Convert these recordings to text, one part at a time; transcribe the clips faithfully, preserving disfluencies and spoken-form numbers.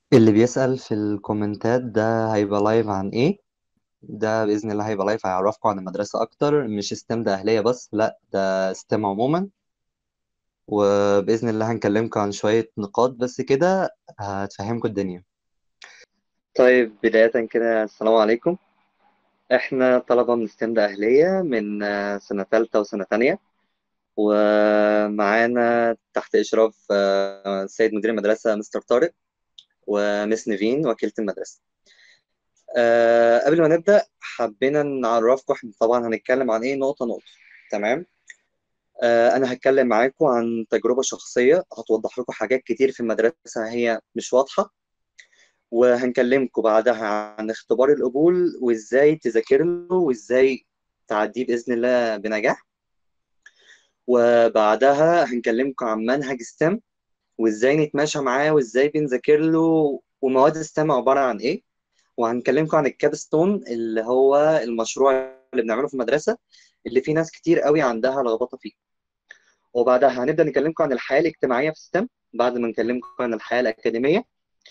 اللي بيسأل في الكومنتات ده هيبقى لايف عن ايه؟ ده بإذن الله هيبقى لايف هيعرفكم عن المدرسة أكتر، مش ستيم ده أهلية بس، لأ ده ستيم عموما. وبإذن الله هنكلمكم عن شوية نقاط بس كده هتفهمكم الدنيا. طيب بداية كده السلام عليكم. احنا طلبة من ستيم ده أهلية من آه، سنة تالتة وسنة تانية، ومعانا تحت إشراف آه، سيد مدير المدرسة مستر طارق ومس نيفين وكيلة المدرسة. أه قبل ما نبدأ حبينا نعرفكم احنا طبعا هنتكلم عن ايه نقطة نقطة. تمام. أه أنا هتكلم معاكم عن تجربة شخصية هتوضح لكم حاجات كتير في المدرسة هي مش واضحة، وهنكلمكم بعدها عن اختبار القبول وازاي تذاكر له وازاي تعديه بإذن الله بنجاح. وبعدها هنكلمكم عن منهج ستيم وازاي نتماشى معاه وازاي بنذاكر له ومواد ستيم عبارة عن ايه. وهنكلمكم عن الكابستون اللي هو المشروع اللي بنعمله في المدرسة اللي فيه ناس كتير قوي عندها لخبطة فيه. وبعدها هنبدأ نكلمكم عن الحياة الاجتماعية في ستيم بعد ما نكلمكم عن الحياة الأكاديمية.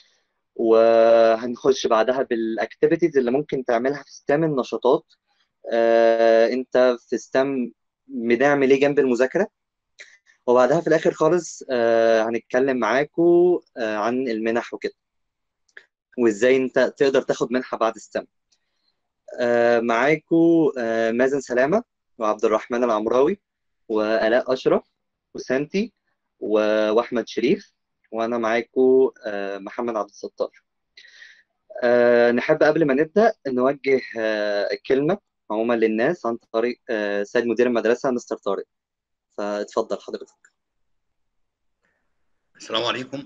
وهنخش بعدها بالاكتيفيتيز اللي ممكن تعملها في ستيم النشاطات. آه، انت في ستيم بنعمل ايه جنب المذاكرة. وبعدها في الآخر خالص آه، هنتكلم معاكم آه، عن المنح وكده وازاي انت تقدر تاخد منحة بعد ستيم. آه، معاكو آه، مازن سلامة وعبد الرحمن العمراوي وآلاء أشرف وسانتي و- وأحمد شريف. وأنا معاكو آه، محمد عبد الستار. آه، نحب قبل ما نبدأ نوجه آه، كلمة عموما للناس عن طريق آه، سيد مدير المدرسة مستر طارق. فاتفضل حضرتك. السلام عليكم.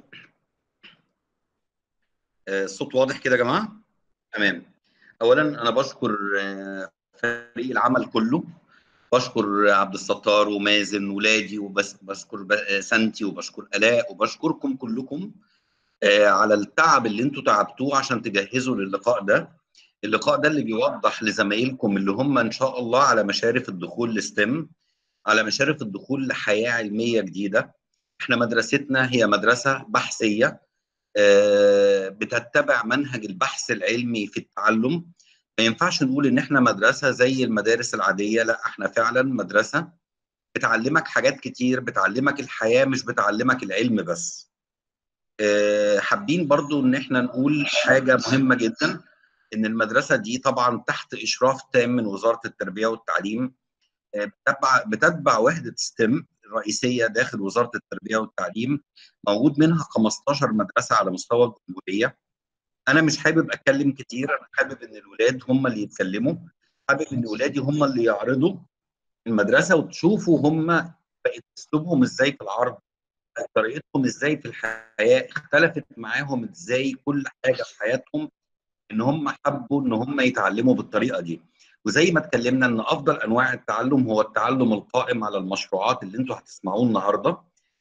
آه، الصوت واضح كده يا جماعة؟ تمام. أولا أنا بشكر آه، فريق العمل كله. بشكر عبد الستار ومازن ولادي، وبس بشكر ب- آه، سنتي، وبشكر آلاء، وبشكركم كلكم آه، على التعب اللي انتوا تعبتوه عشان تجهزوا للقاء ده. اللقاء ده اللي بيوضح لزمايلكم اللي هم إن شاء الله على مشارف الدخول لستيم، على مشارف الدخول لحياة علمية جديدة. احنا مدرستنا هي مدرسة بحثية، آه، بتتبع منهج البحث العلمي في التعلم. ما ينفعش نقول ان احنا مدرسة زي المدارس العادية، لا احنا فعلا مدرسة بتعلمك حاجات كتير، بتعلمك الحياة مش بتعلمك العلم بس. آه، حابين برضو ان احنا نقول حاجة مهمة جدا، ان المدرسة دي طبعا تحت اشراف تام من وزارة التربية والتعليم. آه، بتتبع بتتبع وحدة ستيم الرئيسية داخل وزارة التربية والتعليم، موجود منها خمستاشر مدرسة على مستوى الجمهورية. انا مش حابب اتكلم كتير، انا حابب ان الولاد هم اللي يتكلموا، حابب ان ولادي هم اللي يعرضوا المدرسه وتشوفوا هم بقت اسلوبهم ازاي في العرض، طريقتهم ازاي في الحياه، اختلفت معاهم ازاي كل حاجه في حياتهم، ان هم حبوا ان هم يتعلموا بالطريقه دي. وزي ما اتكلمنا ان افضل انواع التعلم هو التعلم القائم على المشروعات اللي انتوا هتسمعوه النهارده.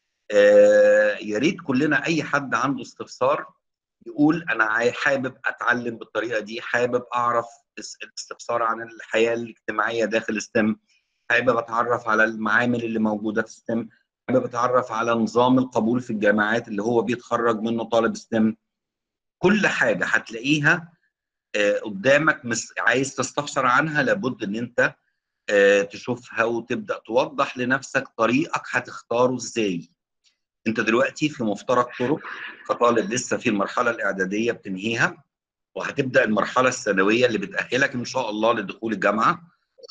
آه يا ريت كلنا اي حد عنده استفسار يقول انا عاي- حابب اتعلم بالطريقه دي، حابب اعرف اس- الاستفسار عن الحياه الاجتماعيه داخل ستيم، حابب اتعرف على المعامل اللي موجوده في ستيم، حابب اتعرف على نظام القبول في الجامعات اللي هو بيتخرج منه طالب ستيم. كل حاجه هتلاقيها آه، قدامك، مس- عايز تستفسر عنها لابد ان انت آه، تشوفها وتبدا توضح لنفسك طريقك هتختاره ازاي. انت دلوقتي في مفترق طرق، كطالب لسه في المرحله الاعداديه بتنهيها، وهتبدا المرحله الثانويه اللي بتاهلك ان شاء الله لدخول الجامعه.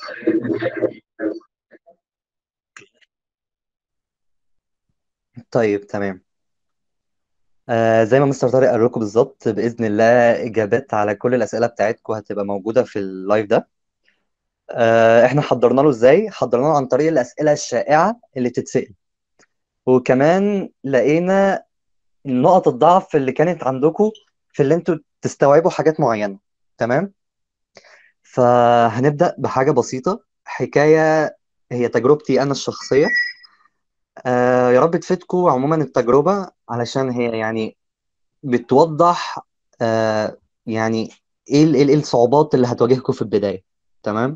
طيب تمام. آه زي ما مستر طارق قال لكم بالظبط بإذن الله إجابات على كل الأسئلة بتاعتكم هتبقى موجودة في اللايف ده. آه احنا حضرنا له ازاي؟ حضرنا له عن طريق الأسئلة الشائعة اللي بتتسأل، وكمان لقينا نقط الضعف اللي كانت عندكم في اللي انتوا تستوعبوا حاجات معينة. تمام. فهنبدأ بحاجة بسيطة، حكاية هي تجربتي أنا الشخصية. آه يا رب تفيدكم عموما التجربة علشان هي يعني بتوضح آه يعني ايه ال- ايه ال- إيه الصعوبات اللي هتواجهكم في البداية. تمام.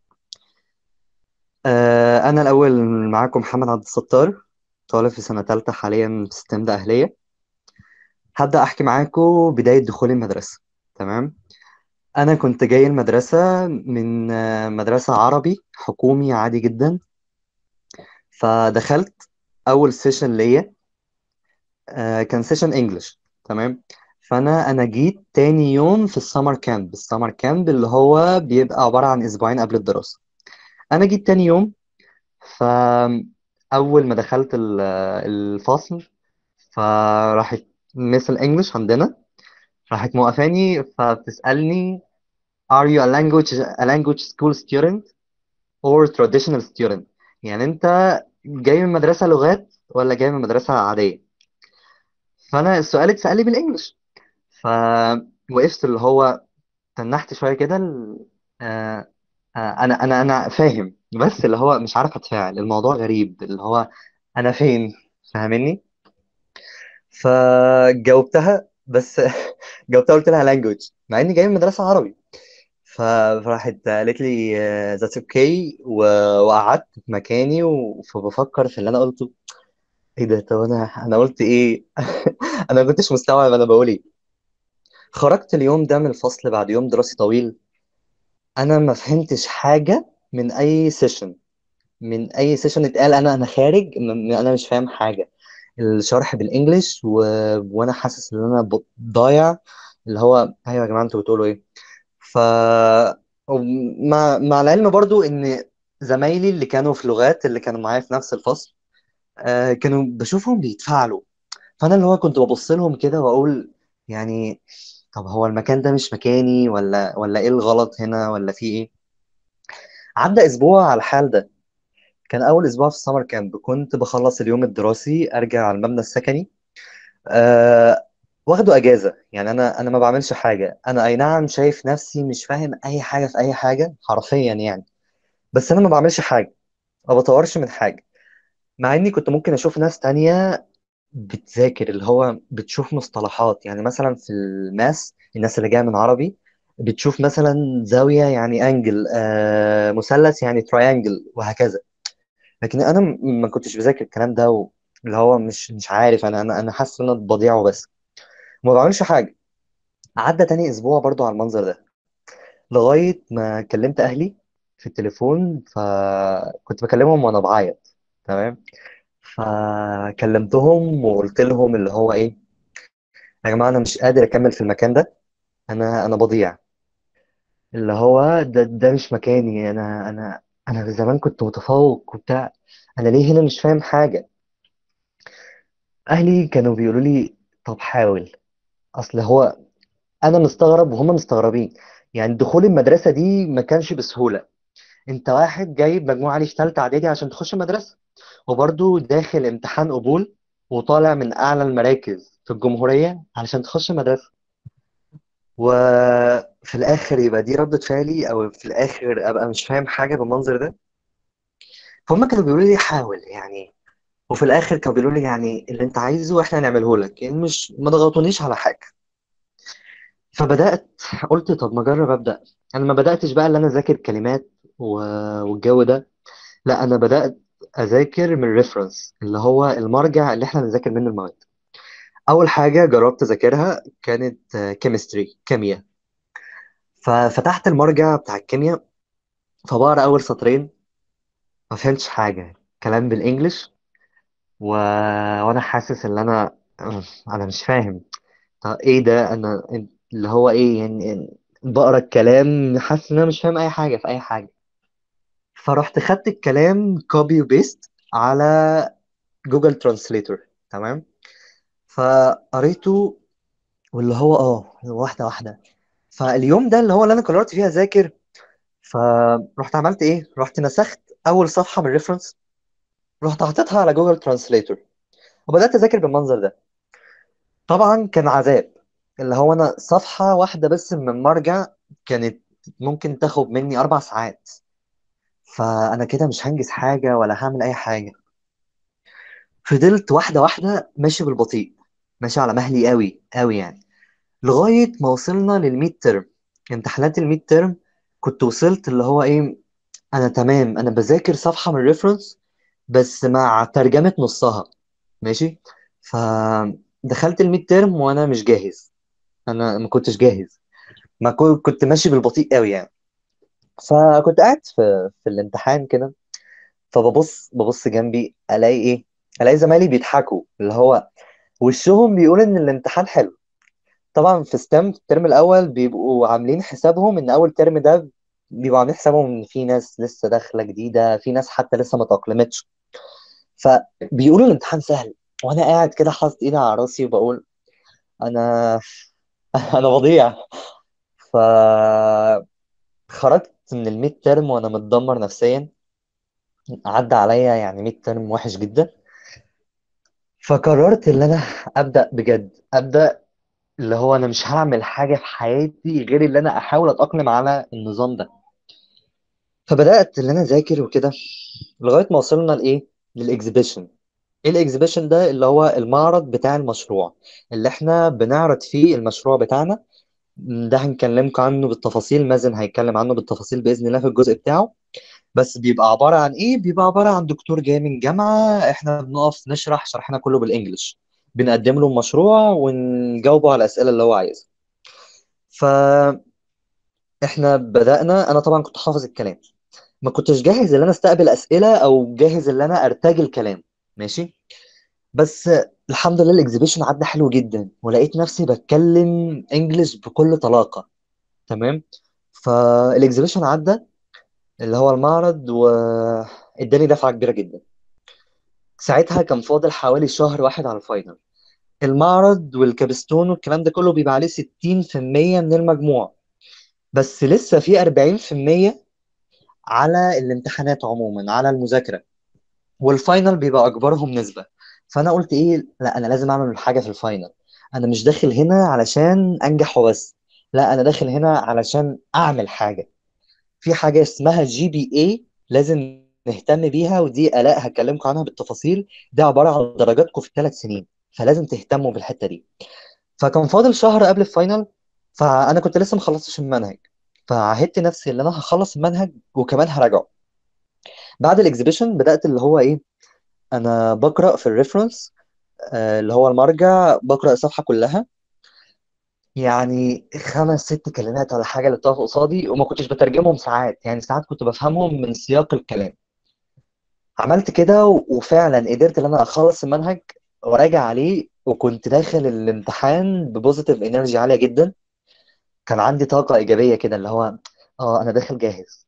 آه أنا الأول معاكم محمد عبد الستار، طالب في سنة تالتة حاليا في ستيم ده أهلية. هبدأ أحكي معاكم بداية دخول المدرسة. تمام. أنا كنت جاي المدرسة من آه، مدرسة عربي حكومي عادي جدا. فدخلت أول سيشن ليا، آه، كان سيشن إنجلش. تمام. فأنا أنا جيت تاني يوم في السمر كامب. السمر كامب اللي هو بيبقى عبارة عن أسبوعين قبل الدراسة. أنا جيت تاني يوم. فأول ما دخلت ال- الفصل، فراحت مس الإنجليش عندنا، راحت موقفاني فبتسألني: Are you a language a language school student or traditional student؟ يعني أنت جاي من مدرسة لغات ولا جاي من مدرسة عادية؟ فأنا السؤال اتسأل لي بالإنجليش. فوقفت اللي هو تنحت شوية كده ال- آه، آه، أنا أنا أنا فاهم، بس اللي هو مش عارف أتفاعل. الموضوع غريب، اللي هو أنا فين؟ فاهمني؟ فجاوبتها بس جاوبتها قلت لها لانجوج مع اني جاي من مدرسه عربي. ف- فراحت قالت لي ذاتس اوكي، وقعدت في مكاني و- فبفكر في اللي انا قلته. ايه ده؟ طب انا انا قلت ايه؟ انا ما كنتش مستوعب انا بقول ايه. خرجت اليوم ده من الفصل بعد يوم دراسي طويل. انا ما فهمتش حاجه من اي سيشن. من اي سيشن اتقال انا انا خارج م- انا مش فاهم حاجه. الشرح بالانجلش و... وانا حاسس ان انا ب- ضايع. اللي هو ايوه يا جماعه انتوا بتقولوا ايه؟ ف مع مع العلم برضو ان زمايلي اللي كانوا في لغات اللي كانوا معايا في نفس الفصل، آه، كانوا بشوفهم بيتفاعلوا. فانا اللي هو كنت ببص لهم كده واقول يعني طب هو المكان ده مش مكاني ولا ولا ايه الغلط هنا ولا في ايه؟ عدى اسبوع على الحال ده. كان اول اسبوع في السمر كامب، كنت بخلص اليوم الدراسي ارجع على المبنى السكني. أه واخده اجازه. يعني انا انا ما بعملش حاجه. انا اي نعم شايف نفسي مش فاهم اي حاجه في اي حاجه حرفيا يعني، بس انا ما بعملش حاجه، ما بطورش من حاجه. مع اني كنت ممكن اشوف ناس تانية بتذاكر، اللي هو بتشوف مصطلحات. يعني مثلا في الماس الناس اللي جايه من عربي بتشوف مثلا زاويه يعني انجل، آه مثلث يعني تراينجل، وهكذا. لكن انا م- ما كنتش بذاكر الكلام ده و... اللي هو مش مش عارف. انا انا انا حاسس ان انا بضيعه بس وما بعملش حاجه. عدى تاني اسبوع برضو على المنظر ده، لغايه ما كلمت اهلي في التليفون. فكنت بكلمهم وانا بعيط. تمام. فكلمتهم وقلت لهم اللي هو ايه: يا جماعه انا مش قادر اكمل في المكان ده. انا انا بضيع. اللي هو ده ده مش مكاني. انا انا انا زمان كنت متفوق وبتاع. انا ليه هنا مش فاهم حاجه؟ اهلي كانوا بيقولوا لي طب حاول. اصل هو انا مستغرب وهم مستغربين. يعني دخول المدرسه دي ما كانش بسهوله. انت واحد جايب مجموعه عالي في ثالثه اعدادي عشان تخش مدرسه، وبرضه داخل امتحان قبول، وطالع من اعلى المراكز في الجمهوريه علشان تخش مدرسه، وفي الاخر يبقى دي ردة فعلي، او في الاخر ابقى مش فاهم حاجه بالمنظر ده. فهم كانوا بيقولوا لي حاول يعني، وفي الاخر كانوا بيقولوا لي يعني اللي انت عايزه احنا هنعمله لك، يعني مش ما ضغطونيش على حاجه. فبدات قلت طب ما اجرب ابدا. انا ما بداتش بقى اللي انا اذاكر كلمات و- والجو ده. لا، انا بدات اذاكر من ريفرنس، اللي هو المرجع اللي احنا بنذاكر منه المواد. اول حاجه جربت اذاكرها كانت كيمستري، كيمياء. ففتحت المرجع بتاع الكيمياء، فبقرا اول سطرين، ما فهمتش حاجه، كلام بالانجلش. و... وانا حاسس ان انا انا مش فاهم. طب ايه ده؟ انا اللي هو ايه يعني؟ بقرا الكلام حاسس ان انا مش فاهم اي حاجه في اي حاجه. فرحت خدت الكلام كوبي وبيست على جوجل ترانسليتور. تمام. فقريته، واللي هو اه واحده واحده. فاليوم ده اللي هو اللي انا قررت فيه اذاكر، فرحت عملت ايه؟ رحت نسخت اول صفحه من الريفرنس، رحت حاططها على جوجل ترانسليتور، وبدات اذاكر بالمنظر ده. طبعا كان عذاب. اللي هو انا صفحه واحده بس من مرجع كانت ممكن تاخد مني اربع ساعات. فانا كده مش هنجز حاجه ولا هعمل اي حاجه. فضلت واحده واحده ماشي بالبطيء، ماشي على مهلي قوي قوي يعني، لغايه ما وصلنا للميد ترم، امتحانات الميد ترم. كنت وصلت اللي هو ايه: انا تمام، انا بذاكر صفحه من الريفرنس بس مع ترجمه نصها. ماشي. ف دخلت الميد تيرم وانا مش جاهز، انا ما كنتش جاهز، ما كو- كنت ماشي بالبطيء قوي يعني. فكنت قاعد في في الامتحان كده، فببص ببص جنبي الاقي ايه، الاقي زمايلي بيضحكوا، اللي هو وشهم بيقول ان الامتحان حلو. طبعا في ستيم في الترم الاول بيبقوا عاملين حسابهم ان اول ترم ده بيبقوا عاملين حسابهم ان في ناس لسه داخله جديده، في ناس حتى لسه ما تاقلمتش، فبيقولوا الامتحان سهل. وانا قاعد كده حاطط ايدي على راسي وبقول انا انا بضيع. فخرجت من الميد ترم وانا متدمر نفسيا، عدى عليا يعني ميد ترم وحش جدا. فقررت ان انا ابدا بجد، ابدا اللي هو انا مش هعمل حاجه في حياتي غير اللي انا احاول اتاقلم على النظام ده. فبدات ان انا اذاكر وكده لغايه ما وصلنا لايه، للاكزيبيشن. ايه الاكزيبيشن ده؟ اللي هو المعرض بتاع المشروع اللي احنا بنعرض فيه المشروع بتاعنا. ده هنكلمكم عنه بالتفاصيل، مازن هيتكلم عنه بالتفاصيل باذن الله في الجزء بتاعه. بس بيبقى عباره عن ايه؟ بيبقى عباره عن دكتور جاي من جامعه، احنا بنقف نشرح شرحنا كله بالانجلش، بنقدم له المشروع ونجاوبه على الاسئله اللي هو عايزها. فاحنا بدانا، انا طبعا كنت حافظ الكلام، ما كنتش جاهز ان انا استقبل اسئله او جاهز ان انا ارتجل الكلام، ماشي. بس الحمد لله الاكزيبيشن عدى حلو جدا، ولقيت نفسي بتكلم انجلش بكل طلاقه. تمام. فالاكزيبيشن عدى، اللي هو المعرض، واداني دفعه كبيره جدا. ساعتها كان فاضل حوالي شهر واحد على الفاينل. المعرض والكابستون والكلام ده كله بيبقى عليه ستين في المية من المجموع، بس لسه في أربعين في المية على الامتحانات عموما، على المذاكره. والفاينل بيبقى اكبرهم نسبة. فانا قلت ايه، لا انا لازم اعمل حاجة في الفاينل. انا مش داخل هنا علشان انجح وبس، لا انا داخل هنا علشان اعمل حاجة. في حاجة اسمها جي بي اي لازم نهتم بيها، ودي الاء هكلمكم عنها بالتفاصيل. ده عبارة عن درجاتكم في الثلاث سنين، فلازم تهتموا بالحتة دي. فكان فاضل شهر قبل الفاينل، فانا كنت لسه مخلصتش المنهج، فعهدت نفسي ان انا هخلص المنهج وكمان هراجعه. بعد الاكزيبيشن بدات اللي هو ايه، انا بقرا في الريفرنس، آه، اللي هو المرجع، بقرا الصفحه كلها، يعني خمس ست كلمات ولا حاجه اللي بتقف قصادي، وما كنتش بترجمهم ساعات، يعني ساعات كنت بفهمهم من سياق الكلام. عملت كده و- وفعلا قدرت ان انا اخلص المنهج وراجع عليه، وكنت داخل الامتحان ببوزيتيف انرجي عاليه جدا. كان عندي طاقه ايجابيه كده، اللي هو اه انا داخل جاهز.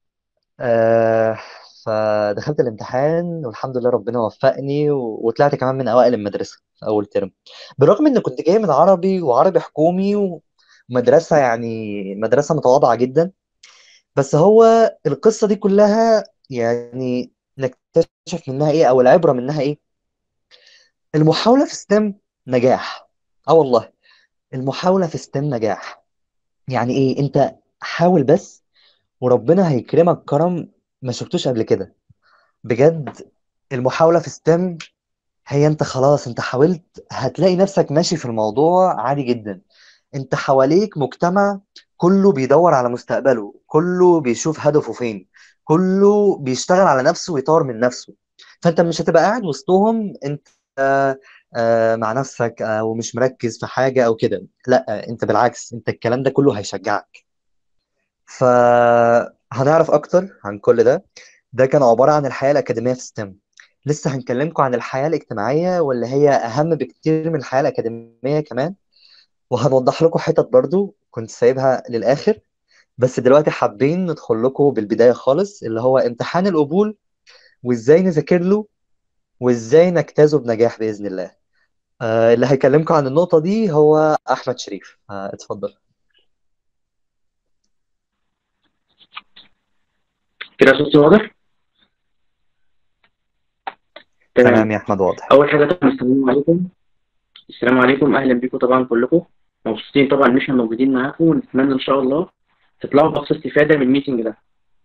آه فدخلت الامتحان والحمد لله ربنا وفقني، و- وطلعت كمان من أوائل المدرسة في أول ترم، بالرغم إن كنت جاي من عربي وعربي حكومي ومدرسة، يعني مدرسة متواضعة جدا. بس هو القصة دي كلها يعني نكتشف منها إيه، أو العبرة منها إيه؟ المحاولة في ستيم نجاح. اه والله، المحاولة في ستيم نجاح. يعني إيه؟ أنت حاول بس، وربنا هيكرمك كرم ما شفتوش قبل كده بجد. المحاولة في ستيم هي انت خلاص انت حاولت، هتلاقي نفسك ماشي في الموضوع عادي جدا. انت حواليك مجتمع كله بيدور على مستقبله، كله بيشوف هدفه فين، كله بيشتغل على نفسه ويطور من نفسه. فانت مش هتبقى قاعد وسطهم انت آه، مع نفسك آه، ومش مركز في حاجة او كده، لا انت بالعكس، انت الكلام ده كله هيشجعك. فهنعرف اكتر عن كل ده. ده كان عبارة عن الحياة الأكاديمية في ستيم. لسه هنكلمكم عن الحياة الاجتماعية، واللي هي أهم بكتير من الحياة الأكاديمية كمان. وهنوضح لكم حتت برضو كنت سايبها للآخر. بس دلوقتي حابين ندخل لكم بالبداية خالص، اللي هو امتحان القبول، وإزاي نذاكر له، وإزاي نجتازه بنجاح بإذن الله. آه اللي هيكلمكم عن النقطة دي هو أحمد شريف. آه اتفضل. كده صوتي واضح؟ تمام تمام. يا أحمد، واضح. أول حاجة طبعا السلام عليكم. السلام عليكم، أهلا بيكم طبعا كلكم. مبسوطين طبعا إن إحنا موجودين معاكم، ونتمنى إن شاء الله تطلعوا بأقصى استفادة من الميتنج ده.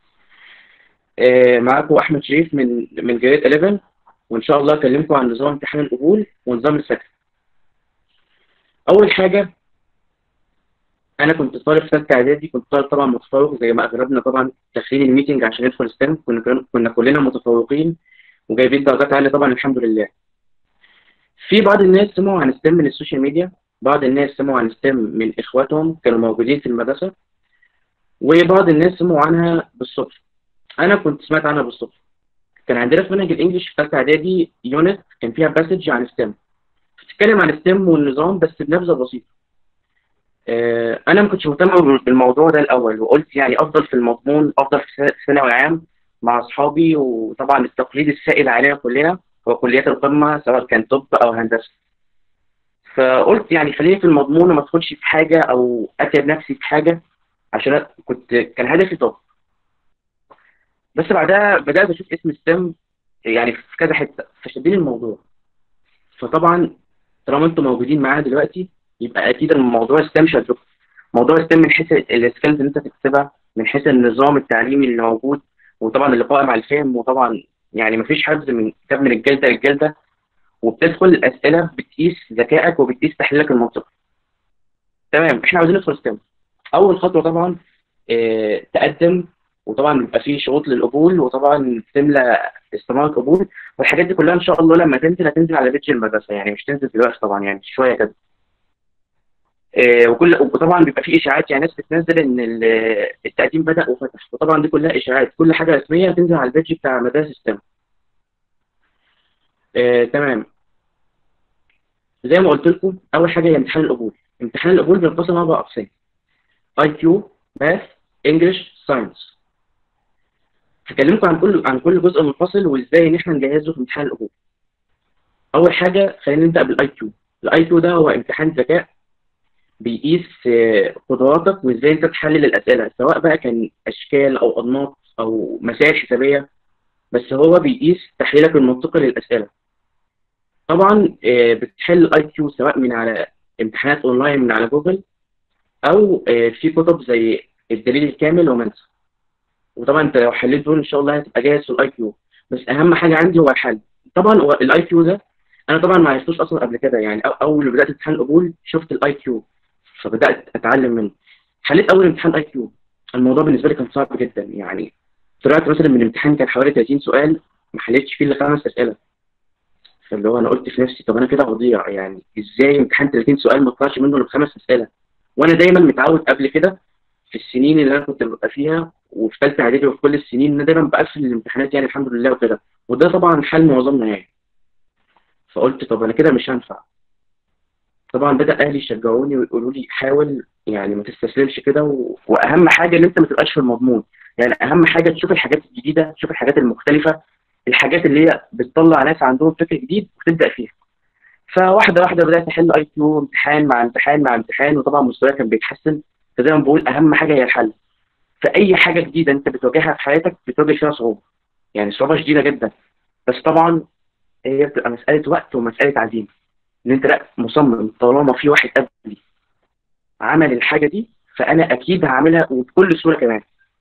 آه معاكم أحمد شريف من من جريد إحداشر، وإن شاء الله أكلمكم عن نظام امتحان القبول ونظام السكن. أول حاجة، أنا كنت طالب ثالثة إعدادي، كنت طالب طبعا متفوق زي ما أغلبنا طبعا داخلين الميتنج عشان ندخل ستيم، كنا كنا كلنا متفوقين وجايبين درجات عالية طبعا الحمد لله. في بعض الناس سمعوا عن ستيم من السوشيال ميديا، بعض الناس سمعوا عن ستيم من اخواتهم كانوا موجودين في المدرسه، وبعض الناس سمعوا عنها بالصدفه. انا كنت سمعت عنها بالصدفه. كان عندنا في منهج الانجليش في ثالثه اعدادي يونت كان فيها باسج عن ستيم، بتتكلم عن ستيم والنظام بس بنبذه بسيطه. آه، انا ما كنتش مهتم بالموضوع ده الاول، وقلت يعني افضل في المضمون، افضل في ثانوي عام مع اصحابي، وطبعا التقليد السائد علينا كلنا هو كليات القمه سواء كان طب او هندسه. فقلت يعني خليني في المضمون وما ادخلش في حاجه او اتعب نفسي في حاجه، عشان أنا كنت كان هدفي طب. بس بعدها بدات اشوف اسم ستيم يعني في كذا حته فشدني الموضوع. فطبعا طالما انتم موجودين معانا دلوقتي يبقى اكيد الموضوع ستيم شدكم. موضوع ستيم من حيث السكيلز اللي انت تكتسبها، من حيث النظام التعليمي اللي موجود، وطبعا اللي قائم على الفهم، وطبعا يعني مفيش حفظ من كتاب من الجلده للجلده، وبتدخل الاسئله بتقيس ذكائك وبتقيس تحليلك المنطقي. تمام، احنا عاوزين ندخل ستيم. اول خطوه طبعا اه تقدم، وطبعا بيبقى فيه شروط للقبول، وطبعا تملى استمارة قبول، والحاجات دي كلها ان شاء الله لما تنزل هتنزل على بيتش المدرسه، يعني مش تنزل دلوقتي طبعا، يعني شويه كده. آه، وكل وطبعا بيبقى في اشاعات، يعني ناس بتنزل ان ال- التقديم بدأ وفتح، وطبعا دي كلها اشاعات. كل حاجه رسميه هتنزل على البيج بتاع مدارس ستيم. آه، تمام. زي ما قلت لكم اول حاجه هي امتحان القبول. امتحان القبول بينقسم اربع اقسام: اي كيو، ماث، انجلش، ساينس. هكلمكم عن كل عن كل جزء منفصل وازاي ان احنا نجهزه في امتحان القبول. اول حاجه خلينا نبدا بالاي كيو. الاي كيو ده هو امتحان ذكاء بيقيس آه، قدراتك وازاي انت تحلل الاسئله، سواء بقى كان اشكال او انماط او مسائل حسابيه، بس هو بيقيس تحليلك المنطقي للاسئله. طبعا آه، بتحل الاي كيو سواء من على امتحانات اونلاين من على جوجل، او آه، في كتب زي الدليل الكامل ومنسى. وطبعا انت لو حليت دول ان شاء الله هتبقى جاهز في الاي كيو. بس اهم حاجه عندي هو الحل. طبعا هو الاي كيو ده انا طبعا ما عرفتوش اصلا قبل كده، يعني أو- اول ما بدات امتحان القبول شفت الاي كيو فبدات اتعلم منه. حليت اول امتحان اي كيو، الموضوع بالنسبه لي كان صعب جدا. يعني طلعت مثلا من الامتحان كان حوالي ثلاثين سؤال، ما حليتش فيه الا خمس اسئله. فاللي هو انا قلت في نفسي طب انا كده هضيع، يعني ازاي امتحان ثلاثين سؤال ما طلعش منه الا بخمس اسئله؟ وانا دايما متعود قبل كده في السنين اللي انا كنت ببقى فيها وفي ثالثه اعدادي وفي كل السنين ان انا دايما بقفل الامتحانات يعني الحمد لله وكده، وده طبعا حل معظمنا يعني. فقلت طب انا كده مش هنفع. طبعا بدأ اهلي يشجعوني ويقولوا لي حاول، يعني ما تستسلمش كده، و... واهم حاجه ان انت ما تبقاش في المضمون. يعني اهم حاجه تشوف الحاجات الجديده، تشوف الحاجات المختلفه، الحاجات اللي هي بتطلع ناس عندهم فكر جديد وتبدا فيها. فواحده واحده بدات احل اي كيو امتحان مع امتحان مع امتحان، وطبعا مستواي كان بيتحسن. فزي ما بقول اهم حاجه هي الحل. فاي حاجه جديده انت بتواجهها في حياتك بتواجه فيها صعوبه، يعني صعوبه شديده جدا. بس طبعا هي بتبقى مساله وقت ومساله عزيمه، ان انت لا مصمم طالما في واحد قبلي عمل الحاجه دي فانا اكيد هعملها وبكل سهوله كمان.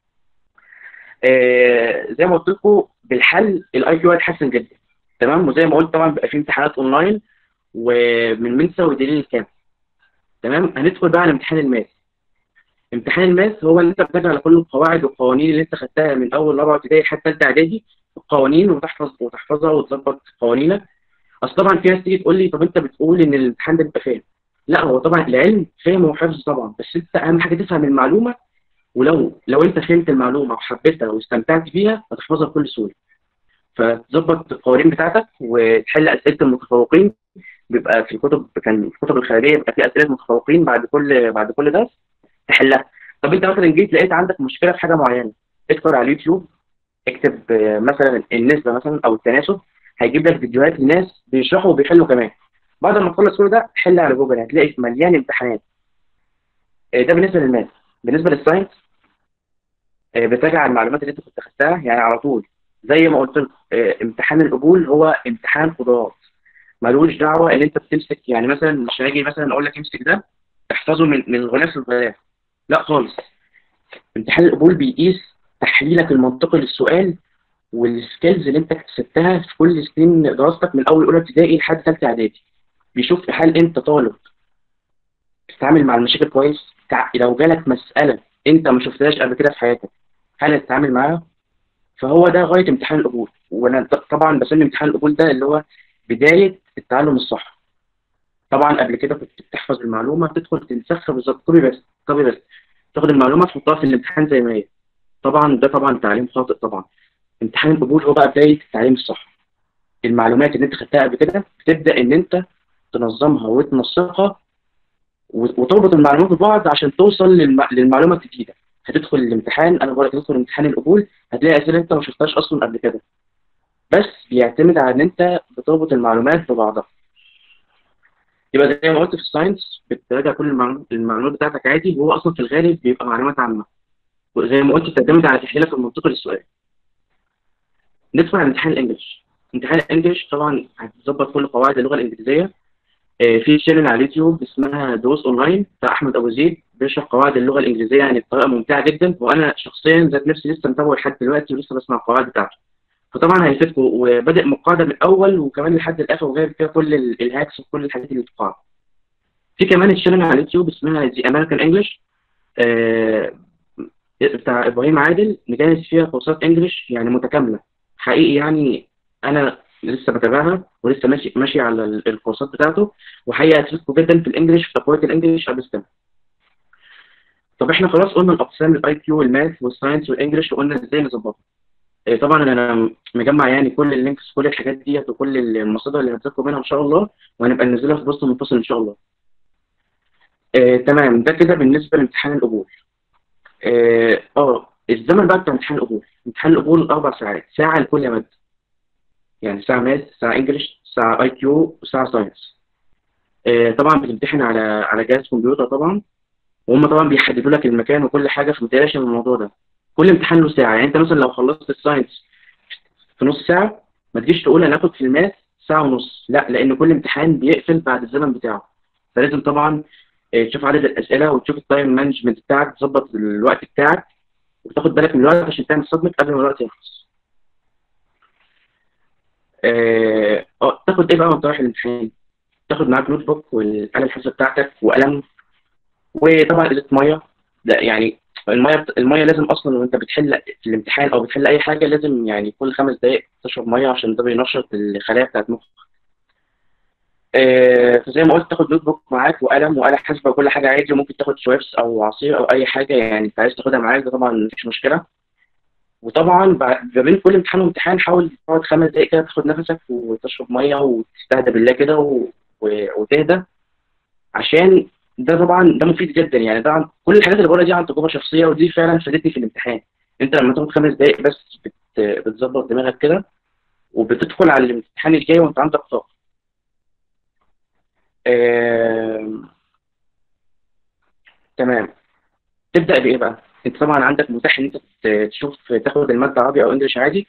آه زي ما قلت لكم بالحل الاي كيو هيتحسن جدا. تمام. وزي ما قلت طبعا بيبقى في امتحانات اونلاين ومن منسى ودليل الكامل. تمام. هندخل بقى على امتحان الماث. امتحان الماث هو اللي انت بتراجع على كل القواعد والقوانين اللي انت خدتها من اول رابعه ابتدائي حتى ثالثه اعدادي، القوانين وتحفظ وتحفظها وتظبط قوانينك. اصل طبعا في ناس تيجي تقول لي طب انت بتقول ان الامتحان ده بيبقى فاهم. لا، هو طبعا العلم فهم وحفظ طبعا، بس انت اهم حاجه تفهم المعلومه، ولو لو انت فهمت المعلومه وحبيتها واستمتعت بيها هتحفظها بكل سهوله. فتظبط القوانين بتاعتك وتحل اسئله المتفوقين. بيبقى في الكتب، كان في الكتب الخارجيه بيبقى في اسئله متفوقين بعد كل بعد كل درس تحلها. طب انت مثلا جيت لقيت عندك مشكله في حاجه معينه، ادخل على اليوتيوب اكتب آه، مثلا النسبه مثلا او التناسب، هيجيب لك فيديوهات لناس بيشرحوا وبيحلوا كمان. بعد ما تخلص كل ده حل على جوجل هتلاقي مليان امتحانات. آه، ده بالنسبه للماث. بالنسبه للساينس آه، بتراجع على المعلومات اللي انت كنت خدتها يعني على طول. زي ما قلت لكم آه، امتحان القبول هو امتحان قدرات، ملوش دعوه ان انت بتمسك، يعني مثلا مش هاجي مثلا اقول لك امسك ده احفظه من من غلاف لغلاف، لا خالص. امتحان القبول بيقيس تحليلك المنطقي للسؤال والسكيلز اللي انت اكتسبتها في كل سنين دراستك من اول اولى ابتدائي لحد ثالثه اعدادي. بيشوف هل انت طالب تتعامل مع المشاكل كويس. تع- لو جالك مساله انت ما شفتهاش قبل كده في حياتك هل هتتعامل معاها؟ فهو ده غايه امتحان القبول. وانا ط- طبعا بسمي امتحان القبول ده اللي هو بدايه التعلم الصح. طبعا قبل كده كنت بتحفظ المعلومه تدخل تنسخها بالظبط، كوبي بس كوبي بس، تاخد المعلومه تحطها في الامتحان زي ما هي. طبعا ده طبعا تعليم خاطئ طبعا. امتحان القبول هو بقى بدايه التعليم الصح. المعلومات اللي انت خدتها قبل كده بتبدا ان انت تنظمها وتنسقها وتربط المعلومات ببعض عشان توصل للم... للمعلومه الجديده. هتدخل الامتحان، انا بقول لك تدخل امتحان القبول هتلاقي اسئله انت ما شفتهاش اصلا قبل كده، بس بيعتمد على ان انت بتربط المعلومات ببعضها. يبقى زي ما قلت في الساينس بتراجع كل المعلومات المعلومات بتاعتك عادي، وهو اصلا في الغالب بيبقى معلومات عامه، وزي ما قلت بتعتمد على تحليلك المنطقي للسؤال. ندخل على امتحان الانجليش. امتحان الانجليش طبعا هتظبط كل قواعد اللغه الانجليزيه. آه، في شانل على اليوتيوب اسمها دروس اونلاين بتاع احمد ابو زيد، بيشرح قواعد اللغه الانجليزيه يعني بطريقه ممتعه جدا، وانا شخصيا ذات نفسي لسه متابعه لحد دلوقتي ولسه بسمع القواعد بتاعته. فطبعا هيفيدكم، وبادئ من القاعده من الاول وكمان لحد الاخر، وجايب فيها كل ال- الهاكس وكل الحاجات اللي بتقع. في كمان الشانل على اليوتيوب اسمها زي امريكان انجلش، بتاع ابراهيم عادل، مجهز فيها كورسات انجلش يعني متكامله حقيقي. يعني انا لسه بتابعها ولسه ماشي ماشي على ال- الكورسات بتاعته، وحقيقه هتفيدكم جدا في الانجليش، في تقويه الانجليش قبل السنه. طب احنا خلاص قلنا الاقسام، الاي كيو والماث والساينس والانجليش، وقلنا ازاي نظبطها. إيه، طبعا انا مجمع يعني كل اللينكس، كل الحاجات ديت وكل المصادر اللي هتذاكروا منها ان شاء الله، وهنبقى ننزلها في بوست منفصل ان شاء الله. إيه، تمام. ده كده بالنسبه لامتحان القبول. اه آه، الزمن بقى بتاع امتحان القبول. امتحان القبول اربع ساعات، ساعه لكل ماده، يعني ساعه ماث، ساعه انجليش، ساعه اي كيو، وساعه ساينس. آه، طبعا بتمتحن على على جهاز كمبيوتر طبعا، وهم طبعا بيحددوا لك المكان وكل حاجه، فما تقلقش من الموضوع ده. كل امتحان له ساعه، يعني انت مثلا لو خلصت الساينس في نص ساعه، ما تجيش تقول انا هاخد في الماث ساعه ونص، لا، لان كل امتحان بيقفل بعد الزمن بتاعه. فلازم طبعا آه، تشوف عدد الاسئله وتشوف التايم مانجمنت بتاعك، تظبط الوقت بتاعك وتاخد بالك من الوقت عشان تعمل سبميت قبل ما الوقت يخلص. اه آه، تاخد ايه بقى وانت رايح الامتحان؟ تاخد معاك نوت بوك والآلة الحاسبة بتاعتك وقلم، وطبعا ازازة ميه. ده يعني الميه الميه لازم اصلا وانت بتحل في الامتحان او بتحل اي حاجه، لازم يعني كل خمس دقائق تشرب ميه عشان ده بينشط الخلايا بتاعت مخك. آه، فزي ما قلت تاخد نوت بوك معاك وقلم وآلة حاسبة وكل حاجة عادي، وممكن تاخد شويبس أو عصير أو أي حاجة يعني أنت عايز تاخدها معاك، ده طبعا مفيش مشكلة. وطبعا بعد ما بين كل امتحان وامتحان حاول تقعد خمس دقايق كده تاخد نفسك وتشرب ميه وتستهدى بالله كده و... و... وتهدى، عشان ده طبعا ده مفيد جدا. يعني طبعا كل الحاجات اللي بقولها دي عن تجربه شخصيه، ودي فعلا فادتني في الامتحان. انت لما تاخد خمس دقايق بس بت... بتظبط دماغك كده، وبتدخل على الامتحان الجاي وانت عندك طاقه. آه... تمام. تبدا بايه بقى؟ انت طبعا عندك متاح ان انت ت- تشوف تاخد الماده عربي او انجليش عادي.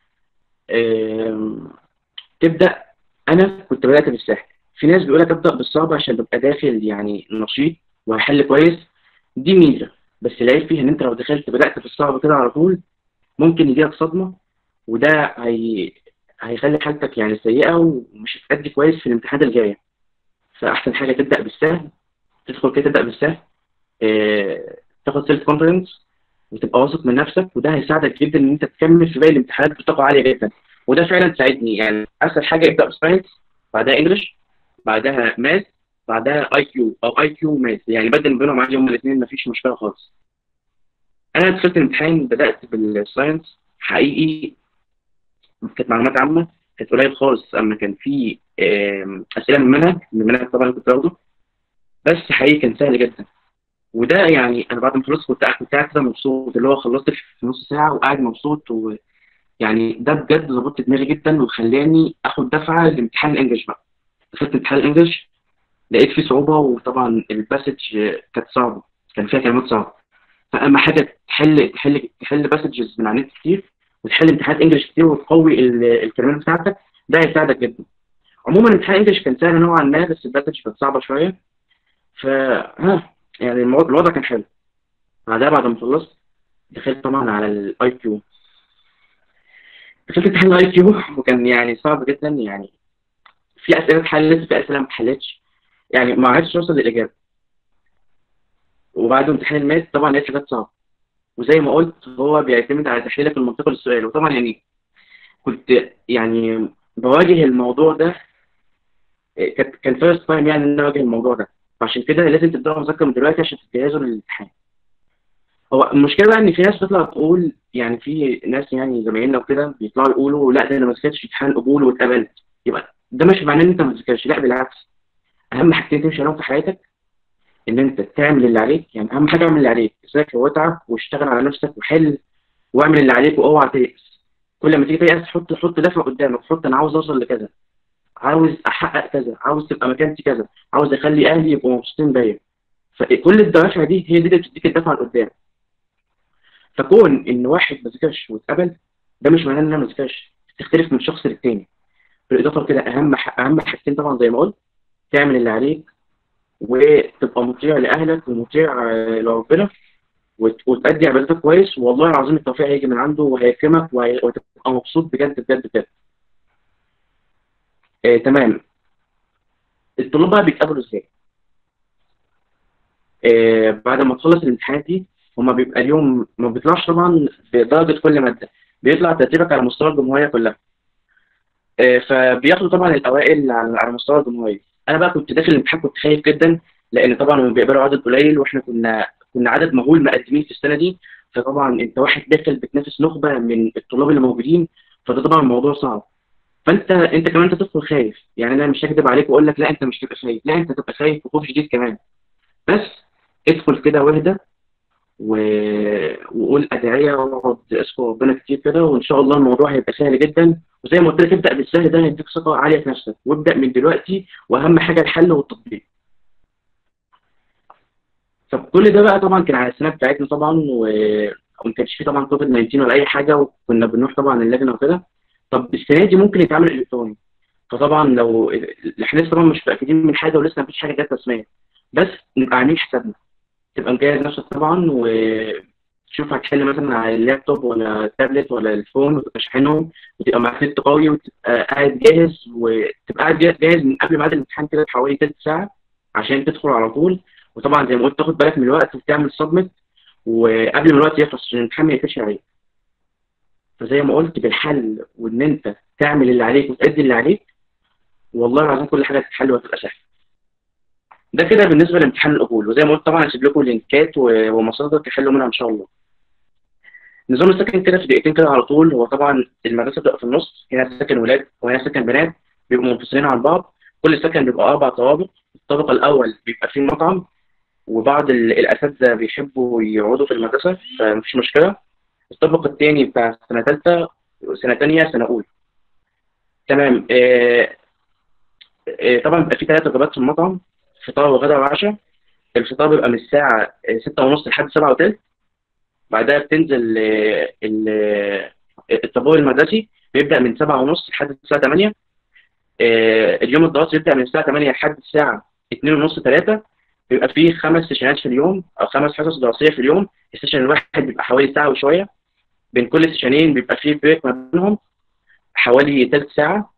آه... تبدا. انا كنت بدات بالسهل. في ناس بيقول لك ابدا بالصعب عشان تبقى داخل يعني نشيط وهحل كويس. دي ميزه، بس العيب فيها ان انت لو دخلت بدات بالصعب كده على طول ممكن يجيلك صدمه، وده هي... هيخلي حالتك يعني سيئه ومش هتأدي كويس في الامتحانات الجايه. فاحسن حاجه تبدا بالسهل، تدخل كده تبدا بالسهل. اه... تاخد سيلف كونفدنس وتبقى واثق من نفسك، وده هيساعدك جدا ان انت تكمل في باقي الامتحانات بطاقه عاليه جدا. وده فعلا ساعدني. يعني اسهل حاجه ابدا بساينس، بعدها انجلش، بعدها ماث، بعدها اي كيو او اي كيو ماث، يعني بدل بينهم عادي هما الاثنين مفيش مشكله خالص. انا دخلت الامتحان بدات بالساينس حقيقي، كانت معلومات عامه، كانت قليل خالص، اما كان في آم، اسئله من المنهج من المنهج طبعا كنت باخده، بس حقيقي كان سهل جدا. وده يعني انا بعد ما خلصت كنت قاعد كنت قاعد كده مبسوط، اللي هو خلصت في نص ساعه وقاعد مبسوط، ويعني ده بجد ظبطت دماغي جدا وخلاني اخد دفعه لامتحان الانجليش بقى. دخلت امتحان الانجليش لقيت فيه صعوبة، وطبعا الباسج كانت صعبة، كان فيها كلمات صعبة. فأما حاجة تحل تحل تحل باسجز من على النت كتير، وتحل امتحانات انجلش كتير وتقوي ال- الكلمات بتاعتك، ده هيساعدك جدا. عموما امتحان انجلش كان سهل نوعا ما، بس الباسج كانت صعبة شوية. ف ها يعني الموضوع الوضع كان حلو. بعدها بعد ما خلصت دخلت طبعا على الاي كيو. دخلت امتحان الاي كيو وكان يعني صعب جدا. يعني في اسئله اتحلت، في اسئله ما اتحلتش، يعني ما عرفتش اوصل للاجابه. وبعد امتحان الماث طبعا لقيت حاجات صعبه، وزي ما قلت هو بيعتمد على تحليلك المنطقي للسؤال. وطبعا يعني كنت يعني بواجه الموضوع ده إيه، كان كان فيرست تايم يعني ان انا اواجه الموضوع ده. فعشان كده لازم تبداوا مذاكره من دلوقتي عشان تجهزوا للامتحان. هو المشكله بقى ان في ناس بتطلع تقول، يعني في ناس يعني زمايلنا وكده بيطلعوا يقولوا لا ده انا ما ذاكرتش امتحان قبول واتقبلت. يبقى ده مش معناه ان انت ما تذاكرش، لا بالعكس. اهم حاجتين تمشي عليهم في حياتك ان انت تعمل اللي عليك. يعني اهم حاجه اعمل اللي عليك، ذاكر واتعب واشتغل على نفسك وحل واعمل اللي عليك واوعى تيأس. كل ما تيجي تيأس حط حط دفع قدامك، حط انا عاوز اوصل لكذا، عاوز احقق كذا، عاوز تبقى مكانتي كذا، عاوز اخلي اهلي يبقوا مبسوطين بيا. فكل الدوافع دي هي دي اللي بتديك الدفعه لقدام. فكون ان واحد ما ذاكرش واتقبل ده مش معناه ان انا ما ذاكرش، تختلف من شخص للتاني. بالاضافه كده اهم ح- اهم حاجتين طبعا زي ما قلت، تعمل اللي عليك وتبقى مطيع لاهلك ومطيع آه، لربنا، وت- وتأدي عبادتك كويس، والله العظيم التوفيق هيجي من عنده وهيكرمك وهي- وتبقى مبسوط بجد بجد بجد. آه تمام. الطلاب بقى بيتقابلوا ازاي؟ آه بعد ما تخلص الامتحانات دي هما بيبقى اليوم ما بيطلعش طبعا بدرجة كل مادة، بيطلع ترتيبك على مستوى الجمهورية كلها. آه فبياخدوا طبعا الأوائل على على مستوى الجمهورية. أنا بقى كنت داخل الامتحان كنت خايف جدا، لأن طبعا هم بيقبلوا عدد قليل وإحنا كنا كنا عدد مهول مقدمين في السنة دي. فطبعا أنت واحد داخل بتنافس نخبة من الطلاب اللي موجودين، فده طبعا الموضوع صعب. فانت انت كمان تدخل خايف. يعني انا مش هكذب عليك واقول لك لا انت مش تبقى خايف، لا انت تبقى خايف وخوف شديد كمان. بس ادخل كده واهدى و... وقول ادعيه واقعد اذكر ربنا كتير كده، وان شاء الله الموضوع هيبقى سهل جدا. وزي ما قلت لك ابدا بالسهل ده هيديك ثقه عاليه في نفسك، وابدا من دلوقتي. واهم حاجه الحل والتطبيق. فكل ده بقى طبعا كان على السنه بتاعتنا طبعا و... وما كانش فيه طبعا كوفيد تسعة عشر ولا اي حاجه، وكنا بنروح طبعا اللجنه وكده. طب السنه دي ممكن يتعمل الكتروني. فطبعا لو احنا لسه طبعا مش متاكدين من حاجه ولسه مفيش حاجه جت رسميه، بس نبقى عاملين حسابنا. تبقى مجهز نفسك طبعا وتشوف هتحل مثلا على اللابتوب ولا التابلت ولا الفون، وتبقى شاحنهم وتبقى معاك نت قوي وتبقى قاعد جاهز، وتبقى قاعد جاهز من قبل ميعاد الامتحان كده بحوالي تلت ساعه عشان تدخل على طول. وطبعا زي ما قلت تاخد بالك من الوقت وتعمل سبمت وقبل ما الوقت يخلص عشان الامتحان ما يقفلش عليك. فزي ما قلت بالحل وان انت تعمل اللي عليك وتأدي اللي عليك، والله العظيم كل حاجه تتحل وهتبقى سهله. ده كده بالنسبه لامتحان القبول. وزي ما قلت طبعا هسيب لكم لينكات و- ومصادر تحلوا منها ان شاء الله. نظام السكن كده في دقيقتين كده على طول. هو طبعا المدرسه بتبقى في النص، هنا سكن ولاد وهنا سكن بنات، بيبقوا منفصلين عن بعض. كل سكن بيبقى اربع طوابق. الطابق الاول بيبقى فيه مطعم، وبعض ال- الاساتذه بيحبوا يقعدوا في المدرسه فمفيش مشكله. الطابق الثاني بتاع سنه ثالثه سنه ثانيه سنه اولى. تمام. آه آه طبعا بيبقى فيه ثلاث وجبات في المطعم، فطار وغدا وعشاء. الفطار بيبقى من الساعة ستة ونص لحد سبعة وتلت. بعدها بتنزل آه، ال- آه، الطابور المدرسي بيبدأ من سبعة ونص لحد الساعة تمانية. آه، اليوم الدراسي بيبدأ من الساعة تمانية لحد الساعة اتنين ونص تلاتة. بيبقى فيه خمس سيشنات في اليوم أو خمس حصص دراسية في اليوم. السيشن الواحد بيبقى حوالي ساعة وشوية. بين كل سيشنين بيبقى فيه بريك ما بينهم حوالي تلت ساعة.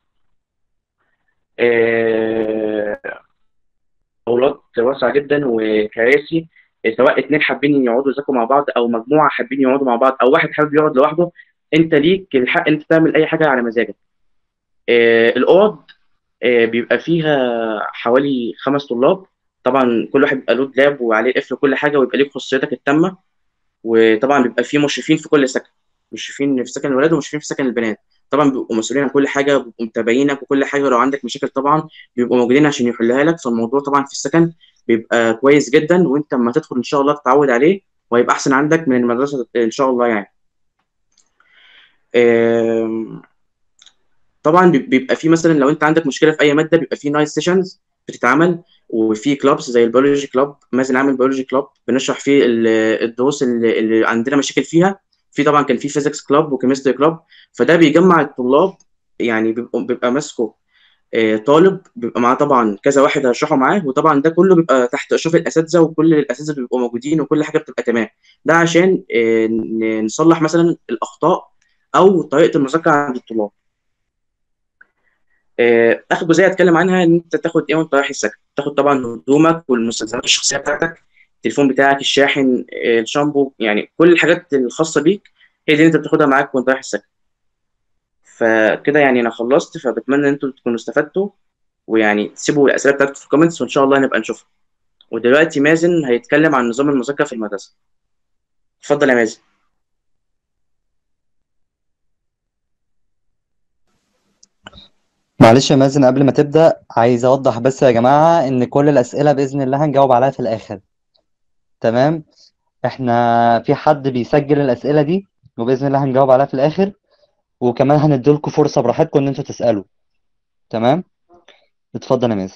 آه، اولاد واسعه جدا وكراسي، سواء اتنين حابين يقعدوا يذاكروا مع بعض او مجموعه حابين يقعدوا مع بعض او واحد حابب يقعد لوحده. انت ليك الحق انت تعمل اي حاجه على مزاجك. آه الاوض آه بيبقى فيها حوالي خمس طلاب. طبعا كل واحد بيبقى له لاب وعليه قفل وكل حاجه، ويبقى ليك خصوصيتك التامه. وطبعا بيبقى فيه مشرفين في كل سكن، مشرفين في سكن الولاد ومشرفين في سكن البنات. طبعا بيبقوا مسؤولين عن كل حاجه، بيبقوا متابعينك وكل حاجه. لو عندك مشاكل طبعا بيبقوا موجودين عشان يحلها لك. فالموضوع طبعا في السكن بيبقى كويس جدا، وانت لما تدخل ان شاء الله تتعود عليه وهيبقى احسن عندك من المدرسه ان شاء الله يعني. آم، طبعا بيب- بيبقى في مثلا لو انت عندك مشكله في اي ماده بيبقى في نايت سيشنز بتتعمل. وفي كلابس زي البيولوجي كلاب، مازن عامل بيولوجي كلاب بنشرح فيه ال- الدروس اللي, اللي عندنا مشاكل فيها. في طبعا كان في فيزيكس كلاب وكيمستري كلاب. فده بيجمع الطلاب، يعني بيبقى, بيبقى ماسكه آه، طالب بيبقى معاه طبعا كذا واحد هيشرحوا معاه. وطبعا ده كله بيبقى تحت اشراف الاساتذه، وكل الاساتذه بيبقوا موجودين وكل حاجه بتبقى تمام. ده عشان آه، ن- نصلح مثلا الاخطاء او طريقه المذاكره عند الطلاب. آه، اخر جزئيه اتكلم عنها ان انت تاخد ايه وانت رايح السكن. تاخد طبعا هدومك والمستلزمات الشخصيه بتاعتك، التليفون بتاعك، الشاحن، آه، الشامبو، يعني كل الحاجات الخاصه بيك هي دي اللي انت بتاخدها معاك وانت رايح السكن. فكده يعني انا خلصت، فبتمنى ان انتوا تكونوا استفدتوا ويعني تسيبوا الاسئله بتاعتكم في الكومنتس وان شاء الله نبقى نشوفها. ودلوقتي مازن هيتكلم عن نظام المذاكره في المدرسه. اتفضل يا مازن. معلش يا مازن، قبل ما تبدأ عايز أوضح بس يا جماعة إن كل الأسئلة بإذن الله هنجاوب عليها في الآخر. تمام؟ إحنا في حد بيسجل الأسئلة دي وبإذن الله هنجاوب عليها في الآخر، وكمان هنديلكوا فرصة براحتكم إن أنتوا تسألوا. تمام؟ اتفضل يا مازن.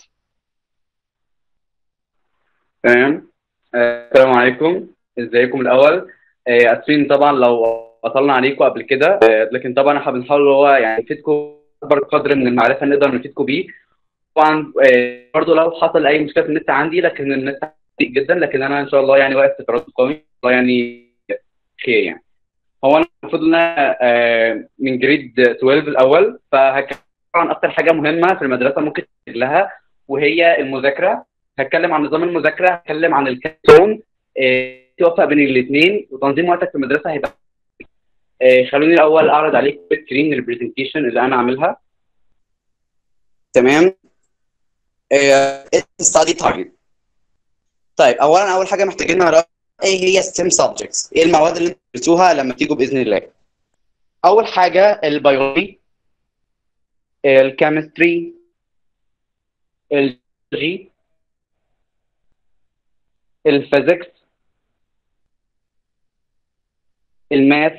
تمام. آه، السلام عليكم، ازيكم الاول. آه، اسفين طبعا لو قطلنا عليكم قبل كده، آه، لكن طبعا احنا بنحاول هو يعني نفيدكم اكبر قدر من المعرفه نقدر نفيدكم بيه. طبعا آه، برضو لو حصل اي مشكله في النت عندي، لكن النت بطيء جدا، لكن انا ان شاء الله يعني واقف في تردد قوي الله يعني خير يعني. هو انا المفروض ان انا آه، من جريد اتناشر الاول، فهتكلم عن اكتر حاجه مهمه في المدرسه ممكن تحتاج لها وهي المذاكره. هتكلم عن نظام المذاكره، هتكلم عن الكانون، آه، توفق بين الاثنين، وتنظيم وقتك في المدرسه هيبقى. آه، خلوني الاول اعرض عليكم سكرين البرزنتيشن اللي انا عاملها. تمام. ستادي تارجت. طيب اولا اول حاجه محتاجين نعرف ايه هي ستيم سبجكتس، ايه المواد اللي انتوا بتدرسوها لما تيجوا باذن الله. اول حاجه البيولوجي، الكيمستري، الجي، الفيزيكس، الماث،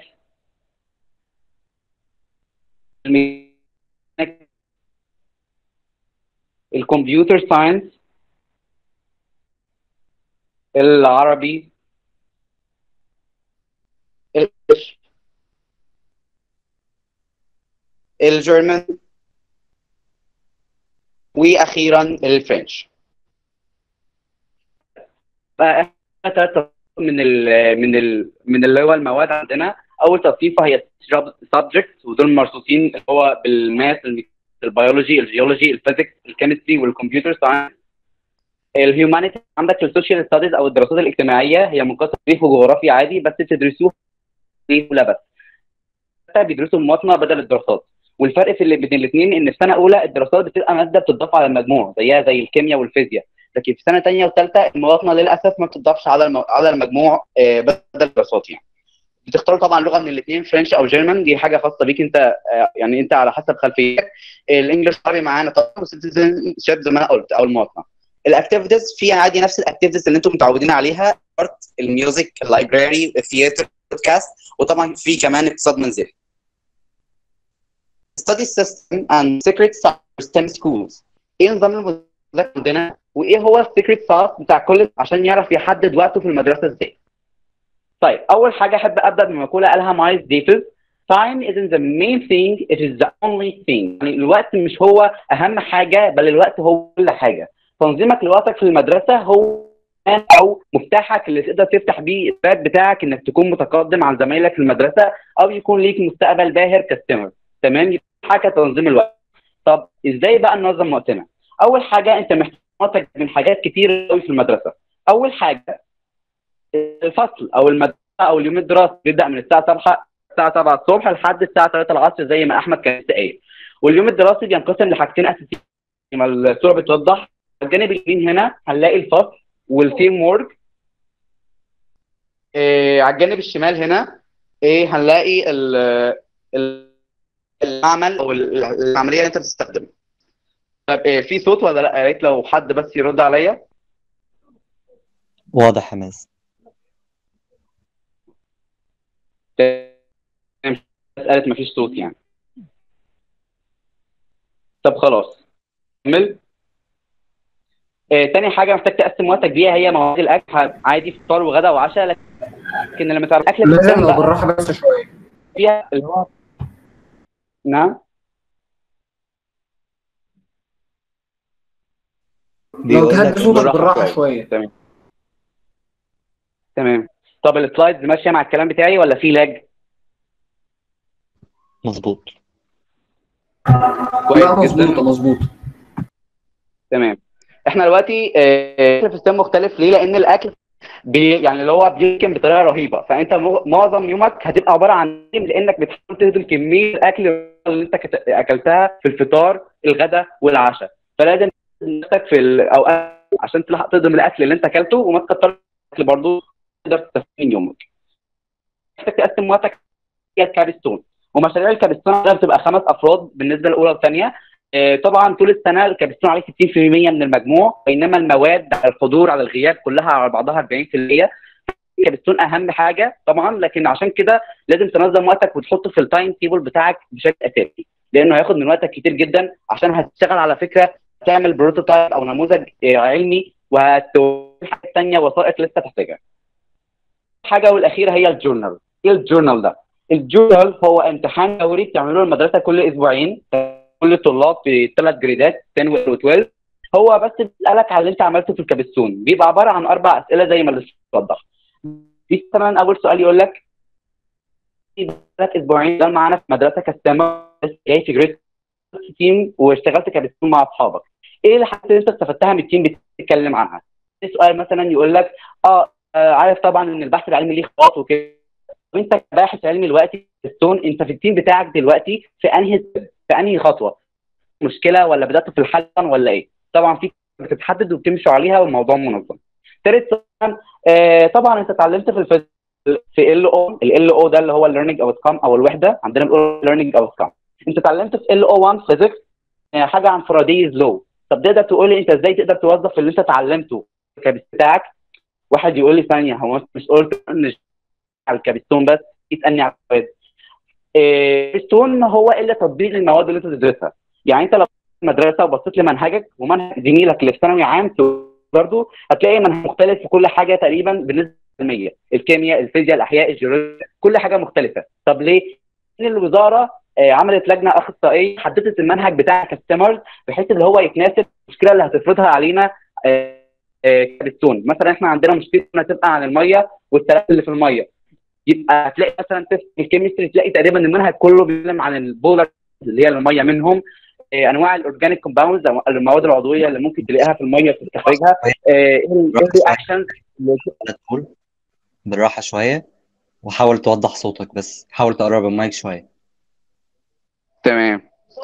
الميكانيك، الكمبيوتر ساينس، العربي، الانجليش، الجيرمان، واخيرا الفرنش. ثلاث من ال من ال من اللي هو المواد عندنا. اول تصنيفه هي سبجكتس، ودول مرصوصين اللي هو بالماث، البيولوجي، الجيولوجي، الفيزيكس، الكيمستري، والكمبيوتر ساينس. الهيومانيتي عندك السوشيال ستاديز او الدراسات الاجتماعيه، هي منقسمه تاريخ وجغرافيا عادي بس بتدرسوها ولا بس بيدرسوا المواطنه بدل الدراسات. والفرق في اللي بين الاثنين ان في سنه اولى الدراسات بتبقى ماده بتضاف على المجموع زيها زي الكيمياء والفيزياء، لكن في سنه ثانيه وثالثه المواطنه للاسف ما بتضافش على الم... على المجموع آه بدل الدراسات يعني. بتختاروا طبعا لغه من الاثنين، فرنش او جيرمان، دي حاجه خاصه بيك انت آه يعني انت على حسب خلفيتك. الانجليش عربي معانا طبعا، والسيتيزن شيب زي ما انا قلت او المواطنه. الاكتيفيتيز في عادي نفس الاكتيفيتيز اللي انتم متعودين عليها، ارت، الميوزك، اللايبراري، الثياتر، البودكاست، وطبعا في كمان اقتصاد منزلي. study system and secret sauce STEM schools. ايه نظام المذاكره عندنا وايه هو السيكريت sauce بتاع كل عشان يعرف يحدد وقته في المدرسه ازاي. طيب اول حاجه احب ابدا بمقوله قالها مايلز ديفيس: time isn't the main thing, it is the only thing. يعني الوقت مش هو اهم حاجه، بل الوقت هو كل حاجه. تنظيمك لوقتك في المدرسه هو او مفتاحك اللي تقدر تفتح بيه الباب بتاعك انك تكون متقدم عن زمايلك في المدرسه او يكون ليك مستقبل باهر كاستمر. تمام. حاجه تنظيم الوقت. طب ازاي بقى ننظم وقتنا؟ اول حاجه انت محتاج وقتك من حاجات كتير قوي في المدرسه. اول حاجه الفصل او المدرسه او اليوم الدراسي بيبدا من الساعه سبعة الساعه سبعة الصبح لحد الساعه ثلاثة العصر زي ما احمد كان قايل. واليوم الدراسي بينقسم لحاجتين اساسيين ما الصوره بتوضح. على الجانب اليمين هنا هنلاقي الفصل والتيم وورك. إيه على الجانب الشمال هنا ايه هنلاقي ال ال المعمل او العمليه اللي انت بتستخدمها. طب إيه في صوت ولا لا؟ يا ريت لو حد بس يرد عليا. واضح يا مازن. قالت مفيش صوت يعني. طب خلاص كمل. إيه تاني حاجه محتاج تقسم وقتك بيها هي مواعيد الاكل. عادي فطار وغدا وعشاء، لكن لما تعمل اكل لازم لو بالراحه بس شويه فيها اللي هو نعم لو تهدي صوتك بالراحه شويه. تمام تمام. طب السلايدز ماشيه مع الكلام بتاعي ولا في لاج؟ مظبوط. لا مظبوط مظبوط. تمام. احنا دلوقتي آه في ستيم مختلف ليه؟ لان الاكل بي يعني اللي هو بيمكن بطريقه رهيبه، فانت معظم يومك هتبقى عباره عن لانك بتحاول تهضم كميه الاكل اللي انت اكلتها في الفطار الغداء والعشاء. فلازم نفسك في الاوقات عشان تلحق تهضم الاكل اللي انت اكلته وما تكترش الاكل برضه، تقدر تستفيد من يومك. محتاج تقسم وقتك على الكابستون، ومشاريع الكابستون غالبا بتبقى خمس افراد بالنسبه للاولى والثانيه. طبعا طول السنه الكابستون عليه ستين في المية من المجموع، بينما المواد على الحضور على الغياب كلها على بعضها أربعين في المية. الكابستون اهم حاجه طبعا، لكن عشان كده لازم تنظم وقتك وتحطه في التايم تيبل بتاعك بشكل اساسي، لانه هياخد من وقتك كتير جدا عشان هتشتغل على فكره تعمل بروتوتايب او نموذج علمي، وهتوفر حاجه ثانيه وثائق لسه تحتاجها. حاجه والاخيره هي الجورنال. ايه الجورنال ده؟ الجورنال هو امتحان دوري بتعملوه المدرسه كل اسبوعين، كل الطلاب في ثلاث جريدات عشرة و اثنا عشر. هو بس بيسالك على اللي انت عملته في الكابستون، بيبقى عباره عن اربع اسئله زي ما الاستاذ وضح. في مثلا اول سؤال يقول لك ثلاث اسبوعين ده معانا في مدرسه كاستمر جاي في جريد تيم واشتغلت كابستون مع اصحابك، ايه الحاجات اللي انت استفدتها من التيم بتتكلم عنها؟ في سؤال مثلا يقول لك اه عارف طبعا ان البحث العلمي ليه خطوات وكده، وانت كباحث علمي دلوقتي كابستون انت في التيم بتاعك دلوقتي في انهي في انهي خطوه؟ مشكله ولا بدات في الحل ولا ايه؟ طبعا في بتتحدد وبتمشوا عليها والموضوع منظم. ثالث سؤال آه طبعا انت اتعلمت في الفيزياء في ال او ال او ده اللي هو الليرنينج اوتكم او الوحده، عندنا بنقول ليرنينج اوتكم. انت اتعلمت في ال او واحد فيزيكس آه حاجه عن فارادايز لو، طب تقدر تقول لي انت ازاي تقدر توظف اللي انت اتعلمته في الكابستون بتاعك؟ واحد يقول لي ثانيه هو انت مش قلت على الكابستون بس يسالني على المواد؟ الكابستون هو الا تطبيق المواد اللي انت تدرسها. يعني انت لو في المدرسه وبصيت لمنهجك ومنهج زميلك اللي في ثانوي عام برضه هتلاقي منهج مختلف في كل حاجه تقريبا بالنسبه للمية، الكيمياء، الفيزياء، الاحياء، الجيولوجيا، كل حاجه مختلفه. طب ليه؟ ان الوزاره عملت لجنه اخصائيه حددت المنهج بتاع كاستمرز بحيث اللي هو يتناسب المشكله اللي هتفرضها علينا كابستون. مثلا احنا عندنا مشكله تبقى عن الميه والتلف اللي في الميه، يبقى هتلاقي مثلا في الكيمستري تلاقي تقريبا المنهج كله بيتكلم عن البولر اللي هي الميه، منهم انواع الاورجانيك كومباوندز او المواد العضويه اللي ممكن تلاقيها في الميه في تخريجها، ايه الرياكشنز. تقول بالراحه شويه وحاول توضح صوتك، بس حاول تقرب المايك شويه. تمام.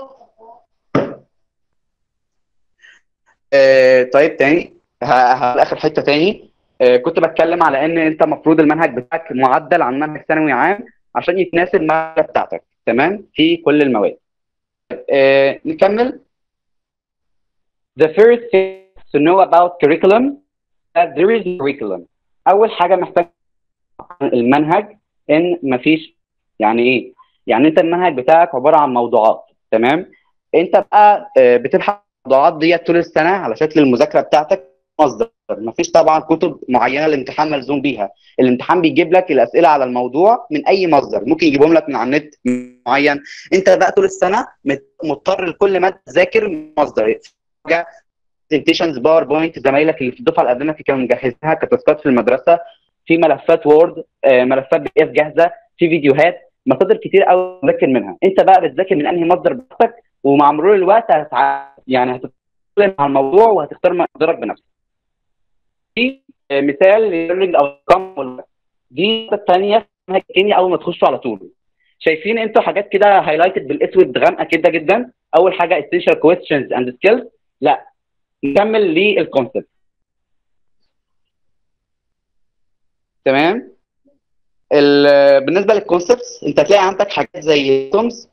آه طيب تاني اخر حته تاني آه كنت بتكلم على ان انت المفروض المنهج بتاعك معدل عن منهج ثانوي عام عشان يتناسب الماده بتاعتك، تمام، في كل المواد. آه نكمل. The first thing to know about curriculum that there is curriculum. أول حاجة محتاج المنهج إن مفيش. يعني إيه؟ يعني أنت المنهج بتاعك عبارة عن موضوعات، تمام؟ أنت بقى بتبحث الموضوعات دي طول السنة على شكل المذاكرة بتاعتك مصدر، مفيش طبعا كتب معينة الامتحان ملزوم بيها، الامتحان بيجيب لك الأسئلة على الموضوع من أي مصدر، ممكن يجيبهم لك من على النت معين، أنت بقى طول السنة مضطر لكل مادة تذاكر من مصدر. برزنتيشنز باوربوينت زمايلك اللي في الدفعه اللي قبلنا كانوا مجهزينها كتاسكات في المدرسه، في ملفات وورد، ملفات بي اف جاهزه، في فيديوهات، مصادر كتير قوي تذاكر منها. انت بقى بتذاكر من انهي مصدر براحتك، ومع مرور الوقت هتع... يعني هتتكلم عن الموضوع وهتختار مصدرك بنفسك. في مثال ليرنينج اوتكم دي الثانيه الكيمياء اول ما تخشوا على طول. شايفين انتوا حاجات كده هايلايتد بالاسود غامقه كده جدا. اول حاجه essential questions and skills. لا نكمل للكونسبت. تمام. بالنسبه للكونسبتس انت هتلاقي عندك حاجات زي الاتومز،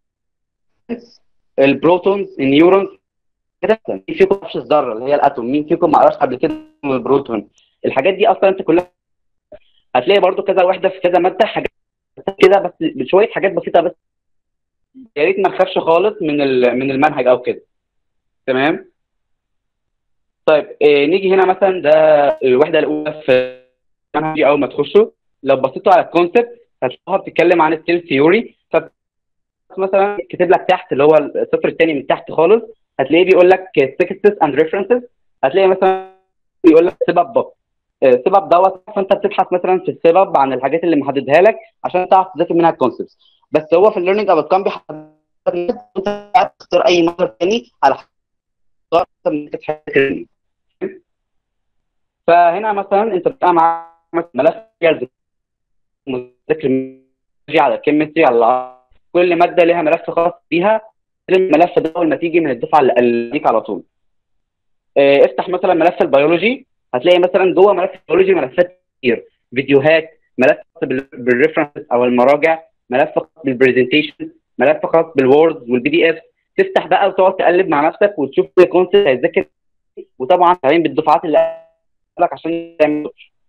البروتونز، النيورونز كده. مين فيكم ما عرفش الذره اللي هي الاتوم؟ مين فيكم ما عرفش قبل كده البروتون؟ الحاجات دي اصلا انت كلها هتلاقي برضو كذا واحده في كذا ماده حاجات كده، بس بشويه حاجات بسيطه بس، يا ريت ما نخافش خالص من من المنهج او كده. تمام. طيب إيه نيجي هنا مثلا ده الوحده الاولى في المنهج اول ما تخشوا، لو بصيتوا على الكونسبت هتلاقوها بتتكلم عن السيل ثيوري. مثلا كاتب لك تحت اللي هو السطر الثاني من تحت خالص هتلاقيه بيقول لك تكستس اند ريفرنسز، هتلاقي مثلا بيقول لك سبب ضغط السبب دوت، فانت بتبحث مثلا في السبب عن الحاجات اللي محددها لك عشان تعرف تذاكر منها الكونسبتس. بس هو في الليرنينج اوتكم بيحدد انت تختار اي مصدر ثاني على حسب. فهنا مثلا انت بتبقى مع ملف مذاكر على الكيمستري على كل ماده لها ملف خاص بيها، الملف ده اول ما تيجي من الدفعه اللي ليك على طول آه، افتح مثلا ملف البيولوجي، هتلاقي مثلا جوه ملف البيولوجي ملفات كتير، فيديوهات، ملف خاص بالريفرنس او المراجع، ملف خاص بالبرزنتيشن، ملف خاص بالوورد والبي دي اف. تفتح بقى وتقعد تقلب مع نفسك وتشوف الكونسيبت هيتذاكر، وطبعا تعين بالدفعات اللي لك عشان تعمل.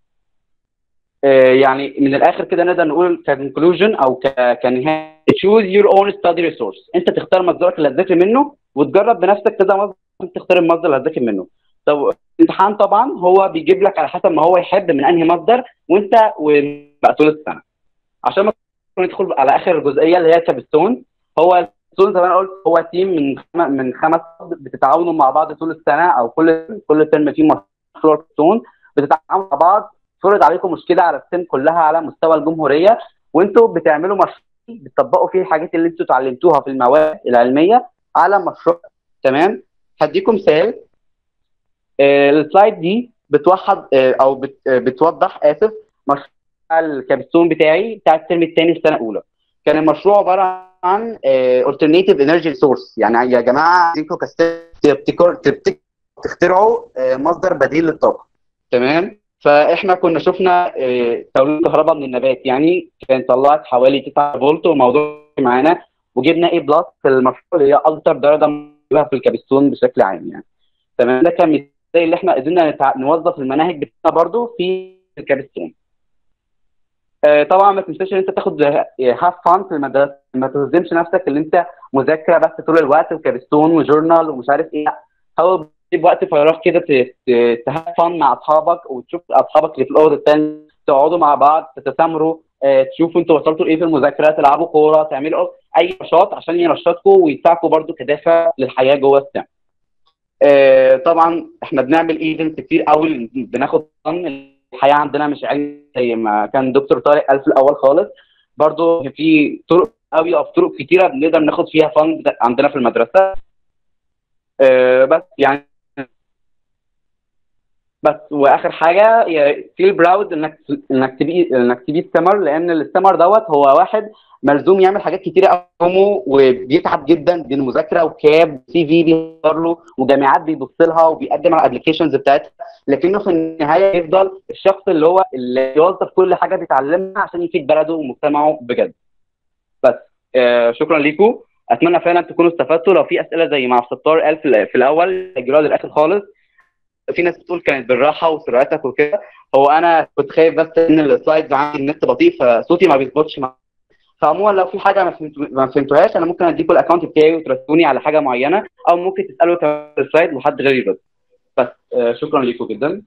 آه، يعني من الاخر كده نقدر نقول ككونكلوجن او ك- كنهايه، choose your own study resource. انت تختار مصدرك اللي هتذاكر منه وتجرب بنفسك كذا مصدر عشان تختار المصدر اللي هتذاكر منه. طب الامتحان طبعا هو بيجيب لك على حسب ما هو يحب من انهي مصدر، وانت وبقى طول السنه. عشان ما ندخل على اخر الجزئيه اللي هي كابستون. هو الكابستون زي ما انا قلت هو تيم من خم- من خمس بتتعاونوا مع بعض طول السنه، او كل كل ترم فيه مشروع كابستون بتتعاونوا مع بعض. فرض عليكم مشكله على السن كلها على مستوى الجمهوريه، وانتوا بتعملوا مشروع بتطبقوا فيه الحاجات اللي انتوا اتعلمتوها في المواد العلميه على مشروع. تمام. هديكم مثال. آه، السلايد دي بتوحد آه، او بت آه، بتوضح اسف مشروع الكابستون بتاعي بتاع الترم الثاني في سنه اولى. كان المشروع عباره عن alternative energy source. يعني يا جماعه عايزينكم تبتكروا تخترعوا آه، مصدر بديل للطاقه. تمام. فاحنا كنا شفنا آه، توليد كهرباء من النبات، يعني كان طلعت حوالي تسعة فولت، والموضوع معانا وجبنا ايه بلس في المشروع اللي هي اكتر درجه موجوده في الكابستون بشكل عام يعني. تمام. ده كان مثال اللي احنا قدرنا نتع... نوظف المناهج بتاعتنا برضو في الكابستون. آه، طبعا ما تنساش ان انت تاخد هاف فان في المدرسه، ما تلزمش نفسك ان انت مذاكره بس طول الوقت وكابستون وجورنال ومش عارف ايه. حاول تجيب وقت فراغ كده تهاف فان مع اصحابك، وتشوف اصحابك اللي في الاوضه الثانيه، تقعدوا مع بعض تتسامروا، آه، تشوفوا انتوا وصلتوا لايه في المذاكره، تلعبوا كوره، تعملوا اي نشاط عشان ينشطكم ويدفعكم برضو كدافع للحياه جوه السنه. آه، طبعا احنا بنعمل ايفنت كتير قوي، بناخد فن. الحياه عندنا مش علم زي ما كان دكتور طارق قال في الاول خالص، برضو في طرق قوي او طرق كتيره بنقدر ناخد فيها فن عندنا في المدرسه. آه، بس يعني بس واخر حاجه فيل براود انك انك تبي انك تبي ستمر، لان الستمر دوت هو واحد ملزوم يعمل حاجات كتيره قوي وبيتعب جدا بين مذاكره وكاب سي في بيظهر له وجامعات بيبص لها وبيقدم على الابلكيشنز بتاعتها، لكنه في النهايه يفضل الشخص اللي هو اللي يوظف كل حاجه بيتعلمها عشان يفيد بلده ومجتمعه بجد. بس آه شكرا ليكم. اتمنى فعلا تكونوا استفدتوا. لو في اسئله زي ما عبد الستار قال في, في الاول اجراء للاخر خالص. في ناس بتقول كانت بالراحه وسرعتك وكده، هو انا كنت خايف بس ان السلايدز عندي النت بطيء فصوتي ما بيظبطش مع. فعموما لو في حاجه ما فهمتو... ما فهمتوهاش انا ممكن اديكم الاكونت بتاعي وترسلوني على حاجه معينه، او ممكن تسالوا كمان السلايد وحد غيري يرد. بس آه شكرا لكم جدا.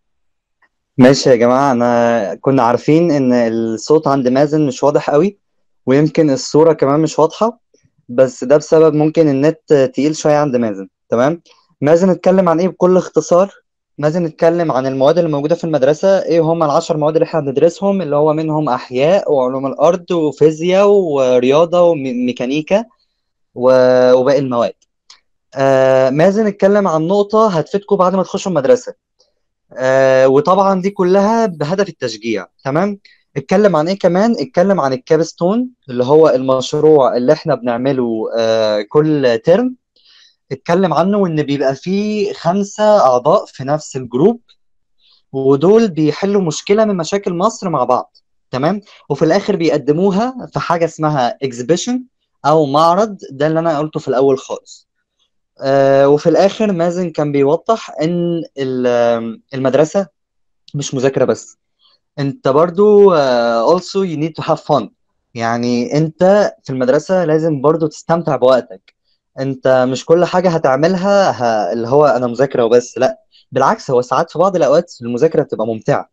ماشي يا جماعة، أنا كنا عارفين إن الصوت عند مازن مش واضح قوي، ويمكن الصورة كمان مش واضحة، بس ده بسبب ممكن النت تقيل شوية عند مازن. تمام. مازن اتكلم عن إيه بكل اختصار؟ مازن اتكلم عن المواد اللي موجودة في المدرسة، إيه هم العشر مواد اللي إحنا بندرسهم، اللي هو منهم أحياء وعلوم الأرض وفيزياء ورياضة وميكانيكا وباقي المواد. آه مازن اتكلم عن نقطة هتفيدكم بعد ما تخشوا المدرسة، آه وطبعا دي كلها بهدف التشجيع. تمام. اتكلم عن ايه كمان؟ اتكلم عن الكابستون اللي هو المشروع اللي احنا بنعمله آه كل ترم. اتكلم عنه وان بيبقى فيه خمسة اعضاء في نفس الجروب، ودول بيحلوا مشكلة من مشاكل مصر مع بعض. تمام. وفي الاخر بيقدموها في حاجة اسمها اكزيبيشن او معرض، ده اللي انا قلته في الاول خالص. آه وفي الاخر مازن كان بيوضح ان المدرسة مش مذاكرة بس، انت برضو uh, also you need to have fun. يعني انت في المدرسة لازم برضو تستمتع بوقتك. انت مش كل حاجة هتعملها ه... اللي هو انا مذاكرة وبس، لا بالعكس، هو ساعات في بعض الاوقات المذاكرة بتبقى ممتعة.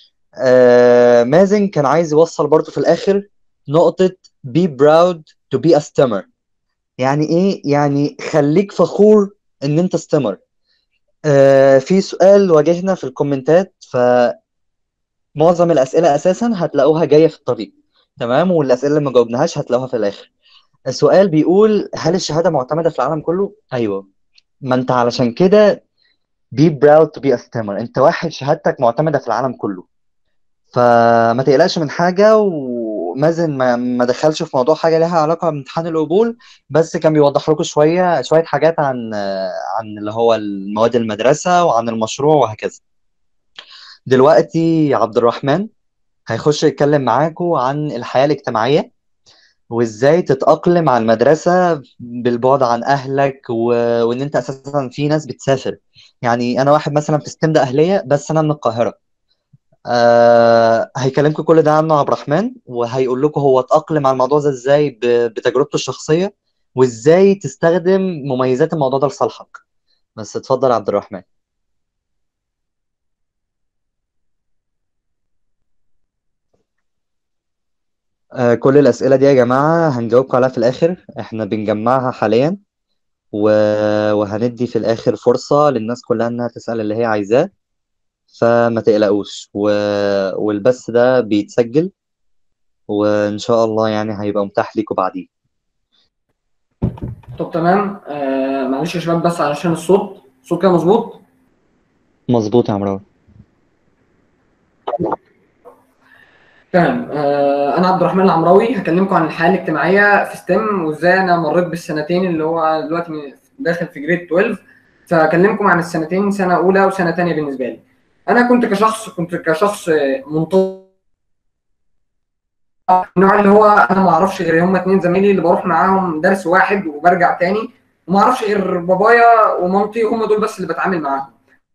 آه مازن كان عايز يوصل برضو في الاخر نقطة be proud to be a stemmer. يعني ايه؟ يعني خليك فخور ان انت ستيمر. آه في سؤال واجهنا في الكومنتات، ف معظم الأسئلة أساسا هتلاقوها جاية في الطريق. تمام. والأسئلة اللي ما جاوبناهاش هتلاقوها في الآخر. السؤال بيقول هل الشهادة معتمدة في العالم كله؟ أيوه. ما أنت علشان كده be proud to be a stemmer. أنت واحد شهادتك معتمدة في العالم كله، فما تقلقش من حاجة و... مازن ما ما دخلش في موضوع حاجه لها علاقه بامتحان القبول، بس كان بيوضح لكم شويه شويه حاجات عن عن اللي هو المواد المدرسه وعن المشروع وهكذا. دلوقتي عبد الرحمن هيخش يتكلم معاكم عن الحياه الاجتماعيه، وازاي تتأقلم على المدرسة بالبعد عن أهلك، و... وإن أنت أساسا في ناس بتسافر. يعني أنا واحد مثلا في ستيم ده أهلية، بس أنا من القاهرة. آه... هيكلمكم كل ده عنه عبد الرحمن، وهيقول لكم هو اتأقلم على الموضوع ده إزاي ب... بتجربته الشخصية، وإزاي تستخدم مميزات الموضوع ده لصالحك. بس اتفضل عبد الرحمن. آه... كل الأسئلة دي يا جماعة هنجاوبكم عليها في الآخر، إحنا بنجمعها حاليا، و... وهندي في الآخر فرصة للناس كلها إنها تسأل اللي هي عايزاه. فما تقلقوش، و... والبث ده بيتسجل، وإن شاء الله يعني هيبقى متاح ليكم بعدين. طب تمام. آه معلش يا شباب، بس علشان الصوت الصوت كده مظبوط. مظبوط يا عمرو. تمام. آه انا عبد الرحمن العمراوي، هكلمكم عن الحياه الاجتماعيه في ستيم، وازاي انا مريت بالسنتين اللي هو دلوقتي من- داخل في جريد اتناشر. فهكلمكم عن السنتين، سنه اولى وسنه ثانيه بالنسبه لي. انا كنت كشخص كنت كشخص منطقي، النوع اللي هو انا ما اعرفش غير هم اتنين زمايلي اللي بروح معاهم درس واحد وبرجع تاني، وما اعرفش غير بابايا ومامتي، هم دول بس اللي بتعامل معاهم.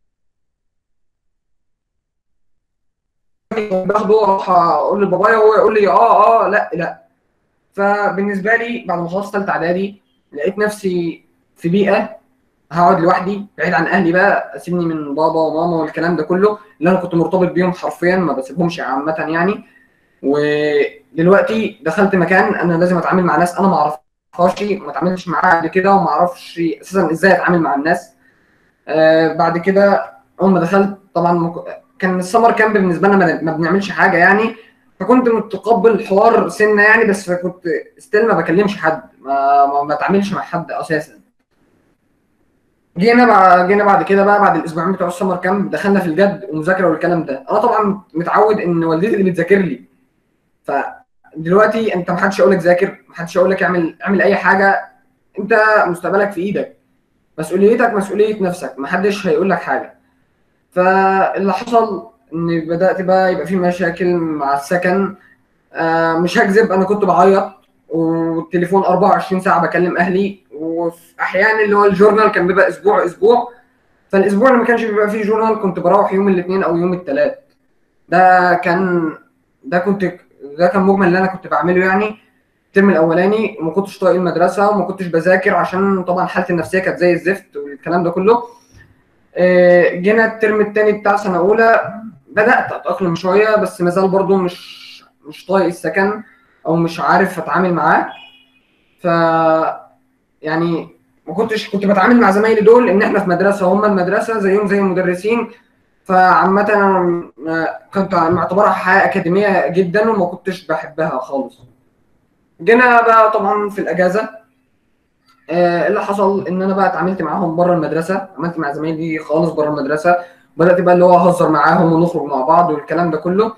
باخده اروح اقول لبابايا وهو يقول لي اه اه لا لا. فبالنسبه لي بعد ما خلصت ثالثه اعدادي لقيت نفسي في بيئه هقعد لوحدي بعيد عن اهلي، بقى اسيبني من بابا وماما والكلام ده كله اللي انا كنت مرتبط بيهم حرفيا، ما بسيبهمش عامه يعني. ودلوقتي دخلت مكان انا لازم اتعامل مع ناس انا ما اعرفهاش، ما اتعاملتش معاها قبل كده، وما اعرفش اساسا ازاي اتعامل مع الناس. آه بعد كده اول ما دخلت طبعا مك... كان السمر كامب بالنسبه لنا ما ما بنعملش حاجه يعني، فكنت متقبل الحوار سنه يعني، بس كنت ستيل ما بكلمش حد، ما ما بتعاملش مع حد اساسا. جينا بقى جينا بعد كده بقى بعد الاسبوعين بتوع السمر كامب دخلنا في الجد ومذاكره والكلام ده. انا طبعا متعود ان والدتي اللي بتذاكر لي، فدلوقتي انت ما حدش يقول لك ذاكر، ما حدش يقول لك اعمل اعمل اي حاجه، انت مستقبلك في ايدك، مسؤوليتك مسؤوليه نفسك، ما حدش هيقول لك حاجه. فاللي حصل ان بدات بقى يبقى في مشاكل مع السكن. آه مش هكذب، انا كنت بعيط والتليفون اربعة وعشرين ساعه بكلم اهلي، وفي احيان اللي هو الجورنال كان بيبقى اسبوع اسبوع، فالاسبوع اللي ما كانش بيبقى فيه جورنال كنت بروح يوم الاثنين او يوم الثلاث. ده كان ده كنت ده كان مجمل اللي انا كنت بعمله يعني. الترم الاولاني ما كنتش طايق المدرسه وما كنتش بذاكر عشان طبعا حالتي النفسيه كانت زي الزفت والكلام ده كله. جينا الترم الثاني بتاع سنه اولى بدات اتاقلم شويه، بس ما زال برضه مش مش طايق السكن او مش عارف اتعامل معاه. ف يعني ما كنتش كنت بتعامل مع زمايلي دول ان احنا في مدرسه وهم المدرسه زيهم زي المدرسين، فعامه انا كنت معتبرها حياه اكاديميه جدا وما كنتش بحبها خالص. جينا بقى طبعا في الاجازه، آه اللي حصل ان انا بقى اتعاملت معاهم بره المدرسه، عملت مع زمايلي خالص بره المدرسه، بدات بقى اللي هو اهزر معاهم ونخرج مع بعض والكلام ده كله.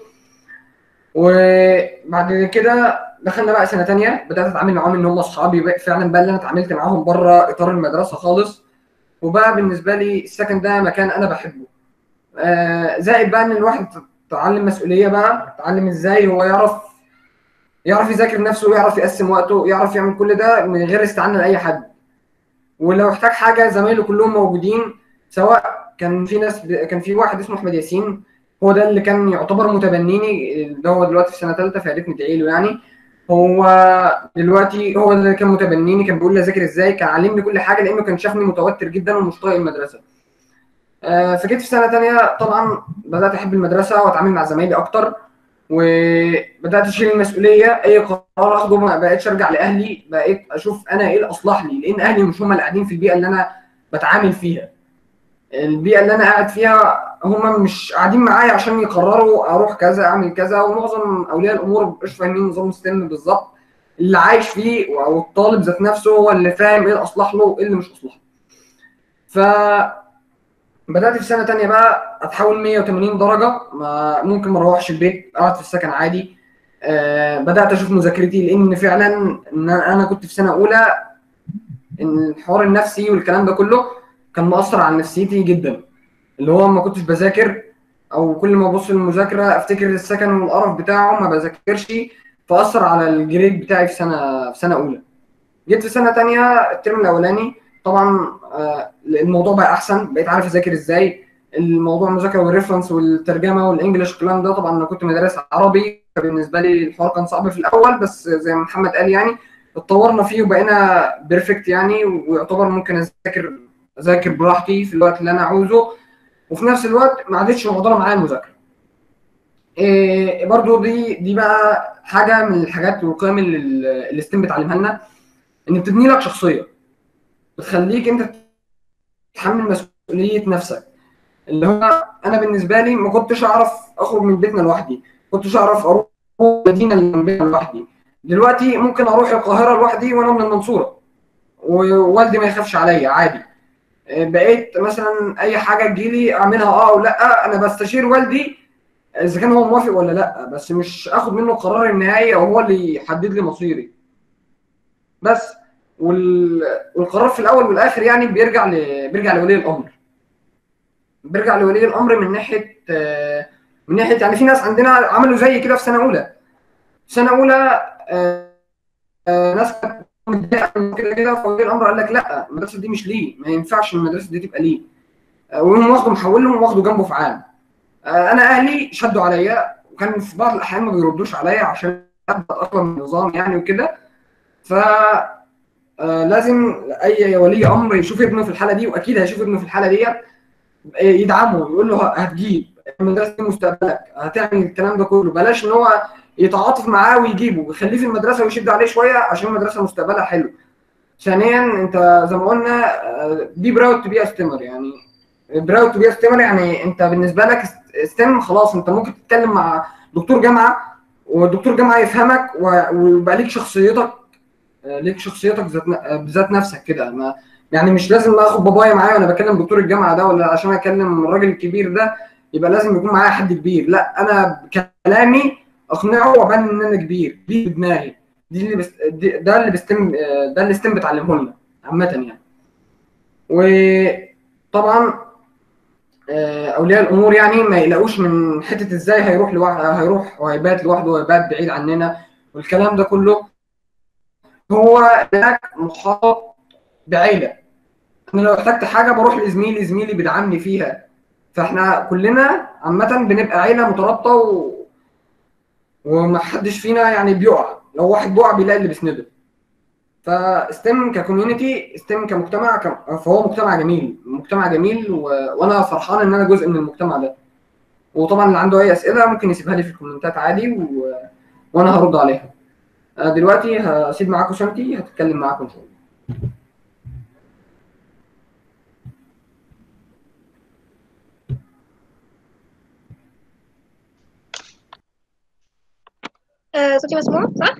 وبعد كده دخلنا بقى سنه ثانيه، بدات اتعامل معاهم ان هم اصحابي بقى فعلا، بقى اللي انا اتعاملت معاهم بره اطار المدرسه خالص، وبقى بالنسبه لي السكن ده مكان انا بحبه. آه زائد بقى ان الواحد اتعلم مسؤوليه، بقى اتعلم ازاي هو يعرف يعرف يذاكر نفسه ويعرف يقسم وقته ويعرف يعمل كل ده من غير استعانه لاي حد، ولو احتاج حاجه زمايله كلهم موجودين. سواء كان في ناس ب... كان في واحد اسمه احمد ياسين، هو ده اللي كان يعتبر متبنيني، ده هو دلوقتي في سنه ثالثه فيا ريت ندعي له يعني. هو دلوقتي هو اللي كان متبنيني، كان بيقول لي اذاكر ازاي، كان علمني كل حاجه لانه كان شافني متوتر جدا ومش طايق المدرسه. آه فجيت في سنه ثانيه طبعا بدات احب المدرسه واتعامل مع زمايلي اكتر، وبدات اشيل المسؤوليه، اي قرار اخده ما بقتش ارجع لاهلي، بقيت اشوف انا ايه الاصلح لي، لان اهلي مش هم اللي قاعدين في البيئه اللي انا بتعامل فيها. البيئه اللي انا قاعد فيها هم مش قاعدين معايا عشان يقرروا اروح كذا اعمل كذا، ومعظم اولياء الامور مش فاهمين نظام السن بالظبط اللي عايش فيه، او الطالب ذات نفسه هو اللي فاهم ايه الاصلح له وايه اللي مش اصلح له. ف بدات في سنه ثانيه بقى اتحول مية وتمانين درجه، ما ممكن ما اروحش البيت، اقعد في السكن عادي. آه بدات اشوف مذاكرتي، لان فعلا ان انا كنت في سنه اولى، ان الحوار النفسي والكلام ده كله كان مؤثر على نفسيتي جدا، اللي هو ما كنتش بذاكر، او كل ما ابص للمذاكره افتكر السكن والقرف بتاعه ما بذاكرش، فاثر على الجريد بتاعي في سنه في سنه اولى. جيت في سنه تانية الترم الاولاني طبعا آه الموضوع بقى احسن، بقيت عارف اذاكر ازاي. الموضوع المذاكره والريفرنس والترجمه والانجليش الكلام ده، طبعا انا كنت مدرس عربي، فبالنسبه لي الحوار كان صعب في الاول، بس زي ما محمد قال يعني اتطورنا فيه وبقينا بيرفكت يعني، ويعتبر ممكن اذاكر اذاكر براحتي في الوقت اللي انا عاوزه، وفي نفس الوقت ما عادتش معضله معايا المذاكره. إيه برضو دي دي بقى حاجه من الحاجات والقيم اللي الستيم بتعلمها لنا، ان بتبني لك شخصيه، بتخليك انت تتحمل مسؤوليه نفسك. اللي هو انا بالنسبه لي ما كنتش اعرف اخرج من بيتنا لوحدي، ما كنتش اعرف اروح المدينه اللي جنبنا لوحدي. دلوقتي ممكن اروح القاهره لوحدي وانا من المنصوره، ووالدي ما يخافش عليا عادي. بقيت مثلا اي حاجه تجيلي اعملها اه او لا، انا بستشير والدي اذا كان هو موافق ولا لا، بس مش اخد منه القرار النهائي او هو اللي يحدد لي مصيري بس. وال... والقرار في الاول والاخر يعني بيرجع ل... بيرجع لولي الامر، بيرجع لولي الامر من ناحيه من ناحيه يعني في ناس عندنا عملوا زي كده في سنه اولى. في سنه اولى آه... آه... ناس كانت متضايقه كده كده، فولي الامر قال لك لا، المدرسه دي مش ليه، ما ينفعش المدرسه دي تبقى ليه، آه... وهم واخده محولهم واخده جنبه في عام. آه... انا اهلي شدوا عليا، وكان في بعض الاحيان ما بيردوش عليا عشان ابدا اصلا النظام يعني وكده. ف آه لازم اي ولي امر يشوف ابنه في الحاله دي، واكيد هيشوف ابنه في الحاله دي، يدعمه، يقول له هتجيب المدرسه دي مستقبلك، هتعمل الكلام ده كله، بلاش ان هو يتعاطف معاه ويجيبه ويخليه في المدرسه ويشد عليه شويه عشان المدرسه مستقبلها حلو. ثانيا انت زي ما قلنا بي براود تو بي ستيمر، يعني براود تو بي ستيمر يعني انت بالنسبه لك ستيم خلاص، انت ممكن تتكلم مع دكتور جامعه والدكتور جامعه ويفهمك ويبقى ليك شخصيتك، ليك شخصيتك ذات بذات نفسك كده. ما يعني مش لازم اخد بابايا معايا وانا بكلم دكتور الجامعه ده، ولا عشان اكلم الراجل الكبير ده يبقى لازم يكون معايا حد كبير. لا، انا بكلامي اقنعه وابان ان انا كبير، دي بدماغي، دي اللي بس دي ده اللي بستم ده اللي ستيم بتعلمه لنا عامه يعني. وطبعا اولياء الامور يعني ما يلاقوش من حته ازاي هيروح لوحده، هيروح وهيبات لوحده وهيبات بعيد عننا والكلام ده كله. هو هناك محاط بعيله، انا لو احتجت حاجه بروح لزميلي، زميلي بيدعمني فيها، فاحنا كلنا عامه بنبقى عيله مترابطه و... ومحدش فينا يعني بيقع، لو واحد بيقع بيلاقي اللي بيسنده. فستيم ككوميونتي، ستيم كمجتمع ك... فهو مجتمع جميل، مجتمع جميل و... وانا فرحان ان انا جزء من المجتمع ده. وطبعا اللي عنده اي اسئله ممكن يسيبها لي في الكومنتات عادي و... وانا هرد عليها. دلوقتي هسيب معاكم شانتي هتتكلم معاكم ان شاء الله. آه، صوتي مسموع صح؟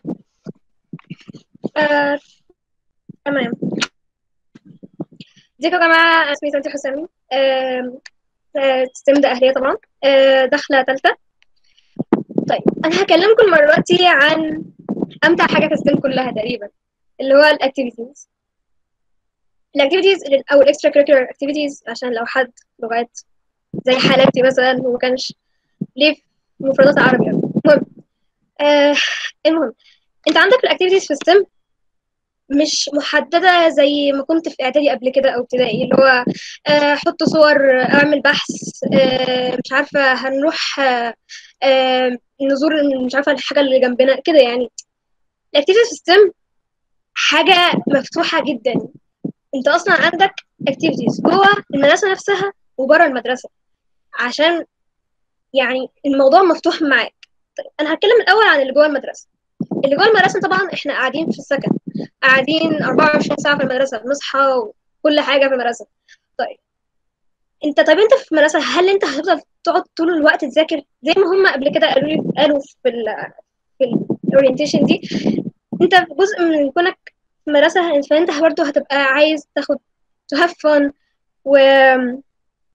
آه، تمام. ازيكم يا جماعة، اسمي سنتي حسامي، آه، ستيم ده أهلية طبعا، آه، داخلة تالتة. طيب أنا هكلمكم المرة دي عن أمتع حاجة في ستيم كلها تقريبا، اللي هو الأكتيفيتيز. الأكتيفيتيز أو الإكسترا كريكولار أكتيفيتيز، عشان لو حد لغات زي حالاتي مثلا وما كانش ليه في مفردات عربي. المهم آه المهم أنت عندك الأكتيفيتيز في ستيم مش محددة زي ما كنت في إعدادي قبل كده أو ابتدائي، اللي هو آه حط صور، أعمل بحث، آه مش عارفة هنروح آه آه نزور مش عارفة الحاجة اللي جنبنا كده يعني. الأكتيفيتيز في ستيم حاجة مفتوحة جدا، أنت أصلا عندك أكتيفيتيز جوه المدرسة نفسها وبره المدرسة، عشان يعني الموضوع مفتوح معاك. طيب أنا هتكلم الأول عن اللي جوه المدرسة. اللي جوه المدرسة طبعا إحنا قاعدين في السكن، قاعدين أربعة وعشرين ساعة في المدرسة، بنصحى وكل حاجة في المدرسة. طيب انت طيب انت في المدرسة هل انت هتفضل تقعد طول الوقت تذاكر زي ما هم قبل كده قالوا لي قالوا في ال في الاورينتيشن دي؟ انت جزء من كونك في المدرسة، فانت برضه هتبقى عايز تاخد to have fun و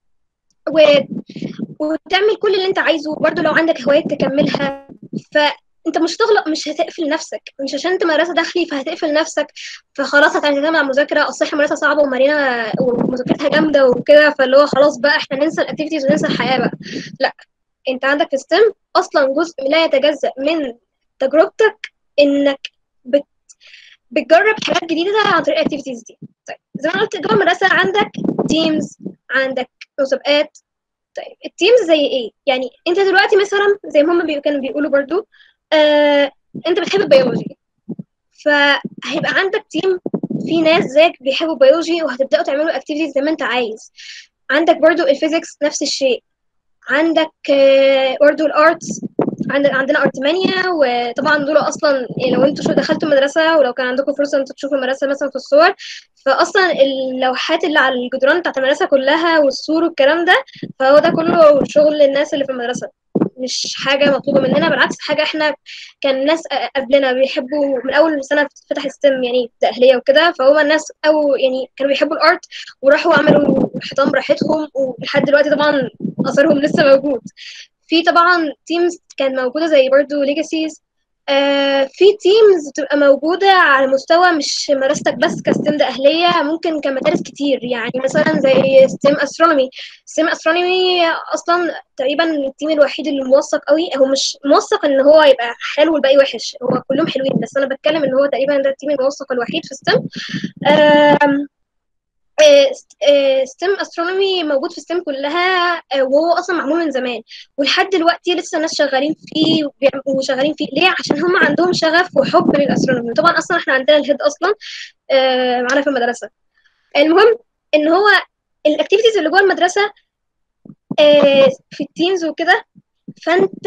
و وتعمل كل اللي انت عايزه، برضه لو عندك هوايات تكملها. ف انت مش هتغلق، مش هتقفل نفسك، مش عشان انت مدرسه داخلي فهتقفل نفسك فخلاص هتعتمد على المذاكره، اصل احنا مدرسه صعبه ومرينا ومذاكرتها جامده وكده، فاللي هو خلاص بقى احنا ننسى الاكتيفيتيز وننسى الحياه بقى. لا، انت عندك في ستيم اصلا جزء لا يتجزأ من تجربتك، انك بت... بتجرب حاجات جديده عن طريق الاكتيفيتيز دي. طيب زي ما قلت جوه المدرسه عندك تيمز، عندك مسابقات. طيب التيمز زي ايه؟ يعني انت دلوقتي مثلا زي ما هم بي... كانوا بيقولوا برضو، آه... انت بتحب البيولوجي، فهيبقى عندك تيم في ناس زيك بيحبوا البيولوجي وهتبداوا تعملوا اكتيفيتيز زي ما انت عايز. عندك برضو الفيزيكس نفس الشيء، عندك آه... برضو الارتس، عندنا عندنا ارتمانيا، وطبعا دول اصلا يعني لو انتوا دخلتوا المدرسه ولو كان عندكم فرصه انتوا تشوفوا المدرسه مثلا في الصور، فاصلا اللوحات اللي على الجدران بتاعت المدرسه كلها والسور والكلام ده، فهو ده كله شغل الناس اللي في المدرسه، مش حاجه مطلوبه مننا، بالعكس حاجه احنا كان ناس قبلنا بيحبوا من اول سنه فتح ستيم يعني تاهيليه وكده، فهو الناس او يعني كانوا بيحبوا الارت وراحوا عملوا الحيطان براحتهم، ولحد دلوقتي طبعا اثرهم لسه موجود. في طبعا تيمز كانت موجوده زي برضو ليجاسيز، آه في تيمز بتبقى موجوده على مستوى مش مدرستك بس كستيم ده اهليه، ممكن كمدارس كتير، يعني مثلا زي ستيم استرونومي. ستيم استرونومي اصلا تقريبا التيم الوحيد اللي موثق قوي، هو مش موثق ان هو يبقى حلو والباقي وحش، هو كلهم حلوين، بس انا بتكلم ان هو تقريبا ده التيم الموثق الوحيد في ستيم. آه ستيم استرونومي موجود في ستيم كلها، وهو اصلا معمول من زمان ولحد دلوقتي لسه الناس شغالين فيه وشغالين فيه. ليه؟ عشان هم عندهم شغف وحب للاسترونومي. طبعا اصلا احنا عندنا الهيد اصلا معانا في المدرسه. المهم ان هو الاكتيفيتيز اللي جوه المدرسه في التيمز وكده، فانت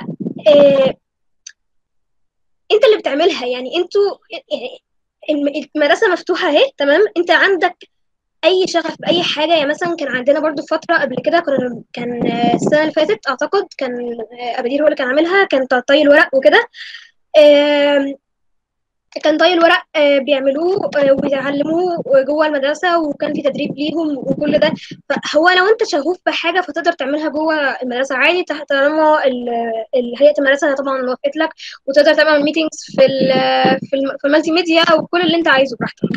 انت اللي بتعملها، يعني انتوا المدرسه مفتوحه اهي تمام، انت عندك اي شغف باي حاجه. يعني مثلا كان عندنا برضو فتره قبل كده، كان كان السنه اللي فاتت اعتقد كان ابدير هو اللي كان عاملها، كان طي الورق وكده، كان طي الورق بيعملوه وبيتعلموه جوه المدرسه، وكان في تدريب ليهم وكل ده. فهو لو انت شغوف بحاجه فتقدر تعملها جوه المدرسه عادي، تحت طالما هيئه المدرسه طبعا وافقت لك، وتقدر تعمل ميتينجز في ال في المالتي ميديا وكل اللي انت عايزه براحتك.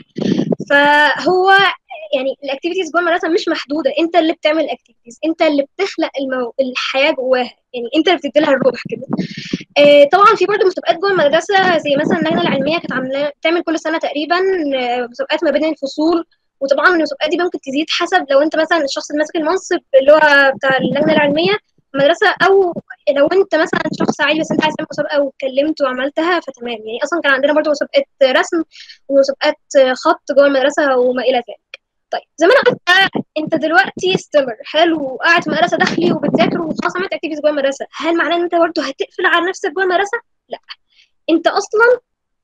فهو يعني الاكتيفيتيز جوه المدرسه مش محدوده، انت اللي بتعمل الاكتيفيتيز، انت اللي بتخلق المو... الحياه جواها، يعني انت اللي بتدي لها الروح كده. آه طبعا في برضه مسابقات جوه المدرسه، زي مثلا اللجنه العلميه كانت عامله بتعمل كل سنه تقريبا مسابقات ما بين الفصول، وطبعا المسابقات دي ممكن تزيد حسب لو انت مثلا الشخص اللي ماسك المنصب اللي هو بتاع اللجنه العلميه المدرسه، او لو انت مثلا شخص عادي بس انت عايز تعمل مسابقه واتكلمت وعملتها فتمام. يعني اصلا كان عندنا برضه مسابقات رسم ومسابقات خط جوه المدرسه وما الى ذلك. طيب زي ما انا قلت، انت دلوقتي استمر حلو وقاعد في مدرسه داخلي وبتذاكر وخلاص عملت اكتيفيتيز جوه المدرسه، هل معناه ان انت برضه هتقفل على نفسك جوه المدرسه؟ لا، انت اصلا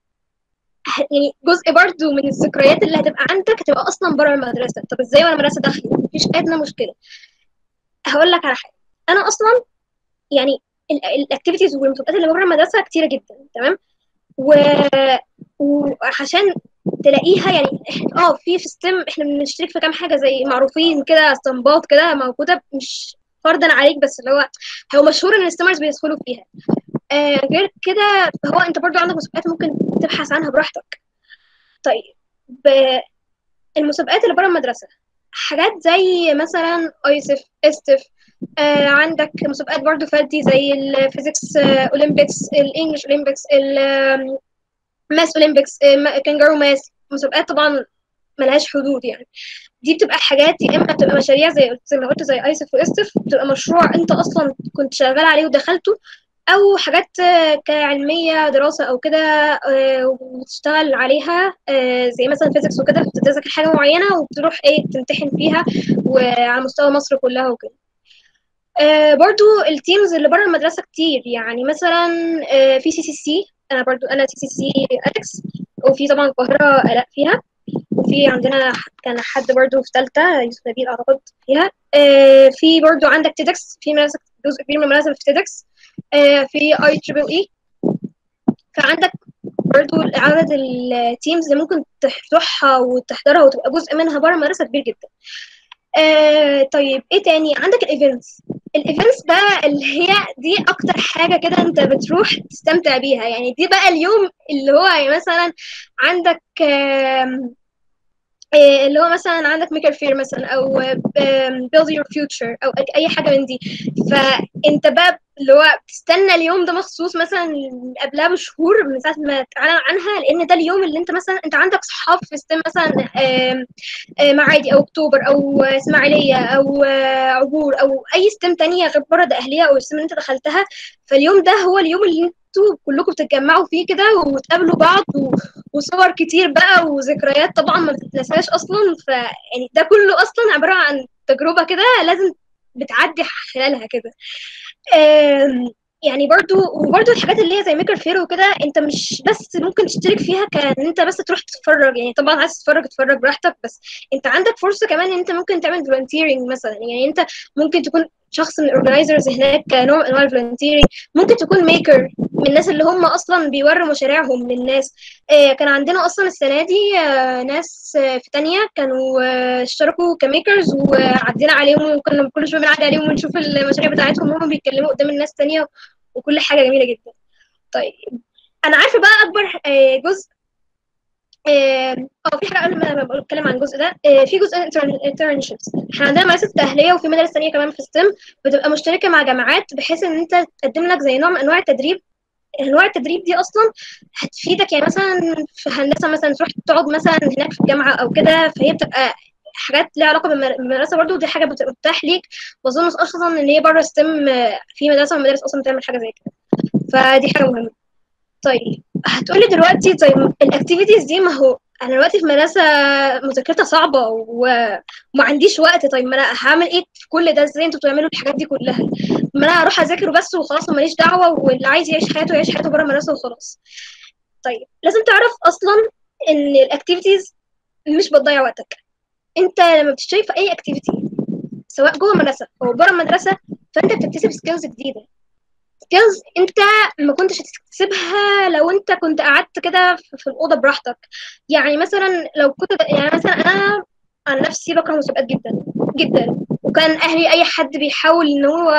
يعني جزء برضه من الذكريات اللي هتبقى عندك هتبقى اصلا بره المدرسه. طب ازاي وانا مدرسه داخلي؟ مفيش ادنى مشكله. هقول لك على حاجه، انا اصلا يعني الاكتيفيتيز والمسابقات اللي بره المدرسه كتيره جدا تمام، و وعشان تلاقيها يعني اه في في ستيم احنا بنشترك في كام حاجه زي معروفين كده، استنباط كده موجوده مش فرضا عليك، بس اللي هو هو مشهور ان الستيمرز بيدخلوا فيها. آه غير كده هو انت برضو عندك مسابقات ممكن تبحث عنها براحتك. طيب المسابقات اللي بره المدرسه حاجات زي مثلا ايسف استف، آه عندك مسابقات برضو فردي زي الفيزيكس اولمبيكس، الانجليش اولمبيكس، الماس اولمبيكس، كانجارو ماس، مسابقات طبعا ملهاش حدود. يعني دي بتبقى حاجات يا اما بتبقى مشاريع زي زي ما قلت زي ايسف واستف، بتبقى مشروع انت اصلا كنت شغال عليه ودخلته، او حاجات كعلميه دراسه او كده وتشتغل عليها زي مثلا فيزيكس وكده، بتذاكر حاجه معينه وبتروح ايه تمتحن فيها وعلى مستوى مصر كلها وكده. برضو التيمز اللي بره المدرسه كتير، يعني مثلا في سي سي سي، انا برضو انا سي سي سي اليكس، وفي طبعا القاهره الاء فيها، وفي عندنا كان حد برضو في ثالثه يوسف نبيل اعتقد فيها. آه في برضو عندك تيدكس، في مدرسه جزء كبير من المدرسه في تيدكس، آه في اي تريبل اي. فعندك برضو عدد التيمز اللي ممكن تروحها وتحضرها وتبقى جزء منها بره المدرسه كبير جدا. آه طيب ايه تاني؟ عندك الايفنتس. الايفنتس بقى اللي هي دي اكتر حاجه كده انت بتروح تستمتع بيها، يعني دي بقى اليوم اللي هو يعني مثلا عندك آم، آه، اللي هو مثلا عندك ميكر فير مثلا، او بيلد يور فيوتشر، او اي حاجه من دي. فانت بقى اللي هو بتستنى اليوم ده مخصوص مثلا قبلها بشهور من ساعه ما تعلن عنها، لان ده اليوم اللي انت مثلا انت عندك صحاب في ستيم مثلا آم، آه، معادي او اكتوبر او اسماعيليه او آه، عبور او اي ستيم تانية غير بره الاهليه او الستيم اللي انت دخلتها. فاليوم ده هو اليوم اللي انتوا كلكم بتتجمعوا فيه كده وتقابلوا بعض و... وصور كتير بقى وذكريات طبعا ما بتتنساش اصلا. فيعني ده كله اصلا عباره عن تجربه كده لازم بتعدي خلالها كده. آم، يعني برضو وبرضو الحاجات اللي هي زي ميكر فير وكده، انت مش بس ممكن تشترك فيها كان انت بس تروح تتفرج، يعني طبعا عايز تتفرج تتفرج براحتك، بس انت عندك فرصه كمان ان انت ممكن تعمل فولنتيرنج مثلا. يعني انت ممكن تكون شخص من الاورجنايزرز هناك كنوع من انواع الفولنتيرنج، ممكن تكون ميكر من الناس اللي هم اصلا بيوروا مشاريعهم للناس. آه كان عندنا اصلا السنه دي آه ناس آه في تانية كانوا آه اشتركوا كميكرز وعدينا عليهم، وكنا كل شويه بنعدي عليهم ونشوف المشاريع بتاعتهم وهم بيتكلموا قدام الناس تانية، وكل حاجه جميله جدا. طيب انا عارفه بقى اكبر آه جزء اه آه، في حاجه قبل ما ما بتكلم عن الجزء ده، آه في جزء انترنشيبس. احنا عندنا مدارس تاهيليه وفي مدارس ثانيه كمان في ستيم بتبقى مشتركه مع جامعات، بحيث ان انت تقدم لك زي نوع من انواع التدريب. انواع التدريب دي اصلا هتفيدك، يعني مثلا في هندسه مثلا تروح تقعد مثلا هناك في الجامعه او كده، فهي بتبقى حاجات ليها علاقه بالمدرسه برضو، دي حاجه بتبقى متاح ليك. واظن اصلا ان هي بره ستيم في مدرسه من المدارس اصلا بتعمل حاجه زي كده، فدي حاجه مهمه. طيب هتقولي دلوقتي طيب الاكتيفيتيز دي، ما هو انا دلوقتي في مدرسه مذاكرتها صعبه وما عنديش وقت، طيب ما انا هعمل ايه في كل ده؟ ازاي انتوا بتعملوا الحاجات دي كلها؟ ما انا هروح اذاكر بس وخلاص وماليش دعوه، واللي عايز يعيش حياته يعيش حياته بره المدرسه وخلاص. طيب لازم تعرف اصلا ان الاكتيفيتيز مش بتضيع وقتك. انت لما بتشترك في اي اكتيفيتي سواء جوه المدرسه او بره المدرسه، فانت بتكتسب سكيلز جديده. سكيلز انت ما كنتش هتكتسبها لو انت كنت قعدت كده في الاوضه براحتك. يعني مثلا لو كنت يعني مثلا انا عن نفسي بكره مسابقات جدا جدا، وكان اهلي اي حد بيحاول ان هو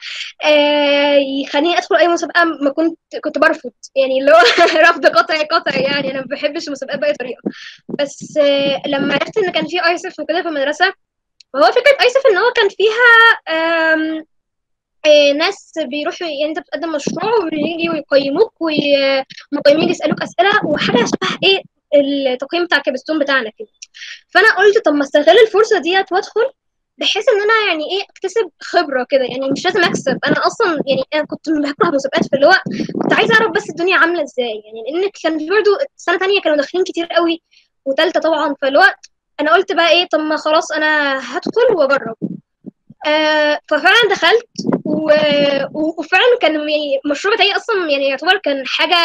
آه يخليني ادخل اي مسابقه ما كنت كنت برفض، يعني اللي هو رفض قطعي قطعي، يعني انا ما بحبش المسابقات باي طريقه. بس آه لما عرفت ان كان في ايسف وكده في المدرسه، فهو فكره ايسف ان هو كان فيها آم آه، ناس بيروحوا، يعني انت بتقدم مشروع ويجي ويقيموك والمقيمين يسالوك اسئله وحاجه شبه ايه التقييم بتاع الكابستون بتاعنا كده. فانا قلت طب ما استغل الفرصه ديت وادخل، بحيث ان انا يعني ايه اكتسب خبره كده، يعني مش لازم اكسب. انا اصلا يعني انا كنت بكره مسابقات، في اللي هو كنت عايزه اعرف بس الدنيا عامله ازاي، يعني لان كان في برضه سنه تانية كانوا داخلين كتير قوي وثالثه طبعا، فاللي هو انا قلت بقى ايه طب ما خلاص انا هدخل واجرب. آه ففعلا دخلت و... وفعلا كان يعني المشروع بتاعي اصلا يعني يعتبر كان حاجه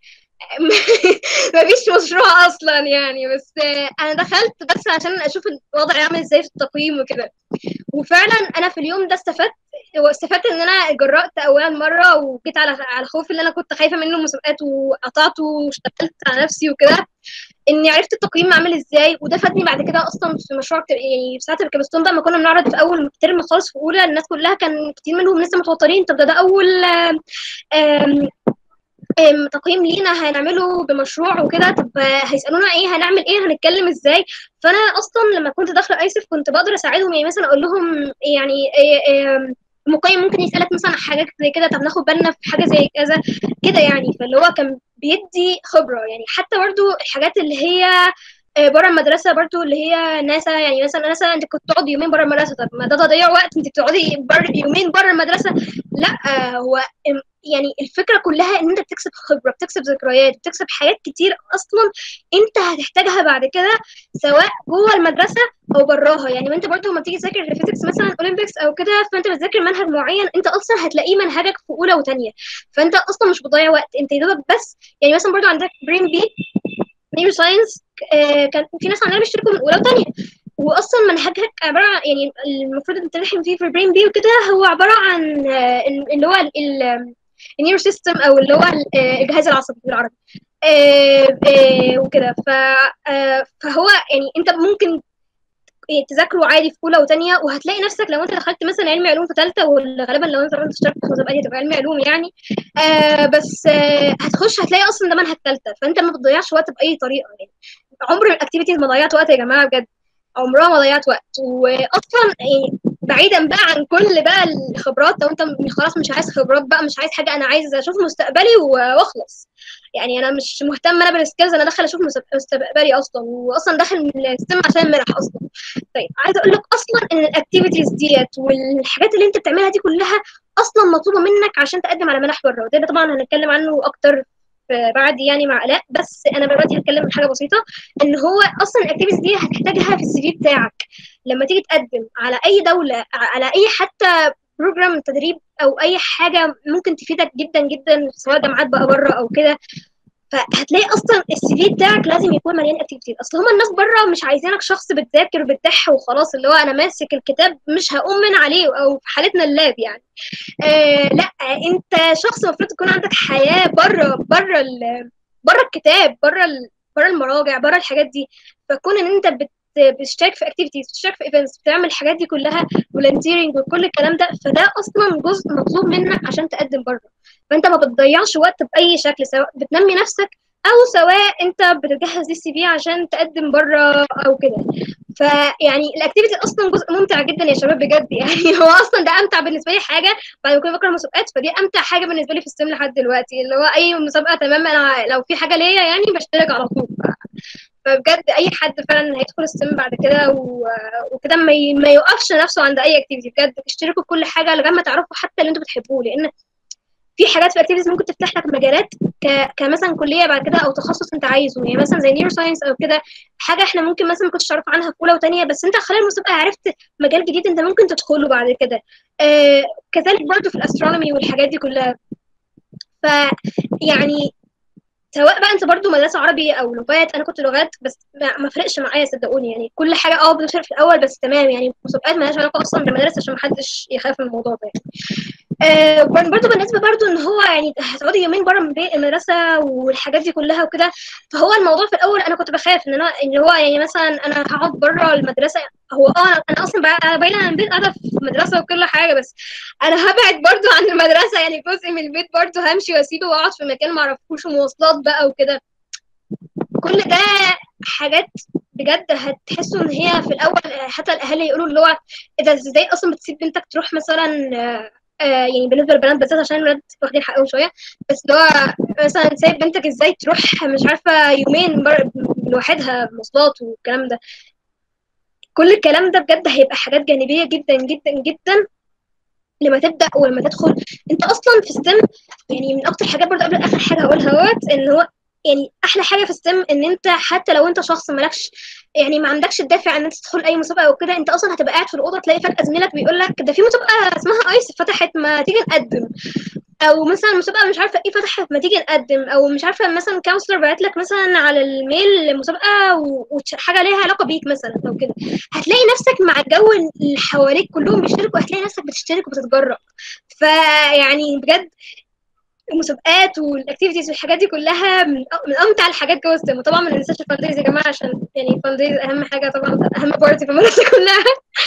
ما فيش مشروع اصلا يعني، بس آه انا دخلت بس عشان اشوف الوضع عامل ازاي في التقييم وكده. وفعلا انا في اليوم ده استفدت، واستفدت ان انا جرأت اول مره وجيت على على خوف اللي انا كنت خايفه منه المسابقات، وقطعته واشتغلت على نفسي وكده، اني عرفت التقييم عامل ازاي. وده فادني بعد كده اصلا في مشروع يعني في ساعه الكابستون بقى، ما كنا بنعرض في اول ترم خالص في اولى، الناس كلها كان كتير منهم لسه متوترين، طب ده ده اول آم آم آم تقييم لينا هنعمله بمشروع وكده، طب هيسالونا ايه هنعمل ايه هنتكلم ازاي. فانا اصلا لما كنت داخله ايسف كنت بقدر اساعدهم، يعني مثلا اقول لهم يعني إيه المقيم ممكن يسالك مثلا حاجات زي كده، طب ناخد بالنا في حاجه زي كذا كده يعني. فاللي هو كان بيدي خبره يعني. حتى برضو الحاجات اللي هي بره المدرسه برضو اللي هي ناسا، يعني مثلا ناسا انت كنت تقعد يومين بره المدرسه، طب ما ده تضييع وقت، انت بتقعدي بر يومين بره المدرسه. لا هو يعني الفكره كلها ان انت بتكسب خبره، بتكسب ذكريات، بتكسب حاجات كتير اصلا انت هتحتاجها بعد كده سواء جوه المدرسه او براها. يعني ما انت برضو لما تيجي تذاكر الفيزيكس مثلا اولمبيكس او كده، فانت بتذاكر منهج معين انت اصلا هتلاقيه منهجك في اولى وثانيه، فانت اصلا مش بتضيع وقت، انت يا دوبك بس. يعني مثلا برضو عندك برين بي نيورو ساينس، آه كان في ناس عندنا بيشتركوا من اولى وثانيه، واصلا منهجك عباره عن يعني المفروض انت تمتحن فيه في برين بي وكده، هو عباره عن آه اللي هو النيورو سيستم او اللي هو الجهاز العصبي بالعربي آه آه وكده. فهو يعني انت ممكن تذاكروا عادي في اولى وثانيه، وهتلاقي نفسك لو انت دخلت مثلا علمي علوم في ثالثه، وغالبا لو انت رحت اشتركت في مسابقه هتبقى علمي علوم يعني. آه بس آه هتخش هتلاقي اصلا ده منهج ثالثه، فانت ما بتضيعش وقت باي طريقه يعني. عمر الاكتيفيتيز ما ضيعت وقت يا جماعه بجد، عمرها ما ضيعت وقت. واصلا يعني بعيدا بقى عن كل بقى الخبرات، لو انت خلاص مش عايز خبرات بقى، مش عايز حاجه، انا عايز اشوف مستقبلي واخلص يعني، انا مش مهتمه انا بالسكيلز، انا داخله اشوف مستقبلي اصلا، واصلا داخل السيستم عشان المنح اصلا. طيب عايزه اقول لك اصلا ان الاكتيفيتيز ديت والحاجات اللي انت بتعملها دي كلها اصلا مطلوبه منك عشان تقدم على منح بره، وده طبعا هنتكلم عنه اكتر بعد يعني مع آلاء. بس انا دلوقتي هتكلم عن حاجه بسيطه، ان هو اصلا الاكتيفيتيز دي هتحتاجها في السي في بتاعك لما تيجي تقدم على اي دوله، على اي حتى بروجرام تدريب او اي حاجه ممكن تفيدك جدا جدا، سواء جامعات بقى بره او كده. فهتلاقي اصلا السي في بتاعك لازم يكون مليان اكتيفيتيز. اصل هما الناس بره مش عايزينك شخص بتذاكر وبتح وخلاص، اللي هو انا ماسك الكتاب مش هقوم من عليه، او في حالتنا اللاب يعني. آه لا، انت شخص المفروض تكون عندك حياه بره بره بره الكتاب، بره بره المراجع، بره الحاجات دي. فكون ان انت بت بتشترك في اكتيفيتيز، بتشترك في ايفنتس، بتعمل الحاجات دي كلها، فولنتيرنج وكل الكلام ده، فده اصلا جزء مطلوب منك عشان تقدم بره. فانت ما بتضيعش وقت باي شكل، سواء بتنمي نفسك او سواء انت بتجهز للسي في عشان تقدم بره او كده. فيعني الاكتيفيتي اصلا جزء ممتع جدا يا شباب بجد يعني. هو اصلا ده امتع بالنسبه لي حاجه بعد ما كنت بكره مسابقات، فدي امتع حاجه بالنسبه لي في السيم لحد دلوقتي، اللي هو اي مسابقه تمام انا لو في حاجه ليا يعني بشترك على طول. فبجد اي حد فعلا هيدخل السيم بعد كده وكده ما, ي... ما يوقفش نفسه عند اي اكتيفيتي، بجد اشتركوا في كل حاجه لغايه ما تعرفوا حتى اللي انتوا بتحبوه، لان في حاجات في الاكتيفيتيز ممكن تفتح لك مجالات ك... كمثلا كليه بعد كده او تخصص انت عايزه، يعني مثلا زي نيورو ساينس او كده، حاجه احنا ممكن مثلا ما كنتش تعرف عنها في اولى وثانيه، بس انت خلال المسابقه عرفت مجال جديد انت ممكن تدخله بعد كده. آه كذلك برضه في الاسترونومي والحاجات دي كلها. ف يعني سواء بقى انت برضو مدرسه عربي او لغات، انا كنت لغات بس ما فرقش معايا صدقوني يعني، كل حاجه اه بتشرف في الاول بس تمام يعني، مسابقات مالهاش علاقه اصلا بالمدرسه عشان ما حدش يخاف من الموضوع ده يعني. آه برضو بالنسبه برضو ان هو يعني هتقعدي يومين بره من المدرسه والحاجات دي كلها وكده، فهو الموضوع في الاول انا كنت بخاف ان انا اللي هو يعني مثلا انا هقعد بره المدرسه، هو اه انا اصلا باينه عن البيت قاعده في مدرسه وكل حاجه، بس انا هبعد برضو عن المدرسه يعني، جزء من البيت برضو همشي واسيبه واقعد في مكان ما اعرفوش ومواصلات بقى وكده. كل ده حاجات بجد هتحسوا ان هي في الاول حتى الاهالي يقولوا اللي هو اذا ازاي اصلا بتسيب بنتك تروح مثلا آه يعني بالنسبه للبنات بالذات عشان الولاد واخدين حقهم شويه، بس اللي هو مثلا سايب بنتك ازاي تروح مش عارفه يومين لوحدها مواصلات والكلام ده. كل الكلام ده بجد هيبقى حاجات جانبيه جدا جدا جدا لما تبدا ولما تدخل. انت اصلا في ستيم يعني من اكتر حاجات برضه قبل اخر حاجه هقولها وقت ان هو يعني احلى حاجه في ستيم ان انت حتى لو انت شخص مالكش يعني ما عندكش الدافع ان انت تدخل اي مسابقه او كده، انت اصلا هتبقى قاعد في الاوضه تلاقي فجاه زميلك بيقول لك ده في مسابقه اسمها ايس فتحت ما تيجي نقدم، او مثلا مسابقه مش عارفه ايه فتحت ما تيجي نقدم، او مش عارفه مثلا كونسلر بعت لك مثلا على الميل مسابقه وحاجه ليها علاقه بيك مثلا او كده، هتلاقي نفسك مع الجو اللي حواليك كلهم بيشتركوا، هتلاقي نفسك بتشترك وبتتجرأ. فيعني بجد المسابقات والاكتيفيتيز والحاجات دي كلها من من امتع الحاجات جوه ستيم. وطبعا ما ننساش الفاندريز يا جماعه، عشان يعني الفاندريز اهم حاجه طبعا، اهم بارتي في المدرسه كلها.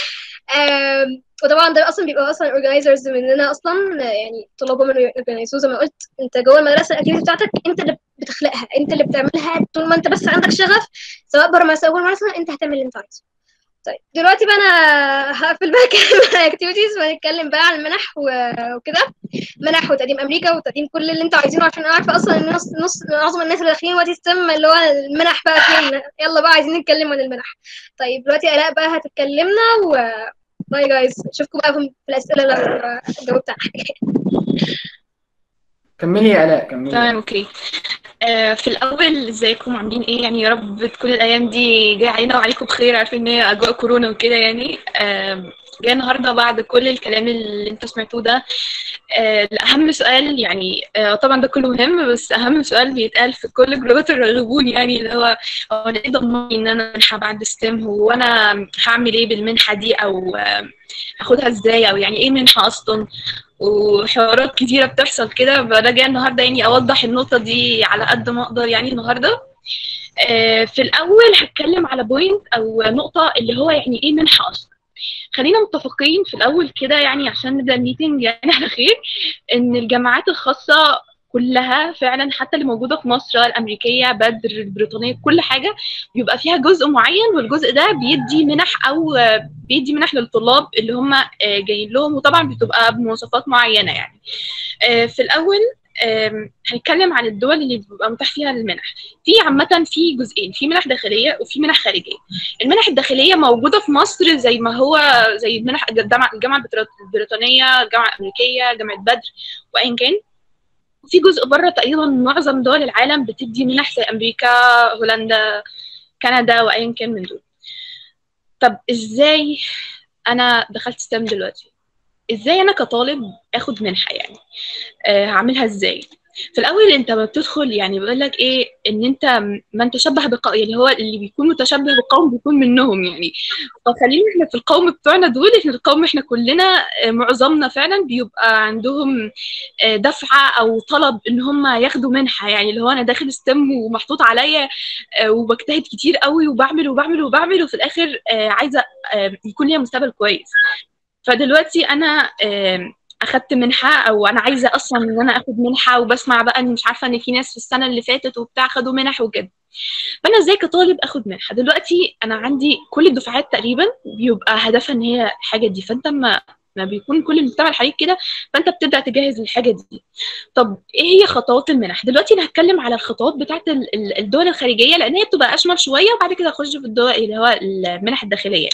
وطبعا ده اصلا بيبقى اصلا اورجنايزرز مننا اصلا يعني طلاب من اورجنايزرز. زي ما قلت انت جوه المدرسه الاكتيفيتي بتاعتك انت اللي بتخلقها، انت اللي بتعملها طول ما انت بس عندك شغف، سواء بره مثلا جوه المدرسه انت هتعمل اللي انت عايزه. طيب دلوقتي بقى انا هقفل بقى كلام عن الاكتيفيتيز ونتكلم بقى عن المنح وكده، منح وتقديم امريكا وتقديم كل اللي انتوا عايزينه، عشان انا عارفه اصلا ان نص نص معظم الناس اللي داخلين وقت ستيم اللي هو المنح بقى فين، يلا بقى عايزين نتكلم عن المنح. طيب دلوقتي آلاء بقى هتتكلمنا و باي جايز، اشوفكم بقى في الاسئله لو جاوبت على حاجه. كملي يا آلاء كملي. تمام اوكي. آه في الاول ازيكم عاملين ايه؟ يعني يا رب تكون الايام دي جايه علينا وعليكم بخير، عارفين ان هي اجواء كورونا وكده يعني. آه جاي النهارده بعد كل الكلام اللي انتوا سمعتوه ده، آه اهم سؤال يعني، آه طبعا ده كله مهم، بس اهم سؤال بيتقال في كل جروبات الراغبون يعني اللي هو هو انا ايه ضمني ان انا منحه بعد ستيم؟ وانا هعمل ايه بالمنحه دي؟ او آه هاخدها ازاي؟ او يعني ايه منحه اصلا؟ وحوارات كتيره بتحصل كده. فده جاي النهارده يعني اوضح النقطه دي على قد ما اقدر يعني النهارده. آه، في الاول هتكلم على بوينت او نقطه اللي هو يعني ايه منحه اصلا. خلينا متفقين في الاول كده يعني عشان نبدا الميتنج يعني على خير، ان الجامعات الخاصه كلها فعلا حتى اللي موجوده في مصر، الامريكيه، بدر، البريطانيه، كل حاجه بيبقى فيها جزء معين، والجزء ده بيدي منح او آه، بيدي منح للطلاب اللي هم آه، جايين لهم، وطبعا بتبقى بمواصفات معينه يعني. آه، في الاول آم، هنتكلم عن الدول اللي بيبقى متاح فيها المنح. في عامة في جزئين، في منح داخلية وفي منح خارجية. المنح الداخلية موجودة في مصر زي ما هو زي منح الجامعة الجامعة البريطانية، الجامعة الأمريكية، جامعة بدر وأيا كان. في جزء بره تقريبا معظم دول العالم بتدي منح زي أمريكا، هولندا، كندا وأيا كان من دول. طب إزاي أنا دخلت ستيم دلوقتي؟ إزاي أنا كطالب آخد منحة يعني؟ آه، هعملها ازاي؟ في الاول انت ما بتدخل يعني بيقول لك ايه، ان انت من تشبه بقوم، يعني هو اللي بيكون متشبه بقوم بيكون منهم يعني. فخلينا احنا في القوم بتوعنا دول، احنا القوم احنا كلنا آه، معظمنا فعلا بيبقى عندهم آه، دفعه او طلب ان هم ياخدوا منحه، يعني اللي هو انا داخل ستيم ومحطوط عليا آه، وبجتهد كتير قوي وبعمل وبعمل وبعمل، وفي الاخر آه، عايزه آه، يكون ليا مستقبل كويس. فدلوقتي انا آم، اخدت منحه، او انا عايزه اصلا ان انا اخد منحه، وبسمع بقى ان مش عارفه ان في ناس في السنه اللي فاتت وبتاع خدوا منح وكده. فانا ازاي كطالب اخد منحه؟ دلوقتي انا عندي كل الدفعات تقريبا بيبقى هدفها ان هي الحاجه دي، فانت ما ما بيكون كل المجتمع حواليك كده، فانت بتبدا تجهز للحاجه دي. طب ايه هي خطوات المنح؟ دلوقتي انا هتكلم على الخطوات بتاعت ال- ال- الدول الخارجيه، لان هي بتبقى اشمل شويه، وبعد كده اخش في الدول اللي هو المنح الداخليه.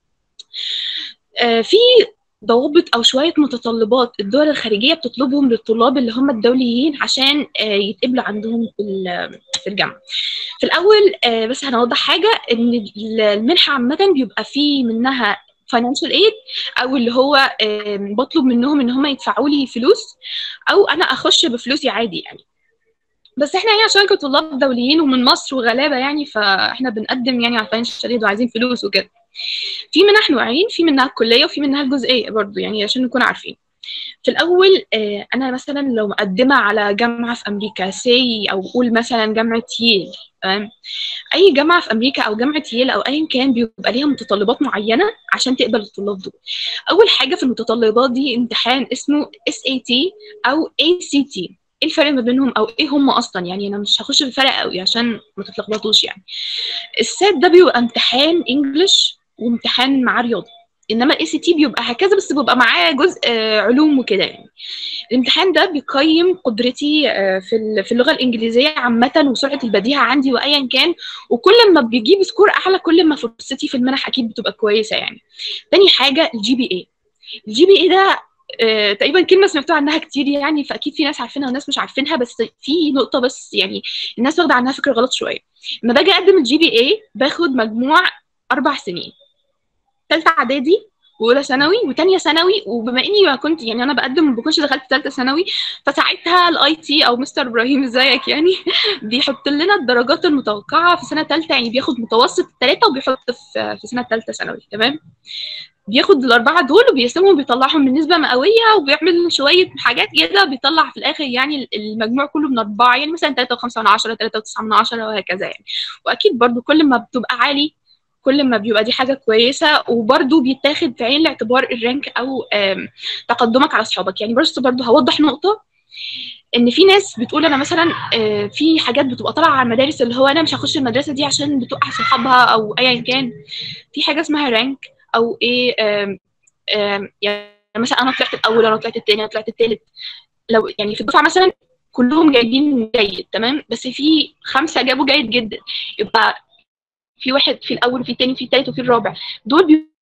آه، في ضوابط او شويه متطلبات الدول الخارجيه بتطلبهم للطلاب اللي هم الدوليين عشان آه، يتقبلوا عندهم في ال- في الجامعه. في الاول آه، بس هنوضح حاجه، ان المنحه عامه بيبقى فيه منها financial aid، او اللي هو آه، بطلب منهم ان هم يدفعوا لي فلوس، او انا اخش بفلوسي عادي يعني. بس احنا يعني عشان كطلاب دوليين ومن مصر وغلابه يعني، فاحنا بنقدم يعني على financial aid وعايزين فلوس وكده. في منح نوعين، في منها الكليه وفي منها الجزئيه برضو، يعني عشان نكون عارفين. في الاول آه، انا مثلا لو مقدمه على جامعه في امريكا سي، او قول مثلا جامعه ييل، تمام؟ اي جامعه في امريكا او جامعه ييل او ايا كان بيبقى ليها متطلبات معينه عشان تقبل الطلاب دول. اول حاجه في المتطلبات دي امتحان اسمه اس اي تي او اي سي تي. ايه الفرق ما بينهم او ايه هم اصلا؟ يعني انا مش هخش في الفرق قوي عشان ما تتلخبطوش يعني. السات ده بيبقى امتحان انجلش وامتحان معاه رياضه، انما الاي سي تي بيبقى هكذا بس بيبقى معاه جزء آه، علوم وكده يعني. الامتحان ده بيقيم قدرتي آه، في ال- في اللغه الانجليزيه عامه، وسرعه البديهه عندي وايا كان، وكل ما بيجيب سكور اعلى كل ما فرصتي في المنح اكيد بتبقى كويسه يعني. تاني حاجه الجي بي اي. الجي بي اي ده آه، تقريبا كلمه سمعتوها عنها كتير يعني، فاكيد في ناس عارفينها وناس مش عارفينها، بس في نقطه بس يعني الناس واخده عنها فكره غلط شويه. لما باجي اقدم الجي بي اي باخد مجموع اربع سنين، ثالثه اعدادي واولى ثانوي وثانيه ثانوي. وبما اني ما كنت يعني انا بقدم ما بكونش دخلت ثالثه ثانوي، فساعتها الاي تي او مستر ابراهيم ازيك يعني بيحط لنا الدرجات المتوقعه في سنه ثالثه، يعني بياخد متوسط الثلاثه وبيحط في في سنه ثالثه ثانوي، تمام؟ بياخد الاربعه دول وبيقسمهم بيطلعهم من نسبه مئويه، وبيعمل شويه حاجات كده، بيطلع في الاخر يعني المجموع كله من اربعه، يعني مثلا ثلاثة وخمسة من عشرة، ثلاثة وتسعة من عشرة وهكذا يعني. واكيد برضو كل ما بتبقى عالي كل ما بيبقى دي حاجه كويسه، وبرضو بيتاخد في عين الاعتبار الرانك او آم، تقدمك على اصحابك يعني. بس برضو هوضح نقطه، ان في ناس بتقول انا مثلا آه، في حاجات بتبقى طالعه على المدارس اللي هو انا مش هخش المدرسه دي عشان بتوقع صحابها او ايا كان. في حاجه اسمها رانك او ايه، آم، آم، يعني مثلا انا طلعت الاول، انا طلعت الثاني، انا طلعت الثالث. لو يعني في الدفعه مثلا كلهم جايبين جيد، تمام؟ بس في خمسه جابوا جيد جدا، يبقى في واحد في الاول وفي الثاني وفي الثالث وفي الرابع، دول بيبقوا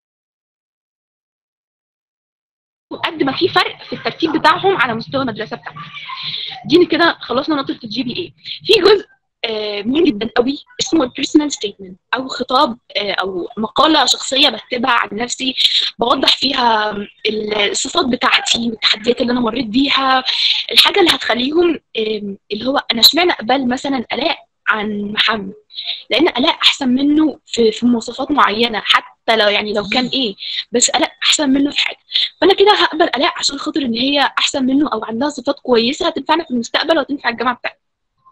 قد ما في فرق في الترتيب بتاعهم على مستوى المدرسه بتاعتهم. دي كده خلصنا نقطه الجي بي اي. في جزء آه، مهم جدا قوي اسمه البيرسونال ستيتمنت، او خطاب آه، او مقاله شخصيه بكتبها عن نفسي، بوضح فيها الصفات بتاعتي والتحديات اللي انا مريت بيها، الحاجه اللي هتخليهم آه، اللي هو انا اشمعنى اقبل مثلا الاء عن محمد، لان الاء احسن منه في في مواصفات معينه، حتى لو يعني لو كان ايه، بس الاء احسن منه في حاجه. فانا كده هقبل الاء عشان خاطر ان هي احسن منه او عندها صفات كويسه هتنفعنا في المستقبل وهتنفع الجامعه بتاعتنا.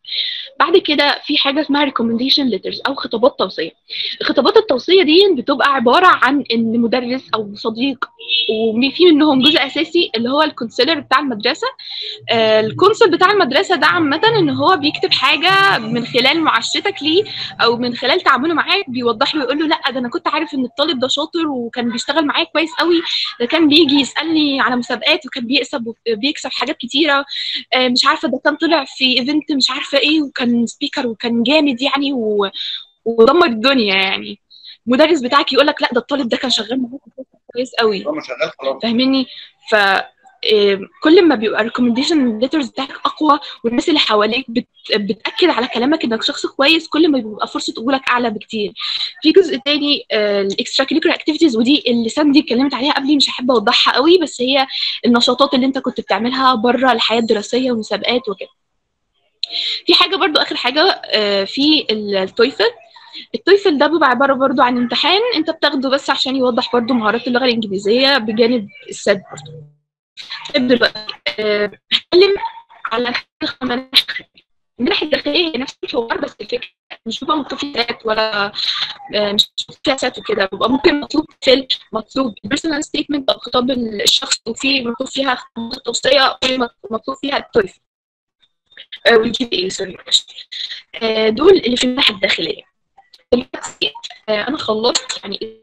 بعد كده في حاجه اسمها recommendation letters او خطابات توصيه. الخطابات التوصيه دي بتبقى عباره عن ان مدرس او صديق، وفي منهم جزء اساسي اللي هو الكونسيلر بتاع المدرسه. آه الكونسل بتاع المدرسه ده عامه ان هو بيكتب حاجه من خلال معاشرتك ليه او من خلال تعامله معاك، بيوضح له يقول له لا ده انا كنت عارف ان الطالب ده شاطر وكان بيشتغل معايا كويس قوي، ده كان بيجي يسالني على مسابقات وكان بيكسب بيكسب حاجات كتيره، آه مش عارفه ده كان طلع في ايفنت مش عارفه ايه وكان سبيكر وكان جامد يعني و... ودمر الدنيا يعني. المدرس بتاعك يقول لك لا ده الطالب ده كان شغال معاك كويس قوي، طالما شغال خلاص. فاهميني؟ ف كل ما بيبقى recommendation letters بتاعك اقوى والناس اللي حواليك بت... بتاكد على كلامك انك شخص كويس، كل ما بيبقى فرصه قبولك اعلى بكتير. في جزء تاني الاكسترا كاريكولار اكتيفيتيز، ودي اللي ساندي اتكلمت عليها قبلي، مش هحب اوضحها قوي، بس هي النشاطات اللي انت كنت بتعملها بره الحياه الدراسيه ومسابقات وكده. في حاجه برضو اخر حاجه في التويفل. التويفل ده بيبقى عباره برضو عن امتحان انت بتاخده بس عشان يوضح برضو مهارات اللغه الانجليزيه بجانب السد. طيب دلوقتي هنتكلم على المنح الداخليه. هي نفس الحوار بس الفكره مش بيبقى مكتوب فيها سات ولا مش مكتوب فيها سات وكده، بيبقى ممكن مطلوب فيل مطلوب بيرسونال ستيتمنت او خطاب الشخص، وفي مكتوب فيها توصيه، مطلوب فيها التويفل والجي بي اي سوري. دول اللي في المنح الداخليه. دلوقتي انا خلصت يعني.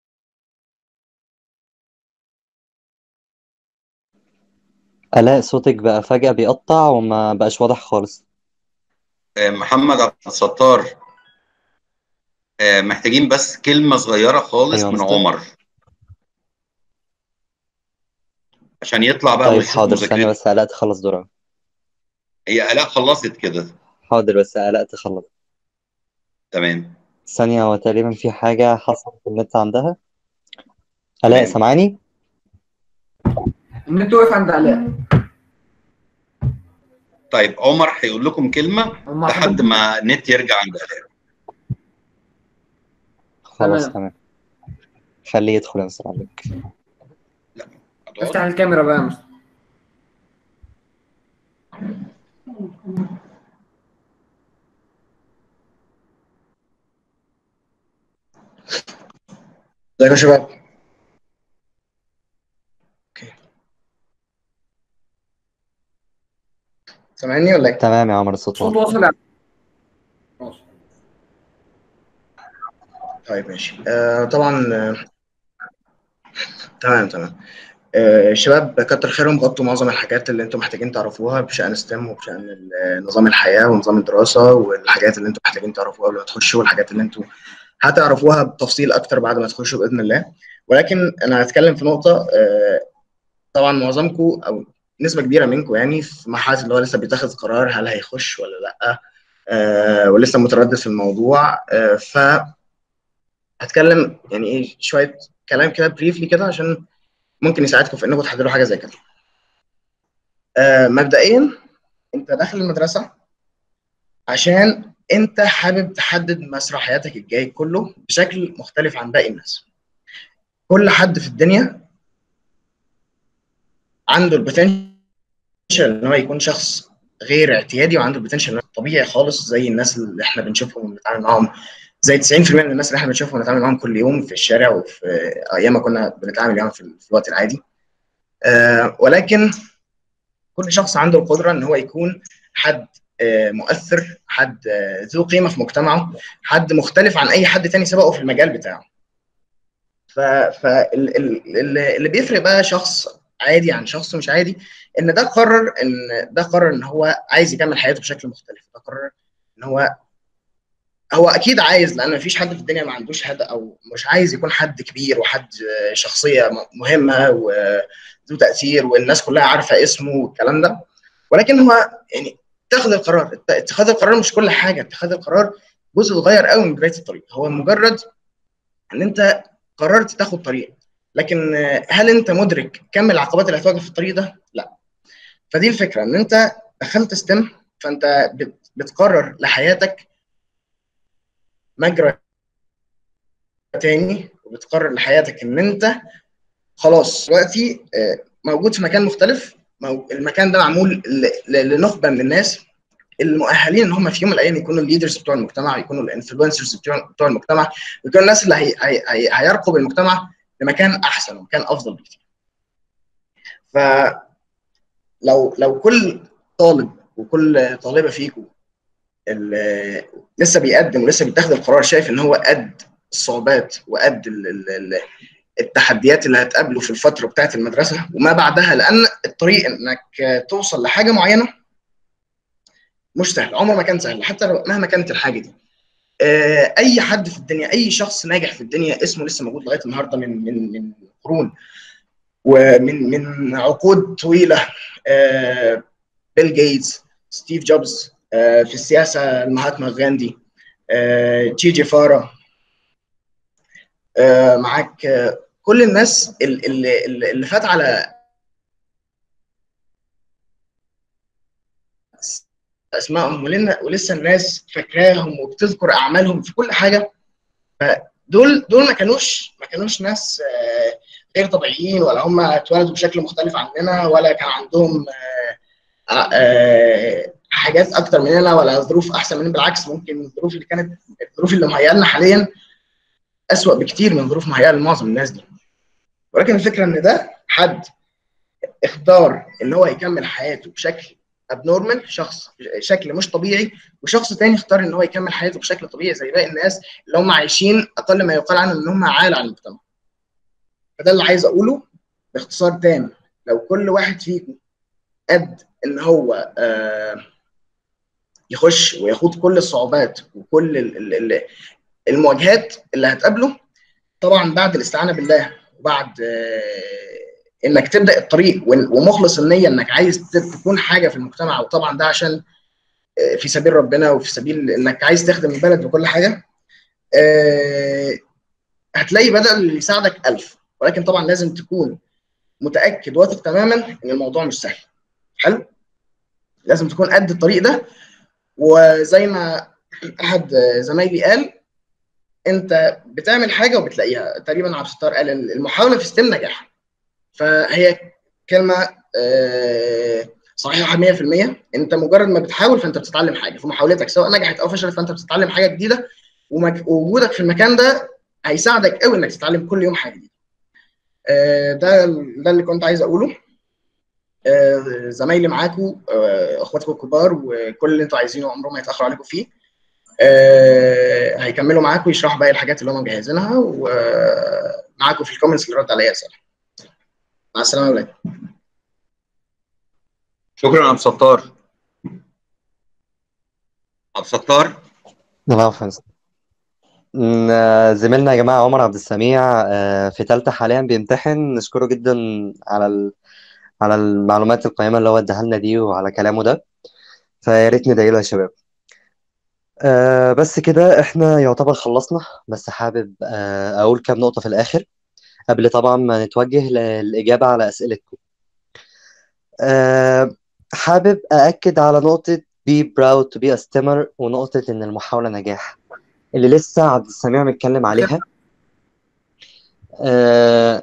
آلاء صوتك بقى فجأة بيقطع وما بقاش واضح خالص. محمد عبد الستار، محتاجين بس كلمة صغيرة خالص أيوة من مستر. عمر عشان يطلع بقى طيب ويشوف حاضر، ثانية مذاكرته. بس آلاء تخلص دورها. هي آلاء خلصت كده. حاضر بس آلاء تخلص. تمام ثانية، هو تقريبا في حاجة حصلت في النت عندها. آلاء تمام. سامعاني؟ النت وقف عند علاء. طيب عمر هيقول لكم كلمة هم لحد حضرتك ما النت يرجع عند آلاء. خلاص تمام. تمام، خليه يدخل يا مستر عليك. لا افتح الكاميرا بقى يا مستر. ازيكم يا شباب؟ اوكي، سامعني ولا ايه؟ تمام يا عمر، الصوت صوت واضح. واصل. طيب ماشي. آه طبعا آه تمام تمام. آه الشباب كتر خيرهم غطوا معظم الحاجات اللي انتم محتاجين تعرفوها بشأن ستيم وبشأن نظام الحياة ونظام الدراسة، والحاجات اللي انتم محتاجين تعرفوها قبل ما تخشوا، والحاجات اللي انتم هتعرفوها بتفصيل اكتر بعد ما تخشوا بإذن الله. ولكن انا هتكلم في نقطة. آه طبعا معظمكم او نسبة كبيرة منكم يعني في مرحلة اللي هو لسه بيتخذ قرار هل هيخش ولا لا، آه ولسه متردد في الموضوع. آه ف هتكلم يعني ايه شويه كلام كده بريفلي كده عشان ممكن يساعدكم في انكم تحضروا حاجه زي كده. آه مبدئيا انت داخل المدرسه عشان انت حابب تحدد مسار حياتك الجاي كله بشكل مختلف عن باقي الناس. كل حد في الدنيا عنده البوتنشال ان هو يكون شخص غير اعتيادي، وعنده البوتنشال ان هو طبيعي خالص زي الناس اللي احنا بنشوفهم وبنتعامل معاهم، زي تسعين بالمية من الناس اللي احنا بنشوفهم ونتعامل معاهم كل يوم في الشارع وفي ايام ما كنا بنتعامل يعني في الوقت العادي. آه ولكن كل شخص عنده القدره ان هو يكون حد آه مؤثر، حد آه ذو قيمه في مجتمعه، حد مختلف عن اي حد تاني سبقه في المجال بتاعه. فاللي بيفرق بقى شخص عادي عن شخص مش عادي ان ده قرر ان ده قرر ان هو عايز يكمل حياته بشكل مختلف. ده قرر ان هو هو اكيد عايز، لان مفيش حد في الدنيا ما عندوش حد او مش عايز يكون حد كبير وحد شخصيه مهمه وذو تاثير والناس كلها عارفه اسمه والكلام ده. ولكن هو يعني اتخذ القرار. اتخاذ القرار مش كل حاجه، اتخاذ القرار جزء صغير قوي من بدايه الطريق. هو مجرد ان انت قررت تاخد طريق، لكن هل انت مدرك كم العقبات اللي هتواجه في الطريق ده؟ لا. فدي الفكره، ان انت دخلت ستيم فانت بتقرر لحياتك مجرى تاني، وبتقرر لحياتك ان انت خلاص دلوقتي موجود في مكان مختلف. المكان ده معمول لنخبه من الناس المؤهلين ان هم في يوم من الايام يكونوا الليدرز بتوع المجتمع، يكونوا الانفلونسرز بتوع بتوع المجتمع، يكونوا الناس اللي هي هي هي هيرقوا بالمجتمع لمكان احسن ومكان افضل بكتير. فلو لو كل طالب وكل طالبه فيكم اللي لسه بيقدم ولسه بيتاخد القرار شايف ان هو قد الصعوبات وقد ال ال التحديات اللي هتقابله في الفتره بتاعه المدرسه وما بعدها، لان الطريق انك توصل لحاجه معينه مش سهل، عمره ما كان سهل حتى لو مهما كانت الحاجه دي. اي حد في الدنيا، اي شخص ناجح في الدنيا اسمه لسه موجود لغايه النهارده من من من قرون ومن من عقود طويله. بيل جيتس، ستيف جوبز، في السياسه المهاتما غاندي، تشي جيفارا، معاك كل الناس اللي اللي فات على اسمائهم ولسه الناس فاكراهم وبتذكر اعمالهم في كل حاجه. فدول دول ما كانوش ما كانوش ناس غير طبيعيين، ولا هم اتولدوا بشكل مختلف عننا، ولا كان عندهم حاجات اكتر مننا ولا ظروف احسن مننا. بالعكس، ممكن الظروف اللي كانت الظروف اللي مهيئه لنا حاليا اسوأ بكتير من ظروف مهيئه لمعظم الناس دي. ولكن الفكره ان ده حد اختار ان هو يكمل حياته بشكل ابنورمال، شخص شكل مش طبيعي، وشخص تاني اختار ان هو يكمل حياته بشكل طبيعي زي باقي الناس اللي هم عايشين اقل ما يقال عنهم ان هم عالة على المجتمع. فده اللي عايز اقوله باختصار تام. لو كل واحد فيكم قد ان هو آه يخش ويخوض كل الصعوبات وكل المواجهات اللي هتقابله، طبعا بعد الاستعانه بالله وبعد آه انك تبدا الطريق ومخلص النيه انك عايز تكون حاجه في المجتمع، وطبعا ده عشان في سبيل ربنا وفي سبيل انك عايز تخدم البلد وكل حاجه، أه هتلاقي بدل اللي يساعدك ألف. ولكن طبعا لازم تكون متاكد واثق تماما ان الموضوع مش سهل. حلو؟ لازم تكون قد الطريق ده. وزي ما احد زمايلي قال، انت بتعمل حاجه وبتلاقيها. تقريبا عبد الستار قال المحاوله في ستيم نجاح. فهي كلمه أه صحيحه مية في المية. انت مجرد ما بتحاول فانت بتتعلم حاجه في محاولتك، سواء نجحت او فشلت فانت بتتعلم حاجه جديده، ووجودك في المكان ده هيساعدك قوي انك تتعلم كل يوم حاجه جديده. آه ده ده اللي كنت عايز اقوله. آه زمايلي معاكم، آه اخواتكم الكبار، وكل اللي انتوا عايزينه عمرهم ما يتاخروا عليكم فيه. آه هيكملوا معاكم يشرحوا باقي الحاجات اللي هم مجهزينها، ومعاكم في الكومنتس اللي رد عليا اسئله. مع السلامه يا ولاد. شكرا عبد الستار. عبد الستار. العفو. زميلنا يا جماعه عمر عبد السميع في ثالثه حاليا بيمتحن، نشكره جدا على ال... على المعلومات القيمه اللي هو اداها لنا دي وعلى كلامه ده، فيا ريت ندعي له يا شباب. أه بس كده احنا يعتبر خلصنا، بس حابب أه اقول كام نقطه في الاخر قبل طبعا ما نتوجه للاجابه على اسئلتكم. أه حابب ااكد على نقطه be proud to be a STEMer، ونقطه ان المحاوله نجاح اللي لسه عبد السميع متكلم عليها. أه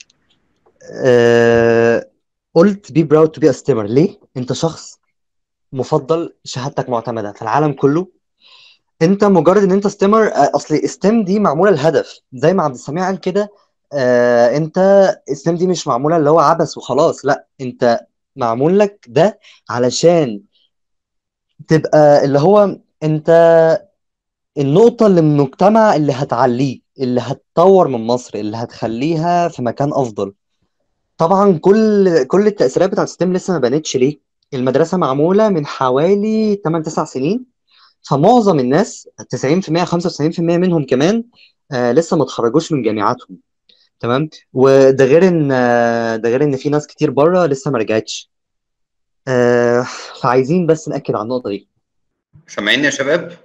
أه قلت be proud to be a STEMer ليه؟ انت شخص مفضل، شهادتك معتمده في العالم كله. انت مجرد ان انت ستيمر، اصل ستيم دي معموله الهدف زي ما عبد السميع قال كده. آه انت ستيم دي مش معموله اللي هو عبث وخلاص، لا، انت معمول لك ده علشان تبقى اللي هو انت النقطه اللي من المجتمع اللي هتعليه، اللي هتطور من مصر، اللي هتخليها في مكان افضل. طبعا كل كل التاثيرات بتاعت ستيم لسه ما بانتش. ليه؟ المدرسه معموله من حوالي ثمانية تسعة سنين، فمعظم الناس تسعين في المية خمسة وتسعين في المية منهم كمان آه لسه ما اتخرجوش من جامعاتهم. تمام. وده غير ان آه ده غير ان في ناس كتير بره لسه ما رجعتش. آه فعايزين بس ناكد على النقطه دي. سامعيني يا شباب؟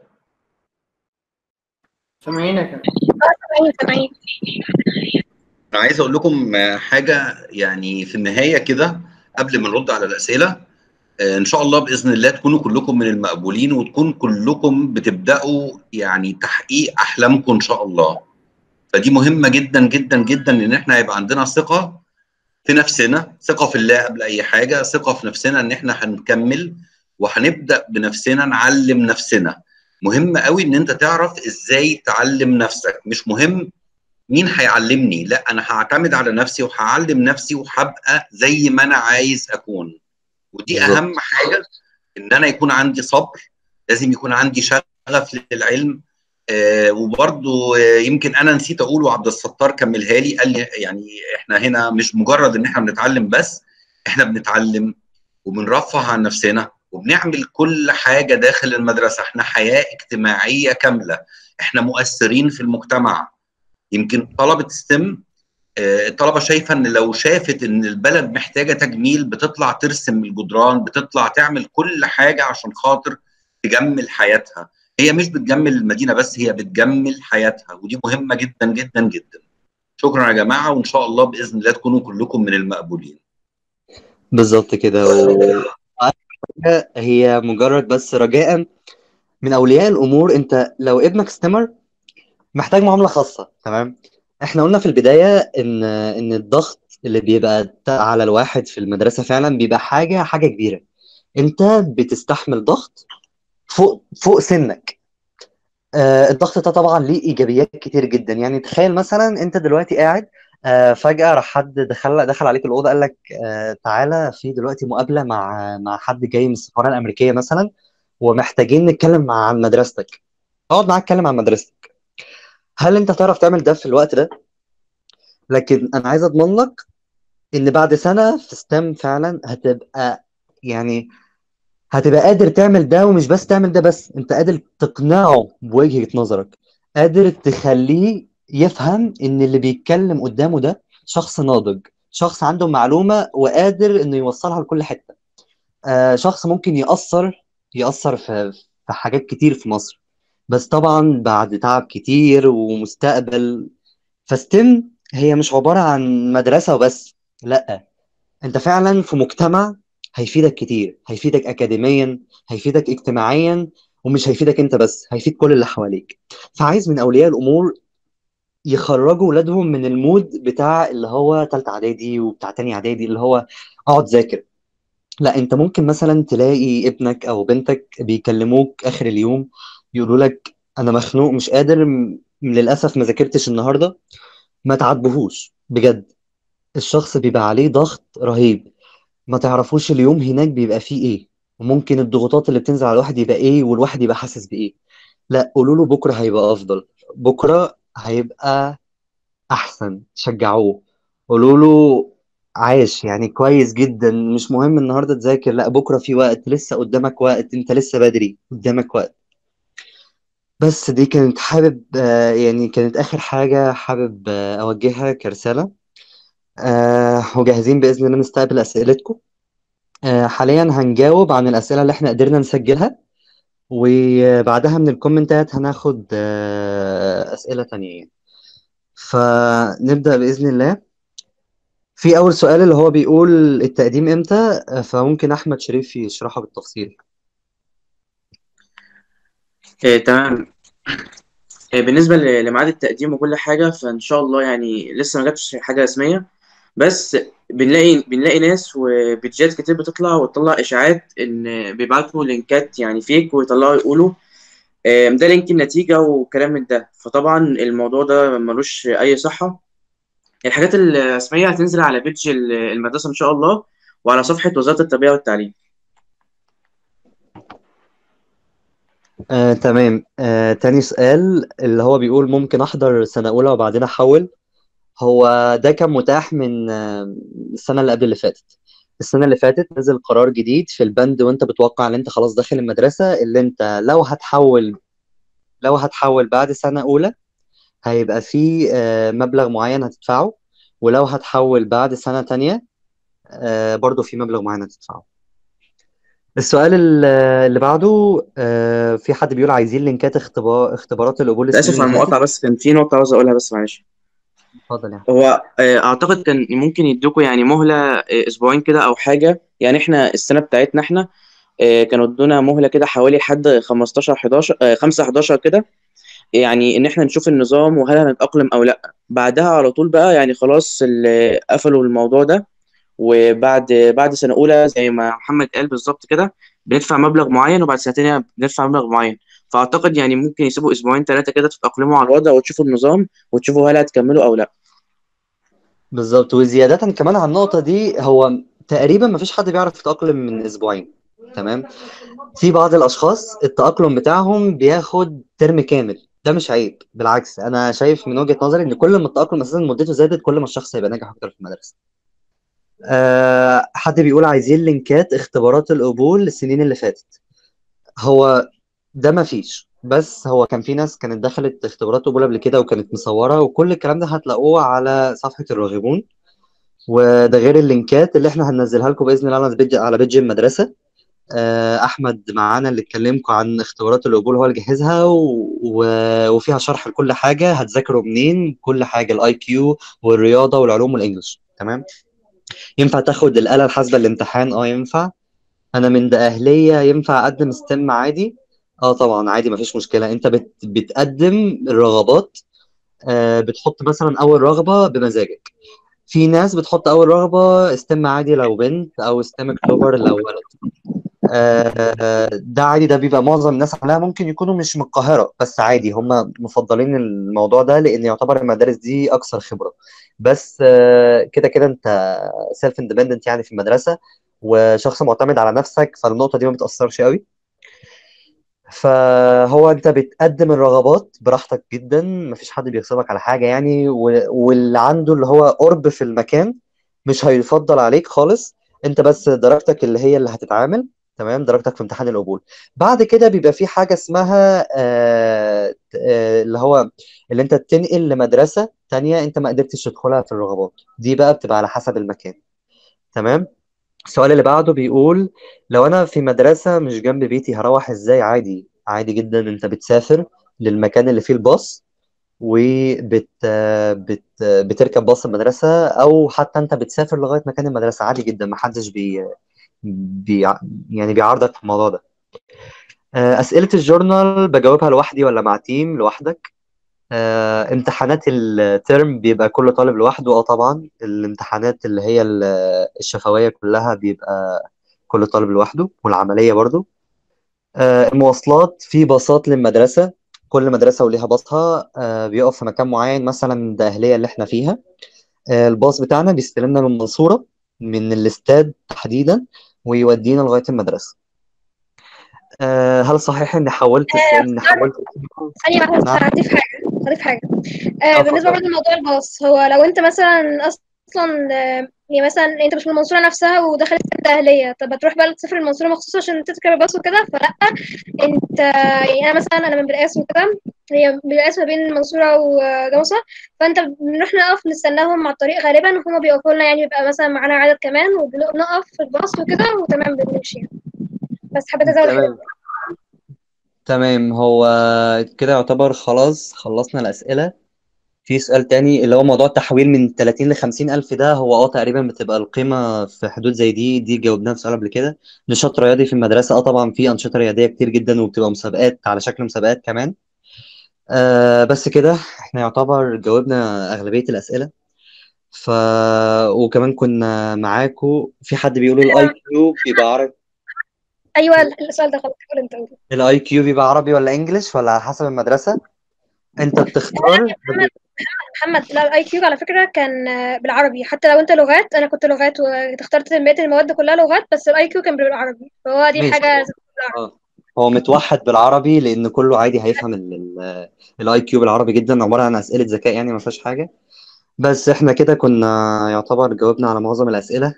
سامعينك. سامعين سامعين. انا عايز اقول لكم حاجه يعني في النهايه كده قبل ما نرد على الاسئله. ان شاء الله باذن الله تكونوا كلكم من المقبولين، وتكون كلكم بتبداوا يعني تحقيق احلامكم ان شاء الله. فدي مهمه جدا جدا جدا ان احنا يبقى عندنا ثقه في نفسنا، ثقه في الله قبل اي حاجه، ثقه في نفسنا ان احنا هنكمل وهنبدا بنفسنا نعلم نفسنا. مهم قوي ان انت تعرف ازاي تعلم نفسك، مش مهم مين هيعلمني، لا انا هعتمد على نفسي وهعلم نفسي وهبقى زي ما انا عايز اكون. ودي بالظبط. اهم حاجه، ان انا يكون عندي صبر، لازم يكون عندي شغف للعلم. آه وبرضو آه يمكن انا نسيت اقول وعبد الستار كملها لي، قال لي يعني احنا هنا مش مجرد ان احنا بنتعلم بس، احنا بنتعلم وبنرفه عن نفسنا وبنعمل كل حاجه داخل المدرسه. احنا حياه اجتماعيه كامله، احنا مؤثرين في المجتمع. يمكن طلبه ستيم، الطلبه شايفه ان لو شافت ان البلد محتاجه تجميل بتطلع ترسم الجدران، بتطلع تعمل كل حاجه عشان خاطر تجمل حياتها. هي مش بتجمل المدينه بس، هي بتجمل حياتها، ودي مهمه جدا جدا جدا. شكرا يا جماعه، وان شاء الله باذن الله تكونوا كلكم من المقبولين. بالظبط كده. و هي مجرد بس رجاء من اولياء الامور، انت لو ابنك ستيمر محتاج معامله خاصه، تمام؟ احنا قلنا في البدايه ان ان الضغط اللي بيبقى على الواحد في المدرسه فعلا بيبقى حاجه حاجه كبيره. انت بتستحمل ضغط فوق فوق سنك. آه الضغط ده طبعا ليه ايجابيات كتير جدا. يعني تخيل مثلا انت دلوقتي قاعد، آه فجاه راح حد دخل دخل عليك الاوضه، قال لك آه تعالى في دلوقتي مقابله مع مع حد جاي من السفاره الامريكيه مثلا، ومحتاجين نتكلم مع عن مدرستك. اقعد معاك اتكلم عن مدرستك. هل انت تعرف تعمل ده في الوقت ده؟ لكن انا عايز اضمن لك ان بعد سنه في ستيم فعلا هتبقى، يعني هتبقى قادر تعمل ده. ومش بس تعمل ده بس، انت قادر تقنعه بوجهة نظرك، قادر تخليه يفهم ان اللي بيتكلم قدامه ده شخص ناضج، شخص عنده معلومة وقادر انه يوصلها لكل حتة. آه شخص ممكن يأثر يأثر في في حاجات كتير في مصر، بس طبعا بعد تعب كتير ومستقبل. فستيم هي مش عبارة عن مدرسة وبس، لا، انت فعلا في مجتمع هيفيدك كتير، هيفيدك اكاديميا، هيفيدك اجتماعيا، ومش هيفيدك انت بس، هيفيد كل اللي حواليك. فعايز من اولياء الامور يخرجوا ولادهم من المود بتاع اللي هو تالتة اعدادي وبتاع تاني اعدادي اللي هو اقعد ذاكر. لا، انت ممكن مثلا تلاقي ابنك او بنتك بيكلموك اخر اليوم، يقولوا لك انا مخنوق مش قادر، م- للاسف ما ذاكرتش النهارده. ما تعاتبهوش بجد، الشخص بيبقى عليه ضغط رهيب، ما تعرفوش اليوم هناك بيبقى فيه ايه، وممكن الضغوطات اللي بتنزل على الواحد يبقى ايه، والواحد يبقى حاسس بايه. لا، قولوا له بكره هيبقى افضل، بكره هيبقى احسن، شجعوه، قولوا له عايش يعني كويس جدا، مش مهم النهارده تذاكر، لا بكره في وقت، لسه قدامك وقت، انت لسه بدري قدامك وقت. بس دي كانت حابب آه، يعني كانت اخر حاجه حابب آه، اوجهها كرساله. آه، وجاهزين باذن الله نستقبل اسئلتكم. آه، حاليا هنجاوب عن الأسئلة اللي احنا قدرنا نسجلها، وبعدها من الكومنتات هناخد آه، أسئلة تانية يعني. فنبدأ بإذن الله. في أول سؤال اللي هو بيقول التقديم إمتى، آه، فممكن أحمد شريف يشرحه بالتفصيل. إيه تمام. إيه بالنسبة ل- لميعاد التقديم وكل حاجة، فإن شاء الله يعني لسه ما جاتش حاجة رسمية، بس بنلاقي بنلاقي ناس وبيدجات كتير بتطلع وتطلع إشاعات إن بيبعتوا لينكات يعني فيك، ويطلعوا يقولوا إيه ده لينك النتيجة وكلام من ده. فطبعا الموضوع ده ملوش أي صحة. الحاجات الرسمية هتنزل على بيدج المدرسة إن شاء الله، وعلى صفحة وزارة التربية والتعليم. آه، تمام. آه، تاني سؤال اللي هو بيقول ممكن أحضر سنة أولى وبعدين أحول. هو ده كان متاح من آه، السنة اللي قبل اللي فاتت. السنة اللي فاتت نزل قرار جديد في البند، وانت بتوقع ان انت خلاص داخل المدرسة، اللي انت لو هتحول لو هتحول بعد سنة أولى هيبقى في آه، مبلغ معين هتدفعه، ولو هتحول بعد سنة تانية آه، برضو في مبلغ معين هتدفعه. السؤال ال- اللي بعده، آه، في حد بيقول عايزين لينكات اختبار اختبارات القبول السنين للأسف اللي على فاتت. المقاطعة، بس كان في نقطة عاوز أقولها بس معلش. اتفضل يعني. هو آه، اعتقد كان ممكن يدوكوا يعني مهله آه، اسبوعين كده او حاجه. يعني احنا السنه بتاعتنا احنا آه، كانوا ادونا مهله كده حوالي لحد خمستاشر حداشر آه، خمسة حداشر كده، يعني ان احنا نشوف النظام وهل هنتاقلم او لا. بعدها على طول بقى يعني خلاص ال- قفلوا الموضوع ده. وبعد بعد سنه اولى زي ما محمد قال بالظبط كده، بندفع مبلغ معين وبعد سنتين بندفع مبلغ معين. فاعتقد يعني ممكن يسيبوا اسبوعين ثلاثه كده تتاقلموا على الوضع وتشوفوا النظام وتشوفوا هل هتكملوا او لا. بالظبط. وزيادة كمان على النقطة دي، هو تقريبا مفيش حد بيعرف يتأقلم من أسبوعين. تمام. في بعض الأشخاص التأقلم بتاعهم بياخد ترم كامل. ده مش عيب، بالعكس أنا شايف من وجهة نظري إن كل ما التأقلم أساسا مدته زادت كل ما الشخص هيبقى ناجح أكتر في المدرسة. أه حد بيقول عايزين لينكات اختبارات القبول السنين اللي فاتت. هو ده مفيش، بس هو كان في ناس كانت دخلت اختبارات قبول قبل كده وكانت مصورة، وكل الكلام ده هتلاقوه على صفحة الراغبون. وده غير اللينكات اللي احنا هننزلها لكم باذن الله على بيج على بيج المدرسه. آه، احمد معانا اللي اتكلمكم عن اختبارات القبول هو اللي جهزها، و... و... وفيها شرح لكل حاجه هتذاكروا منين، كل حاجه الاي كيو والرياضه والعلوم والانجليش. تمام. ينفع تاخد الاله الحاسبه الامتحان؟ اه ينفع. انا من ده اهليه، ينفع اقدم ستيم عادي؟ اه طبعا عادي مفيش مشكله. انت بت... بتقدم الرغبات. آه، بتحط مثلا اول رغبه بمزاجك. في ناس بتحط اول رغبه ستيم عادي لو بنت، او ستيم اكتوبر لو ولد. آه، ده عادي، ده بيبقى معظم الناس عاملاها. ممكن يكونوا مش من القاهره بس عادي هم مفضلين الموضوع ده لان يعتبر المدارس دي اكثر خبره. بس آه، كده كده انت سيلف اندبندنت يعني في المدرسه، وشخص معتمد على نفسك، فالنقطه دي ما بتاثرش قوي. فهو انت بتقدم الرغبات براحتك جدا، مفيش حد بيغصبك على حاجه يعني. و- واللي عنده اللي هو قرب في المكان مش هيفضل عليك خالص. انت بس درجتك اللي هي اللي هتتعامل. تمام. درجتك في امتحان القبول. بعد كده بيبقى في حاجه اسمها آه آه اللي هو اللي انت تنقل لمدرسه تانية انت ما قدرتش تدخلها في الرغبات دي، بقى بتبقى على حسب المكان. تمام. السؤال اللي بعده بيقول لو انا في مدرسة مش جنب بيتي هروح ازاي؟ عادي عادي جدا. انت بتسافر للمكان اللي فيه الباص، وبت بت بتركب باص المدرسة، او حتى انت بتسافر لغاية مكان المدرسة عادي جدا. محدش بي, بي يعني بيعارضك في الموضوع ده. آه، أسئلة الجورنال بجاوبها لوحدي ولا مع تيم لوحدك؟ آه، امتحانات الترم بيبقى كل طالب لوحده. اه طبعا الامتحانات اللي هي ال- الشفوية كلها بيبقى كل طالب لوحده، والعملية برضو. آه، المواصلات في باصات للمدرسة. كل مدرسة وليها باصها. آه، بيقف في مكان معين، مثلا ده أهلية اللي احنا فيها. آه، الباص بتاعنا بيستلمنا من المنصورة، من الاستاد تحديدا، ويودينا لغاية المدرسة. آه، هل صحيح إن حولت إن حولت ثانية واحدة بس نعم. هضيف حاجة هضيف حاجة اه آه بالنسبة اتفضل. برضه لموضوع الباص، هو لو أنت مثلا أصلا آه، يعني مثلا أنت مش من المنصورة نفسها ودخلت سكة أهلية، طب هتروح بقى تسافر المنصورة مخصوص عشان تركب الباص وكده؟ فلأ. أنت يعني أنا مثلا أنا من بلقاس وكده، هي بلقاس ما بين المنصورة وجمصة، فأنت بنروح نقف نستناهم على الطريق غالبا، وهما بيقفوا لنا يعني، بيبقى مثلا معانا عدد كمان وبنقف في الباص وكده وتمام بنمشي. بس حبيت أزود حاجة. تمام. تمام. هو كده يعتبر خلاص خلصنا الأسئلة. في سؤال تاني اللي هو موضوع التحويل من ثلاثين ل خمسين ألف ده، هو اه تقريبا بتبقى القيمة في حدود زي دي. دي جاوبناها في سؤال قبل كده. نشاط رياضي في المدرسة، اه طبعا في أنشطة رياضية كتير جدا، وبتبقى مسابقات على شكل مسابقات كمان. آه بس كده احنا يعتبر جاوبنا أغلبية الأسئلة. ف وكمان كنا معاكو. في حد بيقول الاي كيو بيبقى عربي. أيوه السؤال ده خلاص قول أنت قول. الاي كيو بيبقى عربي ولا انجليش ولا على حسب المدرسة؟ انت بتختار. محمد، لا الاي كيو على فكره كان آه، بالعربي، حتى لو انت لغات، انا كنت لغات واخترت بقيه المواد كلها لغات، بس الاي كيو كان بالعربي، فهو دي ماشي. حاجه. اه هو متوحد بالعربي لان كله عادي هيفهم الاي كيو بالعربي جدا، عباره عن اسئله ذكاء يعني ما فيهاش حاجه. بس احنا كده كنا يعتبر جاوبنا على معظم الاسئله.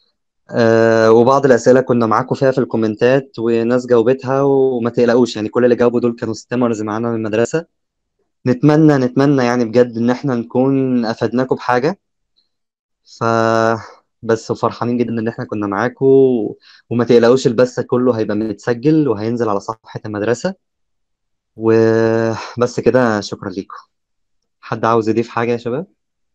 آه وبعض الاسئله كنا معاكم فيها في الكومنتات وناس جاوبتها، وما تقلقوش يعني كل اللي جاوبوا دول كانوا ستيمرز معانا من المدرسه. نتمنى نتمنى يعني بجد ان احنا نكون افدناكم بحاجه. ف بس فرحانين جدا ان احنا كنا معاكم. وما تقلقوش البث كله هيبقى متسجل وهينزل على صفحه المدرسه. وبس كده، شكرا لكم. حد عاوز يضيف حاجة يا شباب؟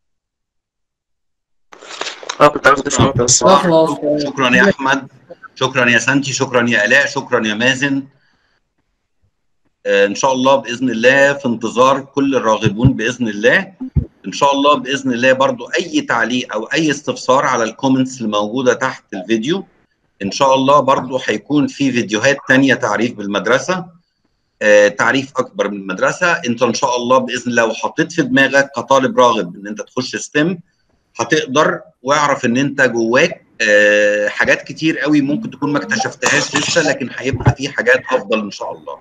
اه كنت عاوز اضيف نقطة بس. لا خلاص. شكرا يا احمد، شكرا يا سانتي، شكرا يا الاء، شكرا يا مازن. آه، ان شاء الله باذن الله في انتظار كل الراغبون باذن الله. ان شاء الله باذن الله برضو اي تعليق او اي استفسار على الكومنتس اللي موجوده تحت الفيديو ان شاء الله برضو هيكون في فيديوهات تانية تعريف بالمدرسه، آه، تعريف اكبر من المدرسه. انت ان شاء الله باذن الله وحطيت في دماغك كطالب راغب ان انت تخش ستيم هتقدر، واعرف ان انت جواك آه، حاجات كتير قوي ممكن تكون ما اكتشفتهاش لسه، لكن هيبقى في حاجات افضل ان شاء الله.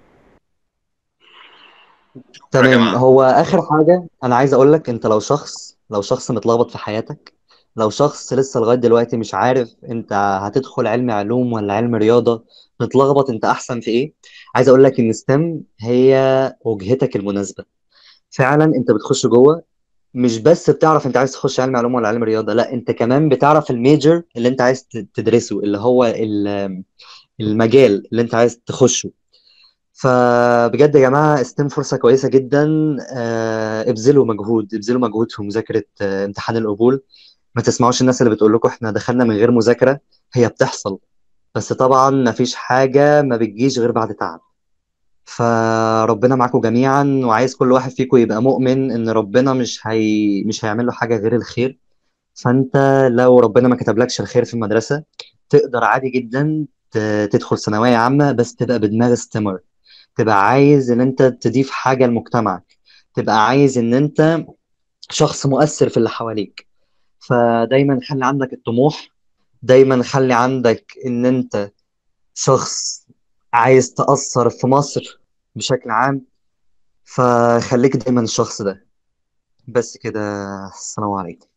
شكرا يا تمام. جماعه. هو اخر حاجه انا عايز اقول لك، انت لو شخص لو شخص متلخبط في حياتك، لو شخص لسه لغايه دلوقتي مش عارف انت هتدخل علم علوم ولا علم رياضه، متلخبط انت احسن في ايه، عايز اقول لك ان ستيم هي وجهتك المناسبه. فعلا انت بتخش جوه، مش بس بتعرف انت عايز تخش علم علوم ولا علم رياضه، لا انت كمان بتعرف الميجر اللي انت عايز تدرسه، اللي هو ال- المجال اللي انت عايز تخشه. فبجد يا جماعة ستيم فرصة كويسة جدا. آه، ابذلوا مجهود ابذلوا مجهود في مذاكرة آه، امتحان القبول. ما تسمعوش الناس اللي بتقول لكم احنا دخلنا من غير مذاكرة، هي بتحصل، بس طبعا ما فيش حاجة ما بتجيش غير بعد تعب. فربنا معاكم جميعا، وعايز كل واحد فيكم يبقى مؤمن ان ربنا مش هي... مش هيعمل له حاجة غير الخير. فانت لو ربنا ما كتبلكش الخير في المدرسة، تقدر عادي جدا ت- تدخل ثانوية عامة، بس تبقى بدماغ ستيمر، تبقى عايز ان انت تضيف حاجة لمجتمعك، تبقى عايز ان انت شخص مؤثر في اللي حواليك. فدايما خلي عندك الطموح، دايما خلي عندك ان انت شخص عايز تأثر في مصر بشكل عام. فخليك دايما الشخص ده. بس كده. السلام عليكم.